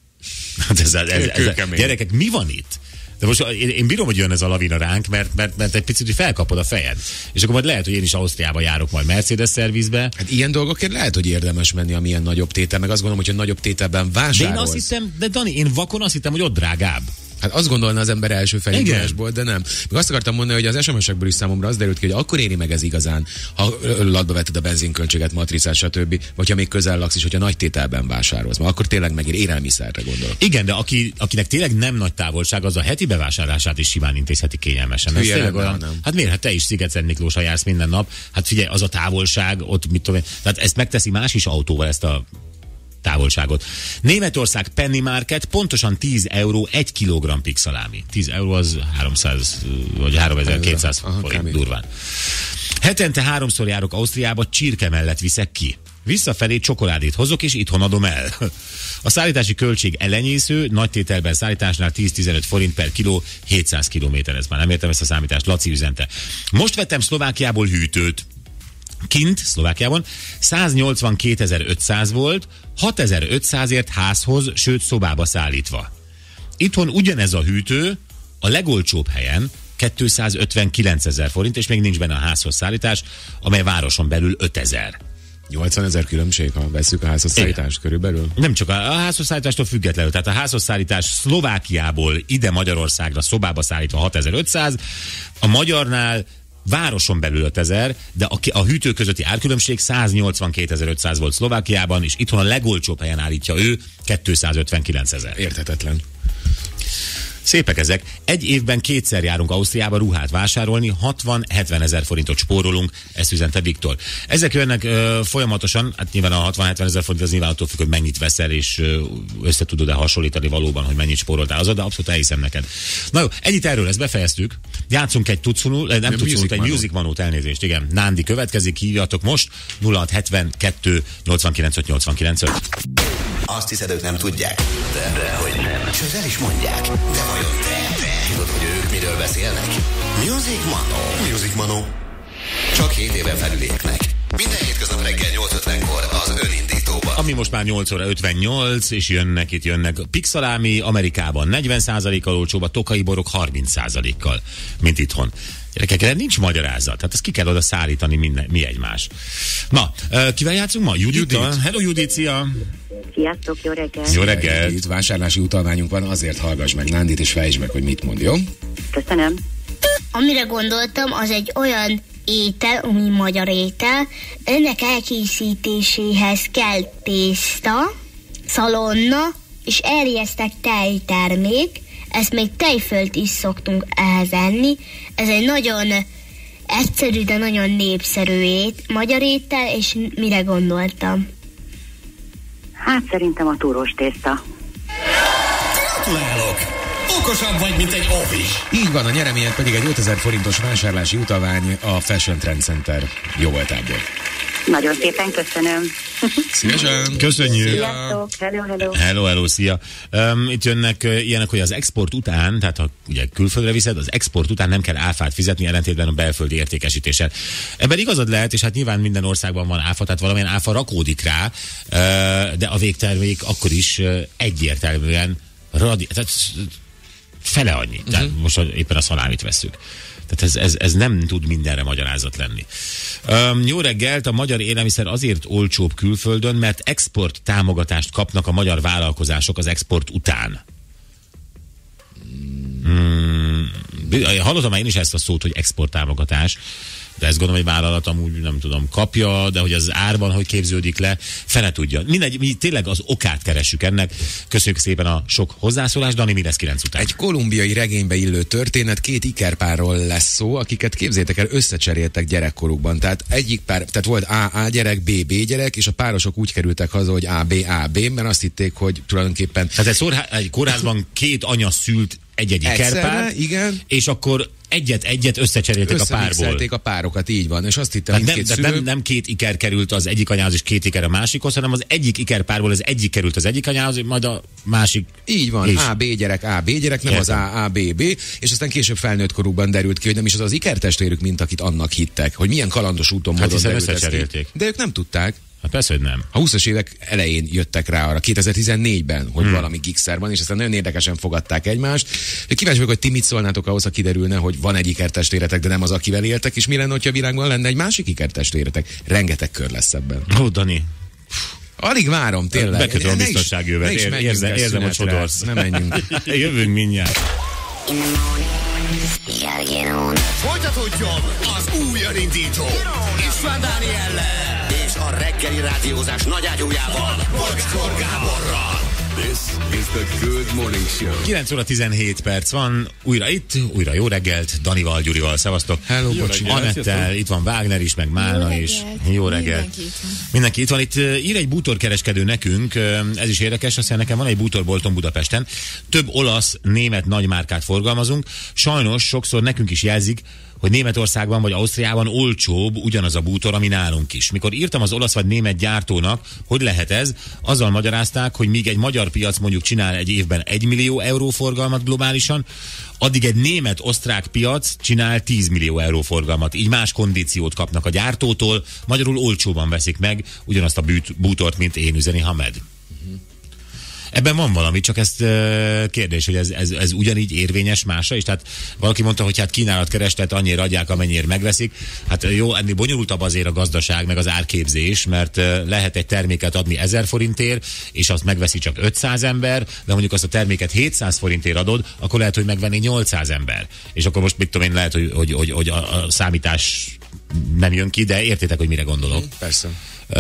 Hát ez, ez, ez, ez, gyerekek, mi van itt? De most én, én bírom, hogy jön ez a lavina ránk, mert, mert, mert egy picit felkapod a fejed. És akkor majd lehet, hogy én is Ausztriába járok majd Mercedes szervizbe. Hát ilyen dolgokért lehet, hogy érdemes menni, amilyen nagyobb tétel, meg azt gondolom, hogy a nagyobb tételben vásárolsz. De én azt hittem, de Dani, én vakon azt hittem, hogy ott drágább. Hát azt gondolna az ember első felindulásból, de nem. Még azt akartam mondani, hogy az es em es-ekből is számomra az derült ki, hogy akkor éri meg ez igazán, ha latba vetted a benzinköltséget, matricát, stb. Vagy ha még közel laksz is, hogyha nagy tételben vásárolsz. Mert akkor tényleg megér, élelmiszerre gondolok. Igen, de aki, akinek tényleg nem nagy távolság, az a heti bevásárlását is simán intézheti kényelmesen. Ez tényleg olyan, nem. Hát miért? Hát te is Sziget-Szent Miklósra jársz minden nap. Hát figyelj, az a távolság, ott mit tudom én. Tehát ezt megteszi más is autóval, ezt a távolságot. Németország Penny Market, pontosan tíz euró egy kilogramm pixalámi. tíz euró az háromszáz vagy háromezer-kétszáz forint durván. Hetente háromszor járok Ausztriába, csirke mellett viszek ki. Visszafelé csokoládét hozok, és itthon adom el. A szállítási költség elenyésző, nagy tételben szállításnál tíz-tizenöt forint per kiló, hétszáz kilométer. Ez már nem értem ezt a számítást, Laci üzente. Most vettem Szlovákiából hűtőt. Kint, Szlovákiában száznyolcvankétezer-ötszáz volt, hatezer-ötszázért házhoz, sőt szobába szállítva. Itthon ugyanez a hűtő a legolcsóbb helyen kétszázötvenkilencezer forint, és még nincs benne a házhoz szállítás, amely városon belül ötezer. nyolcvanezer különbség, ha veszük a házhoz szállítást körülbelül? Nem csak a, a házhoz szállítástól függetlenül, tehát a házhoz szállítás Szlovákiából ide Magyarországra szobába szállítva hatezer-ötszáz, a magyarnál városon belül ötezer, de a, a hűtő közötti árkülönbség száznyolcvankétezer-ötszáz volt Szlovákiában, és itthon a legolcsóbb helyen állítja ő kétszázötvenkilencezer. Érthetetlen. Szépek ezek. Egy évben kétszer járunk Ausztriába ruhát vásárolni, hatvan-hetven ezer forintot spórolunk, ezt üzente Viktor. Ezek jönnek ö, folyamatosan, hát nyilván a hatvan-hetven ezer forint az nyilván attól függ, hogy mennyit veszel, és ö, össze tudod-e hasonlítani valóban, hogy mennyit spóroltál azon, de abszolút elhiszem neked. Na jó, ennyit erről, ezt befejeztük. Játszunk egy tucunul, nem tucunul, egy music manót, elnézést, igen. Nándi következik, hívjatok most, nulla hat hetvenkettő nyolcvankilenc öt nyolcvankilenc öt. Azt hiszed, ők nem tudják? De, de hogy nem. Sőt, el is mondják. De vajon te, te tudod, hogy ők miről beszélnek? Music Manó. Music Manó. Csak hét éven felülieknek. Minden hétköznap reggel nyolc ötvenkor az önindítóban. Ami most már nyolc óra ötvennyolc, és jönnek, itt jönnek. Pixalámi Amerikában negyven százalékkal olcsóbb, a tokai borok harminc százalékkal, mint itthon. Gyerekek, erre nincs magyarázat. Tehát ezt ki kell oda szállítani minden, mi egymás. Na, kivel játszunk ma? Judittal? Hello Judit, szia! Sziasztok, jó reggelt! Jó reggelt! Itt vásárlási utalványunk van, azért hallgass meg Nándit, és fejtsd meg, hogy mit mond, jó? Köszönöm. Amire gondoltam, az egy olyan étel, ami magyar étel. Ennek elkészítéséhez kell tészta, szalonna és erjesztett tejtermék. Ezt még tejfölt is szoktunk ehhez enni. Ez egy nagyon egyszerű, de nagyon népszerű ét, magyar étel, és mire gondoltam? Hát szerintem a túrós tészta. Gratulálok! Okosabb vagy, mint egy óvis. Így van, a nyereményed pedig egy ötezer forintos vásárlási utalvány a Fashion Trend Center jó voltából. Nagyon szépen köszönöm. Szívesen. Köszönjük. Sziasztok, hello, hello. Hello, hello, szia. Um, itt jönnek uh, ilyenek, hogy az export után, tehát ha ugye külföldre viszed, az export után nem kell áfát fizetni, ellentétben a belföldi értékesítéssel. Ebben igazad lehet, és hát nyilván minden országban van áfa, tehát valamilyen áfa rakódik rá, uh, de a végtermék akkor is uh, egyértelműen radi- tehát fele annyi. Uh-huh. Tehát most éppen a szalámit vesszük. Tehát ez, ez, ez nem tud mindenre magyarázat lenni. Um, jó reggelt, a magyar élelmiszer azért olcsóbb külföldön, mert export támogatást kapnak a magyar vállalkozások az export után. Hmm, hallottam már én is ezt a szót, hogy export támogatás, de ezt gondolom, hogy vállalat amúgy nem tudom, kapja, de hogy az árban hogy képződik le, fene tudja. Mindegy, mi tényleg az okát keressük ennek. Köszönjük szépen a sok hozzászólást, Dani, mi lesz kilenc után? Egy kolumbiai regénybe illő történet, két ikerpárról lesz szó, akiket képzétek el, összecseréltek gyerekkorukban. Tehát egyik pár, tehát volt á á gyerek, bé bé gyerek, és a párosok úgy kerültek haza, hogy á bé á bé, mert azt hitték, hogy tulajdonképpen... Tehát egy, szórhá- egy kórházban két anya szült egy-egy ikerpár, igen, és akkor egyet-egyet összecserélték a párból. a párokat, így van, és azt hittem, nem, mindkét nem, szülő... nem két iker került az egyik anyához, és két iker a másikhoz, hanem az egyik ikerpárból az egyik került az egyik anyához, majd a másik... Így van, á bé gyerek, á bé gyerek, nem Értem. Az á á bé bé, és aztán később felnőtt korukban derült ki, hogy nem is az az ikertestvérük, mint akit annak hittek, hogy milyen kalandos úton hát módon derült összecserélték. De ők nem tudták. Hát persze, hogy nem. A húszas évek elején jöttek rá arra, kétezer-tizennégyben, hogy hmm. valami gigszer van, és aztán nagyon érdekesen fogadták egymást. Kíváncsi vagyok, hogy ti mit szólnátok ahhoz, ha kiderülne, hogy van egy ikertestvéretek, de nem az, akivel éltek, és mi lenne, hogyha a világban lenne egy másik ikertestvéretek. Rengeteg kör lesz ebben. Ó, Dani. Alig várom, tényleg. Bekötöm a biztonságjövet. Érzem, érzem, hogy sodorsz. Nem menjünk. Jövünk mindjárt. Folytatódjon az új önindító István Dániellel és a reggeli rádiózás nagyágyújával Bocskor Gáborral. This is the Good Morning Show. kilenc óra tizenhét perc van, újra itt, újra jó reggelt, Danival, Gyurival, szevasztok. Hello, bocsi. Anettel, itt van Wagner is, meg Málna is. Jó reggelt. Mindenki itt van. Mindenki itt van. Itt ír egy bútorkereskedő nekünk, ez is érdekes, aztán nekem van egy bútorboltom Budapesten. Több olasz, német nagymárkát forgalmazunk. Sajnos sokszor nekünk is jelzik, hogy Németországban vagy Ausztriában olcsóbb ugyanaz a bútor, ami nálunk is. Mikor írtam az olasz vagy német gyártónak, hogy lehet ez, azzal magyarázták, hogy míg egy magyar piac mondjuk csinál egy évben egy millió euró forgalmat globálisan, addig egy német-osztrák piac csinál tíz millió euró forgalmat. Így más kondíciót kapnak a gyártótól, magyarul olcsóban veszik meg ugyanazt a bútort, mint én, üzeni Hamed. Ebben van valami, csak ez kérdés, hogy ez, ez, ez ugyanígy érvényes másra is. Tehát valaki mondta, hogy hát kínálat-kereslet annyira adják, amennyire megveszik. Hát jó, ennél bonyolultabb azért a gazdaság, meg az árképzés, mert lehet egy terméket adni ezer forintért, és azt megveszi csak ötszáz ember, de mondjuk azt a terméket hétszáz forintért adod, akkor lehet, hogy megvenni nyolcszáz ember. És akkor most mit tudom én, lehet, hogy, hogy, hogy, hogy a, a számítás nem jön ki, de értitek, hogy mire gondolok. Persze. Uh,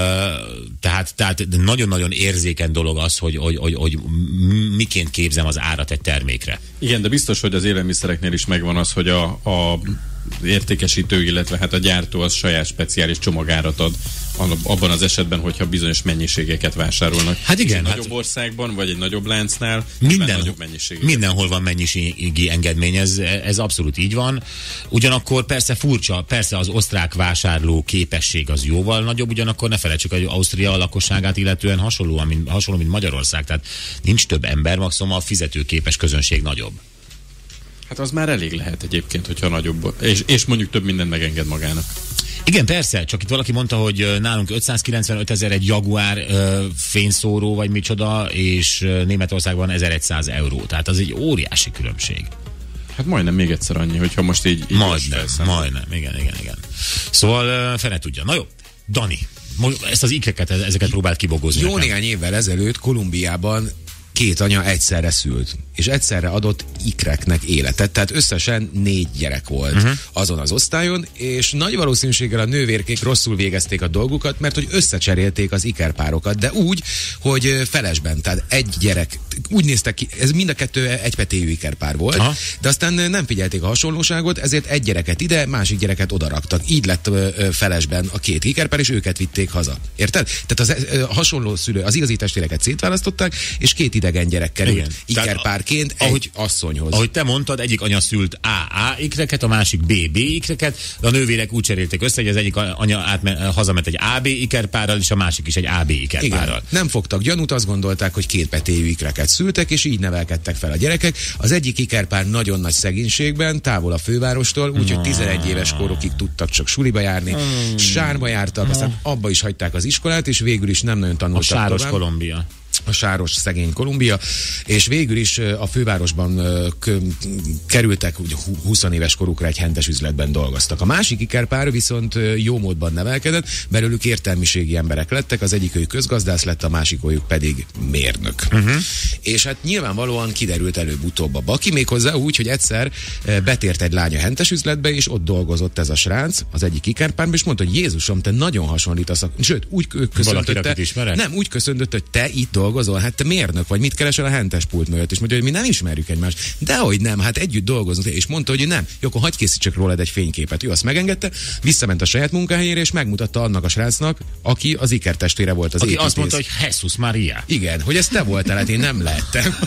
tehát, tehát nagyon-nagyon érzékeny dolog az, hogy, hogy, hogy, hogy miként képzem az árat egy termékre. Igen, de biztos, hogy az élelmiszereknél is megvan az, hogy a, a értékesítő, illetve hát a gyártó az saját speciális csomagárat ad abban az esetben, hogyha bizonyos mennyiségeket vásárolnak. Hát igen. Egy hát nagyobb országban, vagy egy nagyobb láncnál minden, nagyobb mennyiségeket. Mindenhol van mennyiségi engedmény, ez, ez abszolút így van. Ugyanakkor persze furcsa, persze az osztrák vásárló képesség az jóval nagyobb, ugyanakkor ne felejtsük, hogy Ausztria lakosságát illetően hasonló, mint, hasonló, mint Magyarország, tehát nincs több ember, maximum a fizetőképes közönség nagyobb. Hát az már elég lehet egyébként, hogyha nagyobb, és, és mondjuk több mindent megenged magának. Igen, persze, csak itt valaki mondta, hogy nálunk ötszázkilencvenöt ezer egy Jaguar ö, fényszóró, vagy micsoda, és Németországban ezerszáz euró. Tehát az egy óriási különbség. Hát majdnem még egyszer annyi, hogyha most így... így majdnem, majdnem, igen, igen, igen. Szóval uh, fene tudja. Na jó, Dani, ezt az ikreket, ezeket próbált kibogozni. Jó nekem. Néhány évvel ezelőtt Kolumbiában két anya egyszerre szült, és egyszerre adott ikreknek életet, tehát összesen négy gyerek volt uh-huh. azon az osztályon, és nagy valószínűséggel a nővérkék rosszul végezték a dolgukat, mert hogy összecserélték az ikerpárokat, de úgy, hogy felesben, tehát egy gyerek, úgy néztek ki, ez mind a kettő egypetéjű ikerpár volt, aha. de aztán nem figyelték a hasonlóságot, ezért egy gyereket ide, másik gyereket odaraktak. Így lett felesben a két ikerpár, és őket vitték haza. Érted? Tehát az a hasonló szülő, az igazi testvéreket szétválasztották, és két idegen gyerek került ikerpárként egy ahogy, asszonyhoz. Ahogy te mondtad, egyik anya szült á á ikreket, a másik bé bé ikreket, de a nővérek úgy cserélték össze, hogy az egyik anya átme, hazament egy á bé ikerpárral, és a másik is egy á bé ikerpárral. Igen. Nem fogtak gyanút, azt gondolták, hogy két petéjű ikreket szültek, és így nevelkedtek fel a gyerekek. Az egyik ikerpár nagyon nagy szegénységben, távol a fővárostól, úgyhogy tizenegy éves korukig tudtak csak suliba járni, mm. sárba jártak, aztán abba is hagyták az iskolát, és végül is nem nagyon tanultak tovább. A sáros Kolumbia. A sáros szegény Kolumbia, és végül is a fővárosban kerültek, húsz éves korukra egy hentes üzletben dolgoztak. A másik ikerpár viszont jó módban nevelkedett, belőlük értelmiségi emberek lettek, az egyik őjük közgazdász lett, a másik őjük pedig mérnök. Uh-huh. És hát nyilvánvalóan kiderült előbb-utóbb a baki, méghozzá úgy, hogy egyszer betért egy lány a hentes üzletbe, és ott dolgozott ez a srác, az egyik ikerpárban, és mondta, hogy Jézusom, te nagyon hasonlítasz a... Sőt, úgy köszöntötte, nem, úgy köszöntött, hogy te itt dolgozol, hát te mérnök vagy, mit keresel a hentes pult mögött? És mondja, hogy mi nem ismerjük egymást. Dehogy nem, hát együtt dolgozunk. És mondta, hogy nem. Jó, akkor hagyj készítsek rólad egy fényképet. Ő azt megengedte, visszament a saját munkahelyére, és megmutatta annak a srácnak, aki az ikertestvére volt az aki építész. Azt mondta, hogy Jesus Maria. Igen, hogy ez te voltál, hát én nem lehettem.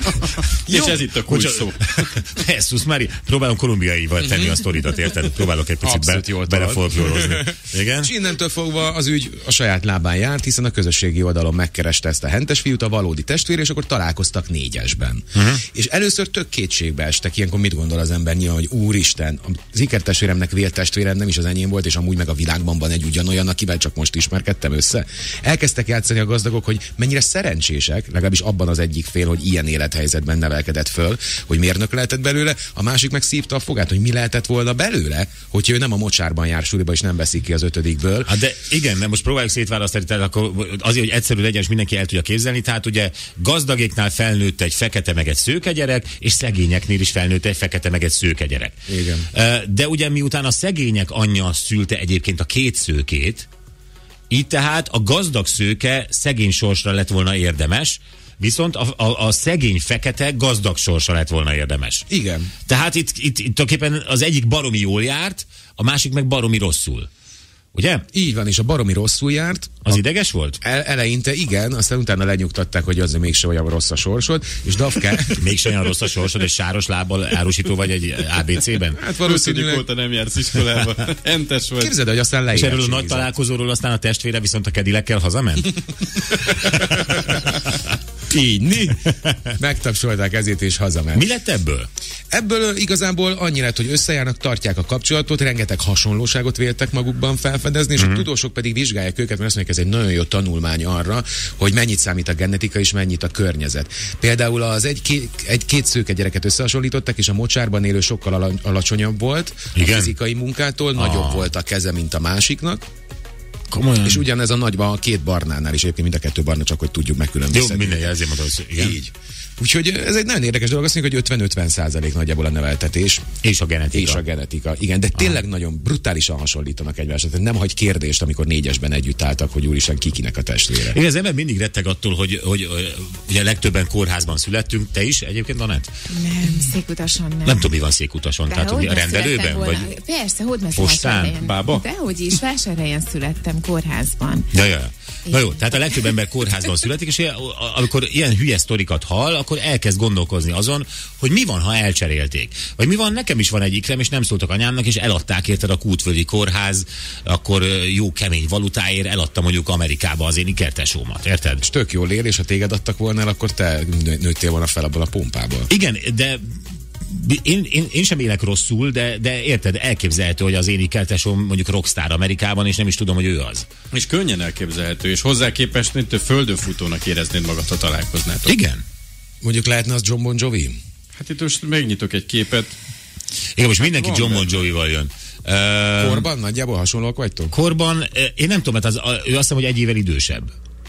És ez itt a kulcs szó. Jesus Maria. Próbálom kolumbiaival tenni a sztoritot, érted? Próbálok egy picit be, belefolklórozni. Igen? És innentől fogva az ügy a saját lábán járt, hiszen a közösségi oldalon megkereste ezt a hentes fiút, a valódi testvér, és akkor találkoztak négyesben. Uh-huh. És először tök kétségbe estek, ilyenkor mit gondol az ember nyilván, hogy úristen, az ikertestvéremnek véltestvérem nem is az enyém volt, és amúgy meg a világban van egy ugyanolyan, akivel csak most ismerkedtem össze. Elkezdtek játszani a gazdagok, hogy mennyire szerencsések, legalábbis abban az egyik fél, hogy ilyen élethelyzetben nevelkedett föl, hogy mérnök lehetett belőle, a másik meg szívta a fogát, hogy mi lehetett volna belőle, hogy ő nem a mocsárban jár suliba, és nem veszik ki az ötödikből. Hát de igen, de most próbáljuk szétválasztani, tehát akkor azért, hogy egyszerű legyen, és mindenki el tudja képzelni, tehát ugye gazdagéknál felnőtt egy fekete meg egy szőke gyerek, és szegényeknél is felnőtt egy fekete meg egy szőke gyerek. Igen. De ugye miután a szegények anyja szülte egyébként a két szőkét, így tehát a gazdag szőke szegény sorsra lett volna érdemes, viszont a, a, a szegény fekete gazdag sorsra lett volna érdemes. Igen. Tehát itt, itt, itt tulajdonképpen az egyik baromi jól járt, a másik meg baromi rosszul. Ugye? Így van, és a baromi rosszul járt. Az a... ideges volt? El, eleinte igen, aztán utána lenyugtatták, hogy az mégse olyan rossz a sorsod, és Dafke... mégse olyan rossz a sorsod, egy sáros lábbal árusító vagy egy á bé cében? Hát valószínűleg óta nem jársz iskolába. Entes vagy. Képzeld, hogy aztán leírás. És erről a nagy találkozóról aztán a testvére viszont a kedilekkel hazament? Így, mi? Megtapsolták ezért és hazament. Mi lett ebből? Ebből igazából annyi lett, hogy összejárnak, tartják a kapcsolatot, rengeteg hasonlóságot véltek magukban felfedezni, és mm-hmm. a tudósok pedig vizsgálják őket, mert azt mondják, ez egy nagyon jó tanulmány arra, hogy mennyit számít a genetika és mennyit a környezet. Például az egy, ké, egy két szőke gyereket összehasonlítottak, és a mocsárban élő sokkal ala, alacsonyabb volt. Igen? A fizikai munkától, ah. nagyobb volt a keze, mint a másiknak. Komolyan. És ugyanez a nagyban a két barnánál is, egyébként mind a kettő barna, csak hogy tudjuk megkülönböztetni. Jó, minden jelzém az, igen. Így. Úgyhogy ez egy nagyon érdekes dolog, azt mondjuk, hogy ötven-ötven százalék nagyjából a neveltetés. És a genetika. És a genetika. Igen, de tényleg Aha. nagyon brutálisan hasonlítanak egymásra. Tehát nem hagy kérdést, amikor négyesben együtt álltak, hogy úristen, kikinek a testvére. Igen, az ember mindig retteg attól, hogy, hogy, hogy ugye legtöbben kórházban születtünk. Te is egyébként, Anett? Nem, Székutason nem. Nem tudom, mi van Székutason. De Tehát hogy a rendelőben? Vagy... Persze, hogy postán? Bába? Dehogy is, Vásárhelyen születtem kórházban. Ja, ja. Na jó, tehát a legtöbb ember kórházban születik, és amikor ilyen hülye sztorikat hall, akkor elkezd gondolkozni azon, hogy mi van, ha elcserélték. Vagy mi van, nekem is van egy ikrem, és nem szóltak anyámnak, és eladták érted a Kútvölgyi kórház, akkor jó kemény valutáért eladta mondjuk Amerikába az én ikertesómat, érted? És tök jól ér, és ha téged adtak volna el, akkor te nőttél volna fel abból a pompából. Igen, de Én, én, én sem élek rosszul, de, de érted, elképzelhető, hogy az én ikertesom mondjuk rockstar Amerikában, és nem is tudom, hogy ő az. És könnyen elképzelhető, és hozzá képest, mint földön futónak éreznéd magad, ha találkoznátok. Igen. Mondjuk lehetne az John Bon Jovi? Hát itt most megnyitok egy képet. Igen, most mindenki hát John Bon Jovival jön. Uh, korban nagyjából hasonlóak vagytok? Korban, én nem tudom, hát az, ő azt hiszem, hogy egy évvel idősebb.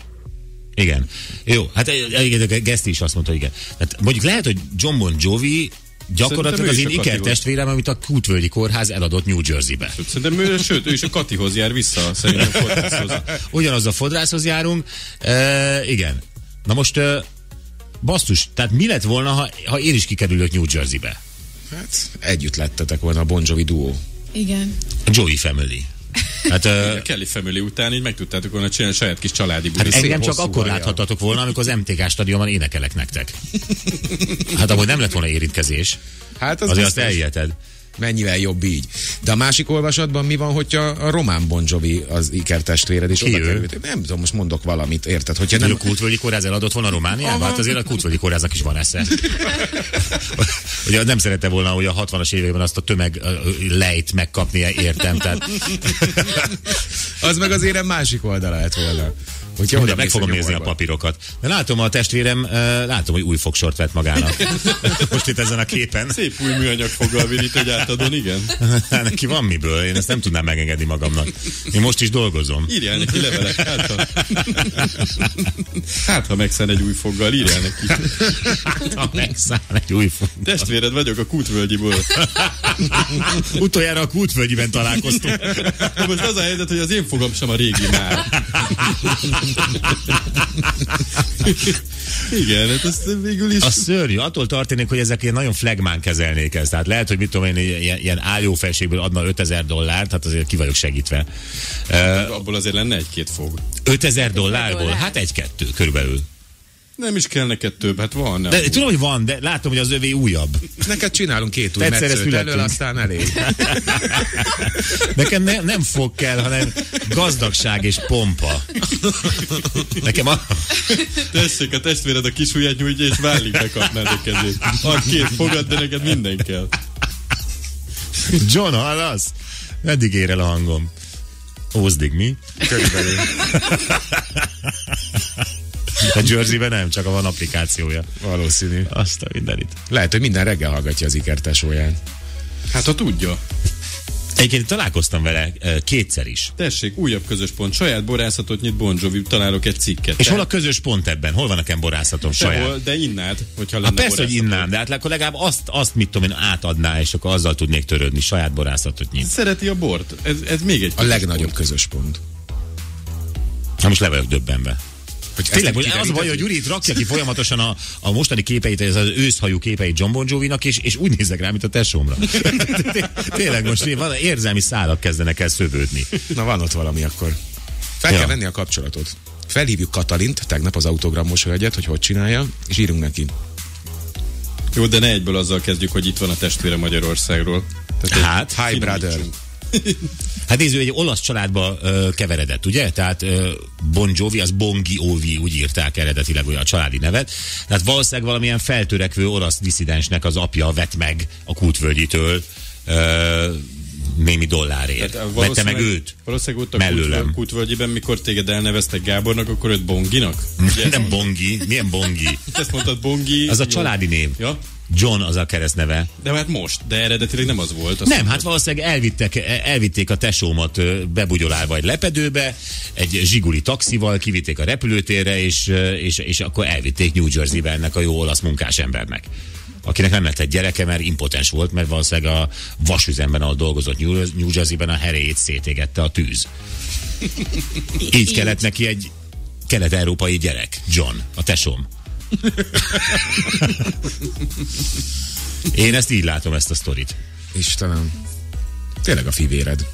Igen. Jó, hát Geszti is azt mondta, igen. Hát mondjuk lehet, hogy John Bon Jovi gyakorlatilag az én ikertestvérem, amit a Kútvölgyi Kórház eladott New Jersey-be. Szerintem ő, sőt, ő is a Katihoz jár vissza, szerintem fodrászhoz. Ugyanaz a fodrászhoz járunk. E, igen. Na most e, basszus, tehát mi lett volna, ha, ha én is kikerülök New Jersey-be? Hát együtt lettetek volna a Bon Jovi duó. Igen. A Joey Family. Hát, uh, Kelly Family után így meg tudtátok volna csinálni a saját kis családi bulit. Hát engem csak akkor láthatatok volna, amikor az em té ká stadionban énekelek nektek. Hát ahogy nem lett volna érintkezés, hát az azért azt elhiheted. Mennyivel jobb így. De a másik olvasatban mi van, hogyha a Román Bon Jovi az ikertestvéred, és oda került? Nem tudom, most mondok valamit, érted? Hogyha nem... A Kútvölgyi Kórház eladott volna Romániába? Hát azért a Kútvölgyi Kórháznak is van esze. Ugye nem szerette volna, hogy a hatvanas években azt a tömeg lejt megkapni, értem. Tehát... az meg azért egy másik oldala lett volna. Hogyha oda meg fogom nézni a papírokat. De látom, a testvérem, uh, látom, hogy új fogsort vett magának. Most itt ezen a képen. Szép új műanyag foggal virít egy átadon, igen. Neki van miből, én ezt nem tudnám megengedni magamnak. Én most is dolgozom. Írjál neki levelet, hát ha... hát ha megszán egy új foggal, írjál neki. Hát ha megszán egy új foggal. Testvéred vagyok a Kútvölgyiből. Utoljára a Kútvölgyiben találkoztunk. Most az a helyzet, hogy az én fogam sem a régi már. Igen, hát ez végül is... A szörnyű, attól tartanék, hogy ezek ilyen nagyon flagmán kezelnék ezt. Tehát lehet, hogy mit tudom én, ilyen, ilyen áljófelségből adna ötezer dollárt, hát azért ki vagyok segítve. Uh, abból azért lenne egy-két fog. ötezer dollárból? Hát egy-kettő körülbelül. Nem is kell neked több, hát van. De tudom, hogy van, de látom, hogy az övé újabb. Neked csinálunk két új metszőt elől, aztán elég. Nekem ne, nem fog kell, hanem gazdagság és pompa. Nekem a... Tessék, a testvéred a kis ujját nyújtja, és válik bekapnád a kezét. A két fogad, de neked minden kell. John, hallasz? Meddig ér el a hangom? Ózdig, mi? Körülbelül. A Jerseyben nem, csak a van applikációja. Valószínű. Azt a mindenit. Lehet, hogy minden reggel hallgatja az ikertesóján. Hát ha tudja. Egyébként találkoztam vele kétszer is. Tessék, újabb közös pont. Saját borászatot nyit Bon Jovi, találok egy cikket. És hol a közös pont ebben? Hol van nekem borászatom saját? Hol, de innád, hogyha lenne borászatom. Persze, hogy innám, de hát akkor legalább azt, azt mit tudom én, átadná, és akkor azzal tudnék törődni, saját borászatot nyit. Szereti a bort. Ez, ez még egy a legnagyobb pont. Közös pont. Na most le vagyok döbbenve. Hogy tényleg, hogy az a baj, hogy Gyuri itt rakja ki folyamatosan a, a mostani képeit, ez az őszhajú képeit John Bon Jovinak, és, és úgy nézek rá, mint a tesómra. Tényleg most érzelmi szálak kezdenek el szövődni. Na van ott valami akkor. Fel ja. kell venni a kapcsolatot. Felhívjuk Katalint, tegnap az autogramos hölgyet, hogy hogy csinálja, és írunk neki. Jó, de ne egyből azzal kezdjük, hogy itt van a testvére Magyarországról. Tehát hát, hi brother. Hát nézzük, egy olasz családba uh, keveredett, ugye? Tehát uh, Bon Jovi, az Bongi Ovi, úgy írták eredetileg olyan a családi nevet. Tehát valószínűleg valamilyen feltörekvő olasz disszidensnek az apja vett meg a Kútvölgyitől uh, némi dollárért. Vette meg őt. Valószínűleg ott a Kútvölgy, Kútvölgyiben, mikor téged elneveztek Gábornak, akkor őt Bonginak? Nem Bongi. Milyen Bongi? Ezt mondtad, Bongi. Az a családi név. Ja? John az a keresztneve. De hát most, de eredetileg nem az volt. Nem, mondtad. Hát valószínűleg elvittek, elvitték a tesómat bebugyolálva egy lepedőbe, egy zsiguli taxival, kivitték a repülőtérre, és, és, és akkor elvitték New Jersey-be ennek a jó olasz munkás embernek, akinek nem lett egy gyereke, mert impotens volt, mert valószínűleg a vasüzemben, ahol dolgozott New Jersey-ben, a heréjét szétégette a tűz. Így, Így kellett neki egy kelet-európai gyerek, John, a tesóm. Én ezt így látom, ezt a sztorit. Istenem. Tényleg a fivéred.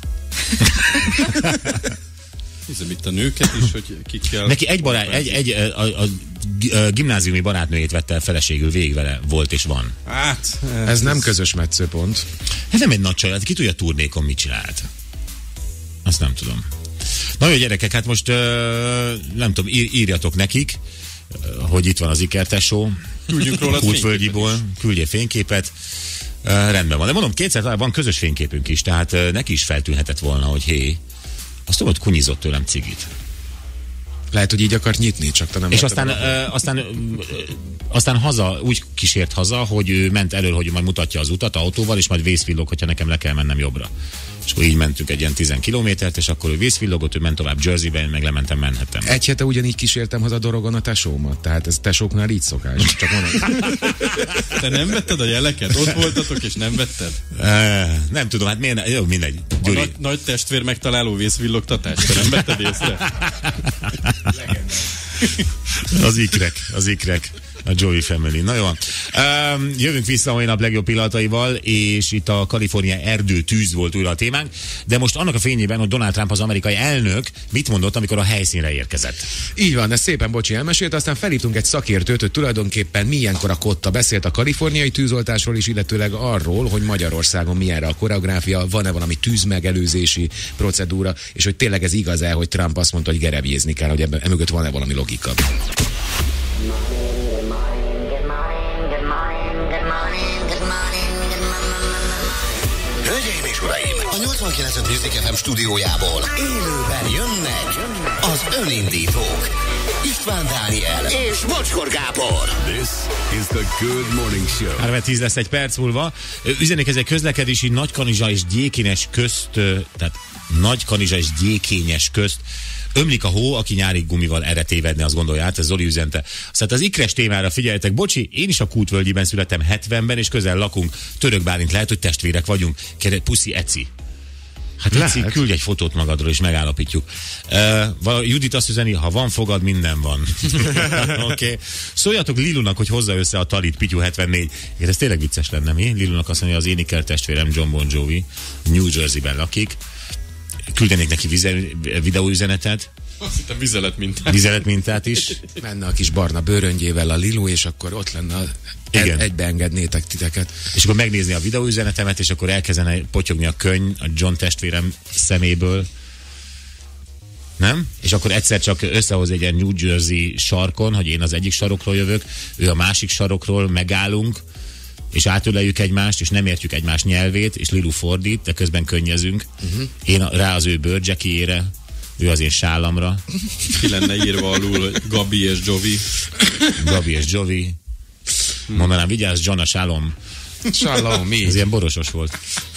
Hiszem itt a nőket is, hogy ki kell... Neki egy barát, egy, egy a, a, a gimnáziumi barátnőjét vette el feleségül, végig vele volt és van. Hát... Ez, ez nem közös metszőpont. Hát nem egy nagy család, ki tudja turnékon mit csinált. Azt nem tudom. Na jó, gyerekek, hát most uh, nem tudom, ír, írjatok nekik, uh, hogy itt van az ikertesó. Küldjünk róla Kútvölgyiból, küldjél fényképet. Uh, rendben van. De mondom, kétszer van közös fényképünk is, tehát uh, neki is feltűnhetett volna, hogy hé, azt tudod, kunyizott tőlem cigit. Lehet, hogy így akart nyitni, csak te nem. És aztán, ö, aztán, ö, aztán haza, úgy kísért haza, hogy ő ment elől, hogy majd mutatja az utat autóval, és majd vészvillog, hogyha nekem le kell mennem jobbra. És akkor így mentünk egy ilyen tíz kilométert, és akkor ő vészvillogott, ő ment tovább Jerseybe, én meg lementem Manhattanbe. Egy hete ugyanígy kísértem haza dorogon a tesómat, tehát ez tesóknál így szokás. Csak mondom. Te nem vetted a jeleket? Ott voltatok, és nem vetted? E, nem tudom, hát miért? Jó, mindegy. A nagy, nagy testvér megtaláló vészvillogtatás, te nem vetted észre? Az ikrek, az ikrek. A Joey Family. Na jó. Um, jövünk vissza a mai nap legjobb pillanataival, és itt a Kalifornia erdő tűz volt újra a témánk, de most annak a fényében, hogy Donald Trump, az amerikai elnök mit mondott, amikor a helyszínre érkezett. Így van, ez szépen Bocsi elmesélt, aztán felhívtunk egy szakértőt, hogy tulajdonképpen milyenkor a kotta. Beszélt a kaliforniai tűzoltásról is, illetőleg arról, hogy Magyarországon milyenre a koreográfia, van-e valami tűzmegelőzési procedúra, és hogy tényleg ez igaz-e, hogy Trump azt mondta, hogy gerebjézni kell, hogy ebben emögött van-e valami logika. Hölgyeim és uraim, a nyolcvankilenc Music ef em stúdiójából élőben jönnek az önindítók. István Dániel és Bocskor Gábor. This is the Good Morning Show. három tíz lesz egy perc múlva. Üzenik, ez egy közlekedési Nagykanizsa és Gyékényes közt, tehát Nagykanizsa és Gyékényes közt ömlik a hó, aki nyári gumival erre tévedne, azt gondolja át, ez Zoli üzente. Aztán az ikres témára figyeljetek, bocsi, én is a Kútvölgyiben születtem hetvenben, és közel lakunk. Török Bálint, lehet, hogy testvérek vagyunk. Kérlek, puszi, Eci. Hát Eci, küldj egy fotót magadról, és megállapítjuk. Uh, Judit azt üzeni, ha van fogad, minden van. Oké. Okay. Szóljatok Lilunak, hogy hozza össze a talit, Pityu hetvennégy. Én ez tényleg vicces lenne, mi? Lilunak azt mondja, az én iker testvérem John Bon Jovi, New Jersey-ben lakik. Küldenék neki videóüzenetet. Azt hittem vizeletmintát. Vizeletmintát is. Menne a kis barna bőröngyével a Lilu, és akkor ott lenne a... Igen. Egybe engednétek titeket. És akkor megnézni a videóüzenetemet, és akkor elkezdene potyogni a könny a John testvérem szeméből. Nem? És akkor egyszer csak összehoz egy ilyen New Jersey sarkon, hogy én az egyik sarokról jövök, ő a másik sarokról, megállunk, és átöleljük egymást, és nem értjük egymás nyelvét, és Lilu fordít, de közben könnyezünk. Uh-huh. Én rá az ő bőrcsekiére, ő az én sállamra. Ki lenne írva alul, hogy Gabi és Jovi. Gabi és Jovi. Mondanám, vigyázz, John, a sálom. Sálom, mi? Ez ilyen borosos volt.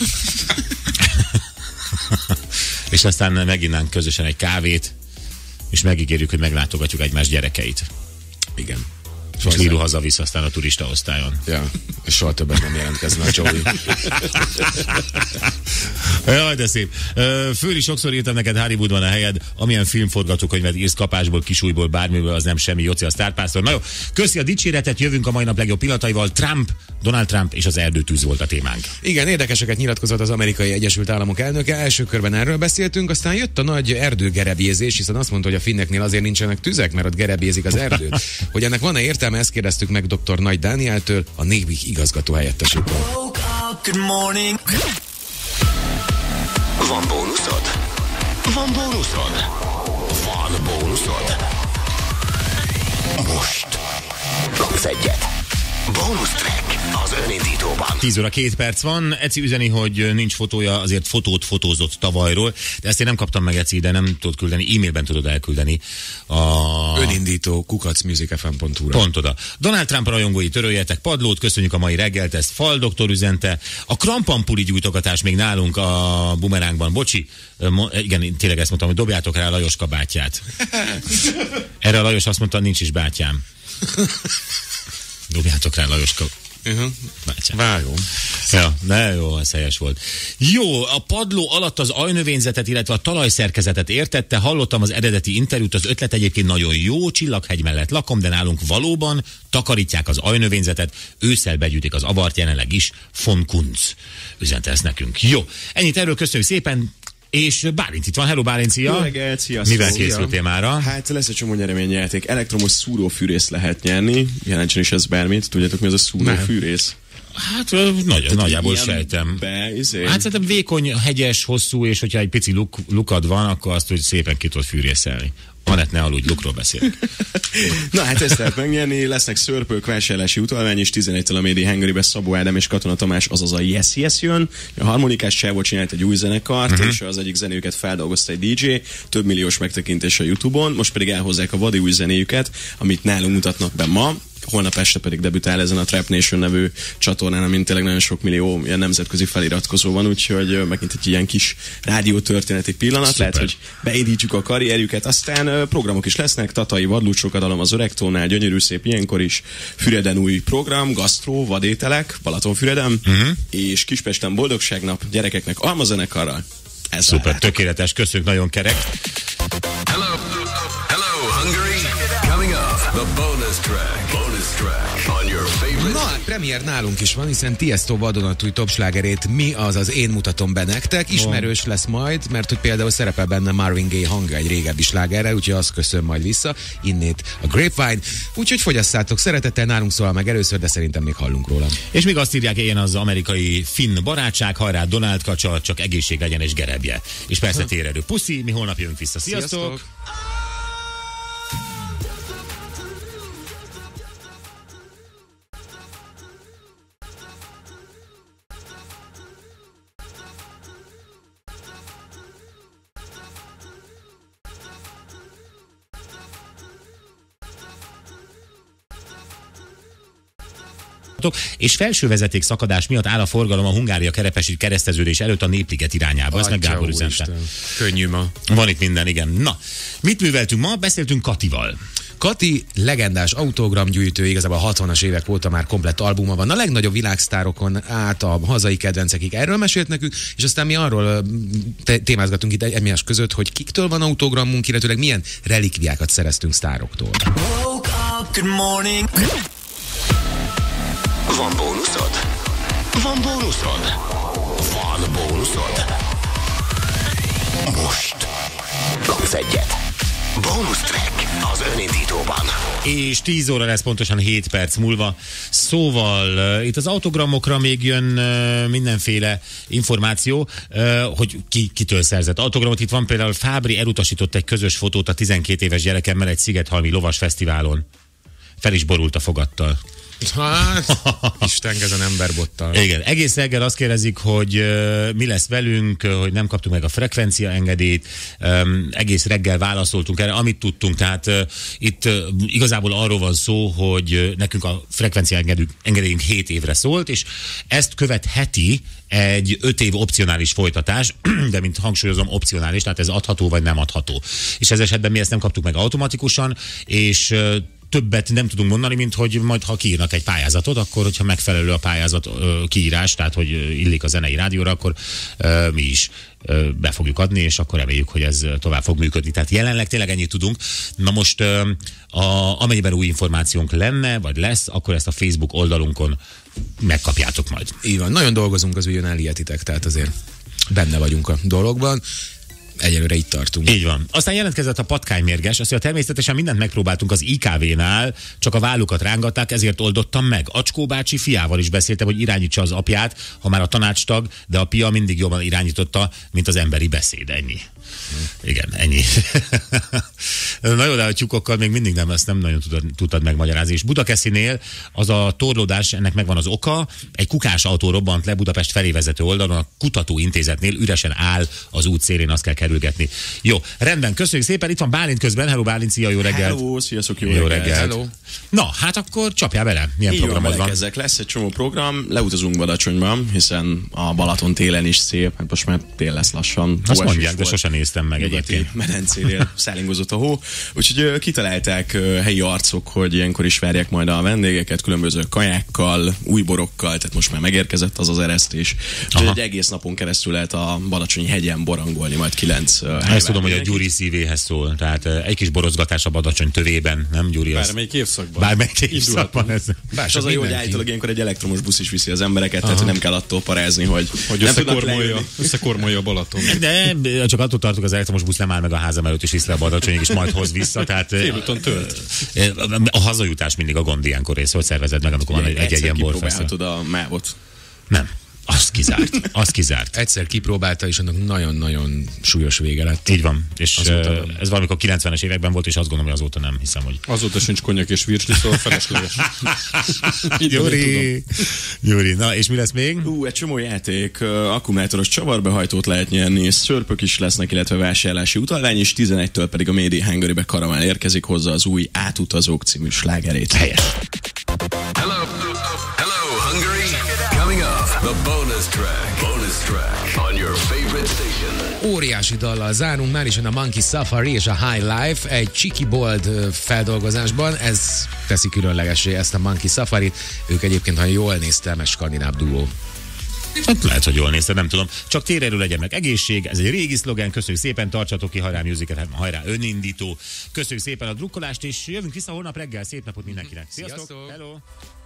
És aztán meginnánk közösen egy kávét, és megígérjük, hogy meglátogatjuk egymás gyerekeit. Igen. És Lilu hazavisz aztán a turista osztályon. Ja, és soha többet nem jelentkezne a Joey. Jaj, de szép. Főri, sokszor írtam neked, Hollywoodban a helyed, amilyen filmforgatókönyvet írsz kapásból, kisújból, bármiből, az nem semmi, Jóci a sztárpásztor. Na jó, köszi a dicséretet, jövünk a mai nap legjobb pillanataival. Trump, Donald Trump és az erdőtűz volt a témánk. Igen, érdekeseket nyilatkozott az Amerikai Egyesült Államok elnöke, első körben erről beszéltünk, aztán jött a nagy erdőgerebjézés, hiszen azt mondta, hogy a finneknél azért nincsenek tüzek, mert ott gerebjézik az erdő. Hogy ennek van-e értelme, ezt kérdeztük meg dr. Nagy Dánieltől, a Navy igazgató helyettesítől. Van bónuszod? Van bónuszod? Van bónuszod? Most kapsz egyet. Bónusz track. az önindítóban. tíz óra két perc van. Eci üzeni, hogy nincs fotója, azért fotót fotózott tavalyról, de ezt én nem kaptam meg, Eci, de nem tudod küldeni, e-mailben tudod elküldeni. A... Önindító kukac music f m pont hu-ra. Pont oda. Donald Trump rajongói, töröljetek padlót, köszönjük a mai reggelt, ezt Fal doktor üzente. A krampampuli gyújtogatás még nálunk a bumeránkban. Bocsi, igen, tényleg ezt mondtam, hogy dobjátok rá a Lajoska bátyját. Erre a Lajos azt mondta, nincs is bátyám. Dobjátok rá Lajoska Uh-huh. Vágom. Ja, ne, jó, ez helyes volt. Jó, a padló alatt az ajnövényzetet, illetve a talajszerkezetet értette, hallottam az eredeti interjút, az ötlet egyébként nagyon jó, Csillaghegy mellett lakom, de nálunk valóban takarítják az ajnövényzetet, ősszel begyűjtik az avart, jelenleg is von Kunz üzente ezt nekünk. Jó, ennyit erről, köszönjük szépen. És Bálint itt van. Hello, Bálint, szia! Jó reggelt, sziasztok! Mivel készültél mára? Hát lesz egy csomó nyereményjáték. Elektromos szúrófűrészt lehet nyerni. Jelentsen is ez bármit. Tudjátok, mi az a szúrófűrész? Hát nagy, nagyjából sejtem. Be, izé. Hát szerintem vékony, hegyes, hosszú, és hogyha egy pici luk, lukad van, akkor azt, hogy szépen ki tudod fűrészelni. Anett, ne aludj, lukról beszélek. Na hát ezt lehet megnyerni, lesznek szörpők, vásárlási utalvány, és tizenegytől a Made in Hungary-be Szabó Ádám és Katona Tamás, azaz a Yes Yes jön. A harmonikás csávó csinált egy új zenekart, uh-huh. és az egyik zenéjüket feldolgozta egy dé dzsé, több milliós megtekintés a YouTube-on, most pedig elhozzák a vadi új zenéjüket, amit nálunk mutatnak be ma. Holnap este pedig debütál ezen a Trap Nation nevű csatornán, amin tényleg nagyon sok millió ilyen nemzetközi feliratkozó van, úgyhogy megint egy ilyen kis rádiótörténeti pillanat. Szuper. Lehet, hogy beindítjuk a karrierjüket, aztán programok is lesznek, Tatai vadlúcsokadalom az Öregtónál, gyönyörű szép ilyenkor is, Füreden új program, gasztró, vadételek, Balatonfüreden, uh-huh. és Kispesten boldogságnap, gyerekeknek almazenekarral. Ez szuper, tökéletes, köszönjük, nagyon kerek. Hello, hello Hungary. Coming up, the bonus track. Bonus track on your favorite. Na, hát premier nálunk is van, hiszen Tiesto vadonatúj topslágerét Mi az az én mutatom be nektek. Ismerős lesz majd, mert hogy például szerepel benne Marvin Gaye hangja egy régebbi slágerrel, úgyhogy azt köszön majd vissza, innét a Grapevine. Úgyhogy fogyasszátok szeretettel, nálunk szólal meg először, de szerintem még hallunk róla. És még azt írják, ilyen az amerikai finn barátság, hajrá Donald kacsa, csak egészség legyen és gerebje. És persze térerő. Puszi, mi holnap jövünk vissza. Sziasztok! Sziasztok. És felsővezeték szakadás miatt áll a forgalom a Hungária-Kerepesi kereszteződés előtt a Népliget irányába. Ezt meg Gábor üzente. Könnyű ma. Van itt minden, igen. Na, mit műveltünk ma? Beszéltünk Katival. Kati legendás autogramgyűjtő, igazából a hatvanas évek óta már komplett albuma van. A legnagyobb világsztárokon át a hazai kedvencekig. Erről mesélt nekünk, és aztán mi arról témázgatunk itt egymás között, hogy kiktől van autogramunk, illetőleg milyen relikviákat szereztünk sztároktól. Woke up, good morning. Van bónuszod? Van bónuszod? Van bónuszod? Most kapsz egyet. Bónusz track az önindítóban. És tíz óra lesz pontosan hét perc múlva. Szóval uh, itt az autogramokra még jön uh, mindenféle információ, uh, hogy ki, kitől szerzett autogramot. Itt van például Fábri elutasított egy közös fotót a tizenkét éves gyerekemmel egy Szigethalmi lovas fesztiválon. Fel is borult a fogattal. Hát, Isten ezen emberbottal. Igen, egész reggel azt kérdezik, hogy uh, mi lesz velünk, uh, hogy nem kaptuk meg a frekvencia engedélyt, um, egész reggel válaszoltunk erre, amit tudtunk, tehát uh, itt uh, igazából arról van szó, hogy uh, nekünk a frekvencia engedélyünk hét évre szólt, és ezt követheti egy öt év opcionális folytatás, de mint hangsúlyozom, opcionális, tehát ez adható vagy nem adható. És ez esetben mi ezt nem kaptuk meg automatikusan, és uh, többet nem tudunk mondani, mint hogy majd ha kiírnak egy pályázatot, akkor hogyha megfelelő a pályázat ö, kiírás, tehát hogy illik a zenei rádióra, akkor ö, mi is ö, be fogjuk adni, és akkor reméljük, hogy ez tovább fog működni. Tehát jelenleg tényleg ennyit tudunk. Na most ö, a, amennyiben új információnk lenne, vagy lesz, akkor ezt a Facebook oldalunkon megkapjátok majd. Így van, nagyon dolgozunk az ügyön, elhihetitek, tehát azért benne vagyunk a dologban. egyelőre itt tartunk. Így van. Aztán jelentkezett a patkánymérges, azt mondja, természetesen mindent megpróbáltunk az I K V-nál, csak a vállukat rángatták, ezért oldottam meg. Acskó bácsi fiával is beszéltem, hogy irányítsa az apját, ha már a tanácstag, de a pia mindig jobban irányította, mint az emberi beszéd. Ennyi. Hmm. Igen, ennyi. Na jó, de a tyúkokkal még mindig nem, ezt nem nagyon tudtad, tudtad megmagyarázni. És Budakeszinél az a torlódás, ennek megvan az oka. Egy kukás autó robbant le Budapest felé vezető oldalon, a kutatóintézetnél üresen áll az út szélén, azt kell kerülgetni. Jó, rendben, köszönjük szépen, itt van Bálint közben. Hello Bálint, szia, jó reggelt. Hello, sziasztok, jó, jó reggelt. Hello. Na, hát akkor csapjál bele. Milyen Így programod van? Ezek lesz egy csomó program, leutazunk Badacsonyban, hiszen a Balaton télen is szép, hát most már tél lesz lassan. Azt mondják, de sosem néztem meg egyébként. Medencénél szállingozott a hó. Úgyhogy uh, kitalálták uh, helyi arcok, hogy ilyenkor is várják majd a vendégeket különböző kajákkal, új borokkal, tehát most már megérkezett az az eresztés. Úgyhogy egy egész napon keresztül lehet a Badacsonyi hegyen borangolni, majd kilenc uh, Ezt tudom, hogy a Gyuri szívéhez szól. Tehát uh, egy kis borozgatás a Badacsony tövében, nem Gyuri? Bármelyik évszakban. Bármelyik évszakban. Ez. Bár az a jó, hogy állítólag ilyenkor egy elektromos busz is viszi az embereket, Aha. tehát nem kell attól parázni, hogy, hogy összekormolja, összekormolja a Balaton. De csak attól tartok, az elektromos busz nem áll meg a házam előtt, és visz le a Badacsonyig, és majd hoz vissza. Tehát félúton tölt. A hazajutás mindig a gond ilyenkor rész, hogy szervezed meg, amikor van egy, egy, egy ilyen borfesztivál. Kipróbálhatod a mávot. Nem. Azt kizárt. Azt kizárt. Egyszer kipróbálta, és annak nagyon-nagyon súlyos vége lett. Így van. És uh, ez valamikor kilencvenes években volt, és azt gondolom, hogy azóta nem hiszem, hogy... Azóta sincs konyak és virsli, szóval felesleges. Gyuri, Gyuri, na és mi lesz még? Ú, egy csomó játék, uh, akkumulátoros csavarbehajtót lehet nyerni, szörpök is lesznek, illetve vásárlási utalvány, és tizenegytől pedig a Made in Hungary-be karamell érkezik hozzá az új Átutazók című slágerét. Helyes. Hello, hello, Hungary. Coming up, the bonus track. Bonus track on your favorite station. Óriási dallal zárunk, már is jön a Monkey Safari és a High Life egy Cheeky Bold feldolgozásban. Ez teszi különlegessé ezt a Monkey Safarit. Ők egyébként, ha jól néztem, egy skandináv duó. Hát lehet, hogy jól nézted, nem tudom. Csak térerő legyen meg egészség, ez egy régi szlogen, köszönjük szépen, tartsatok ki, hajrá musical, hajrá önindító. Köszönjük szépen a drukkolást, és jövünk vissza holnap reggel, szép napot mindenkinek. Sziasztok! Sziasztok. Hello!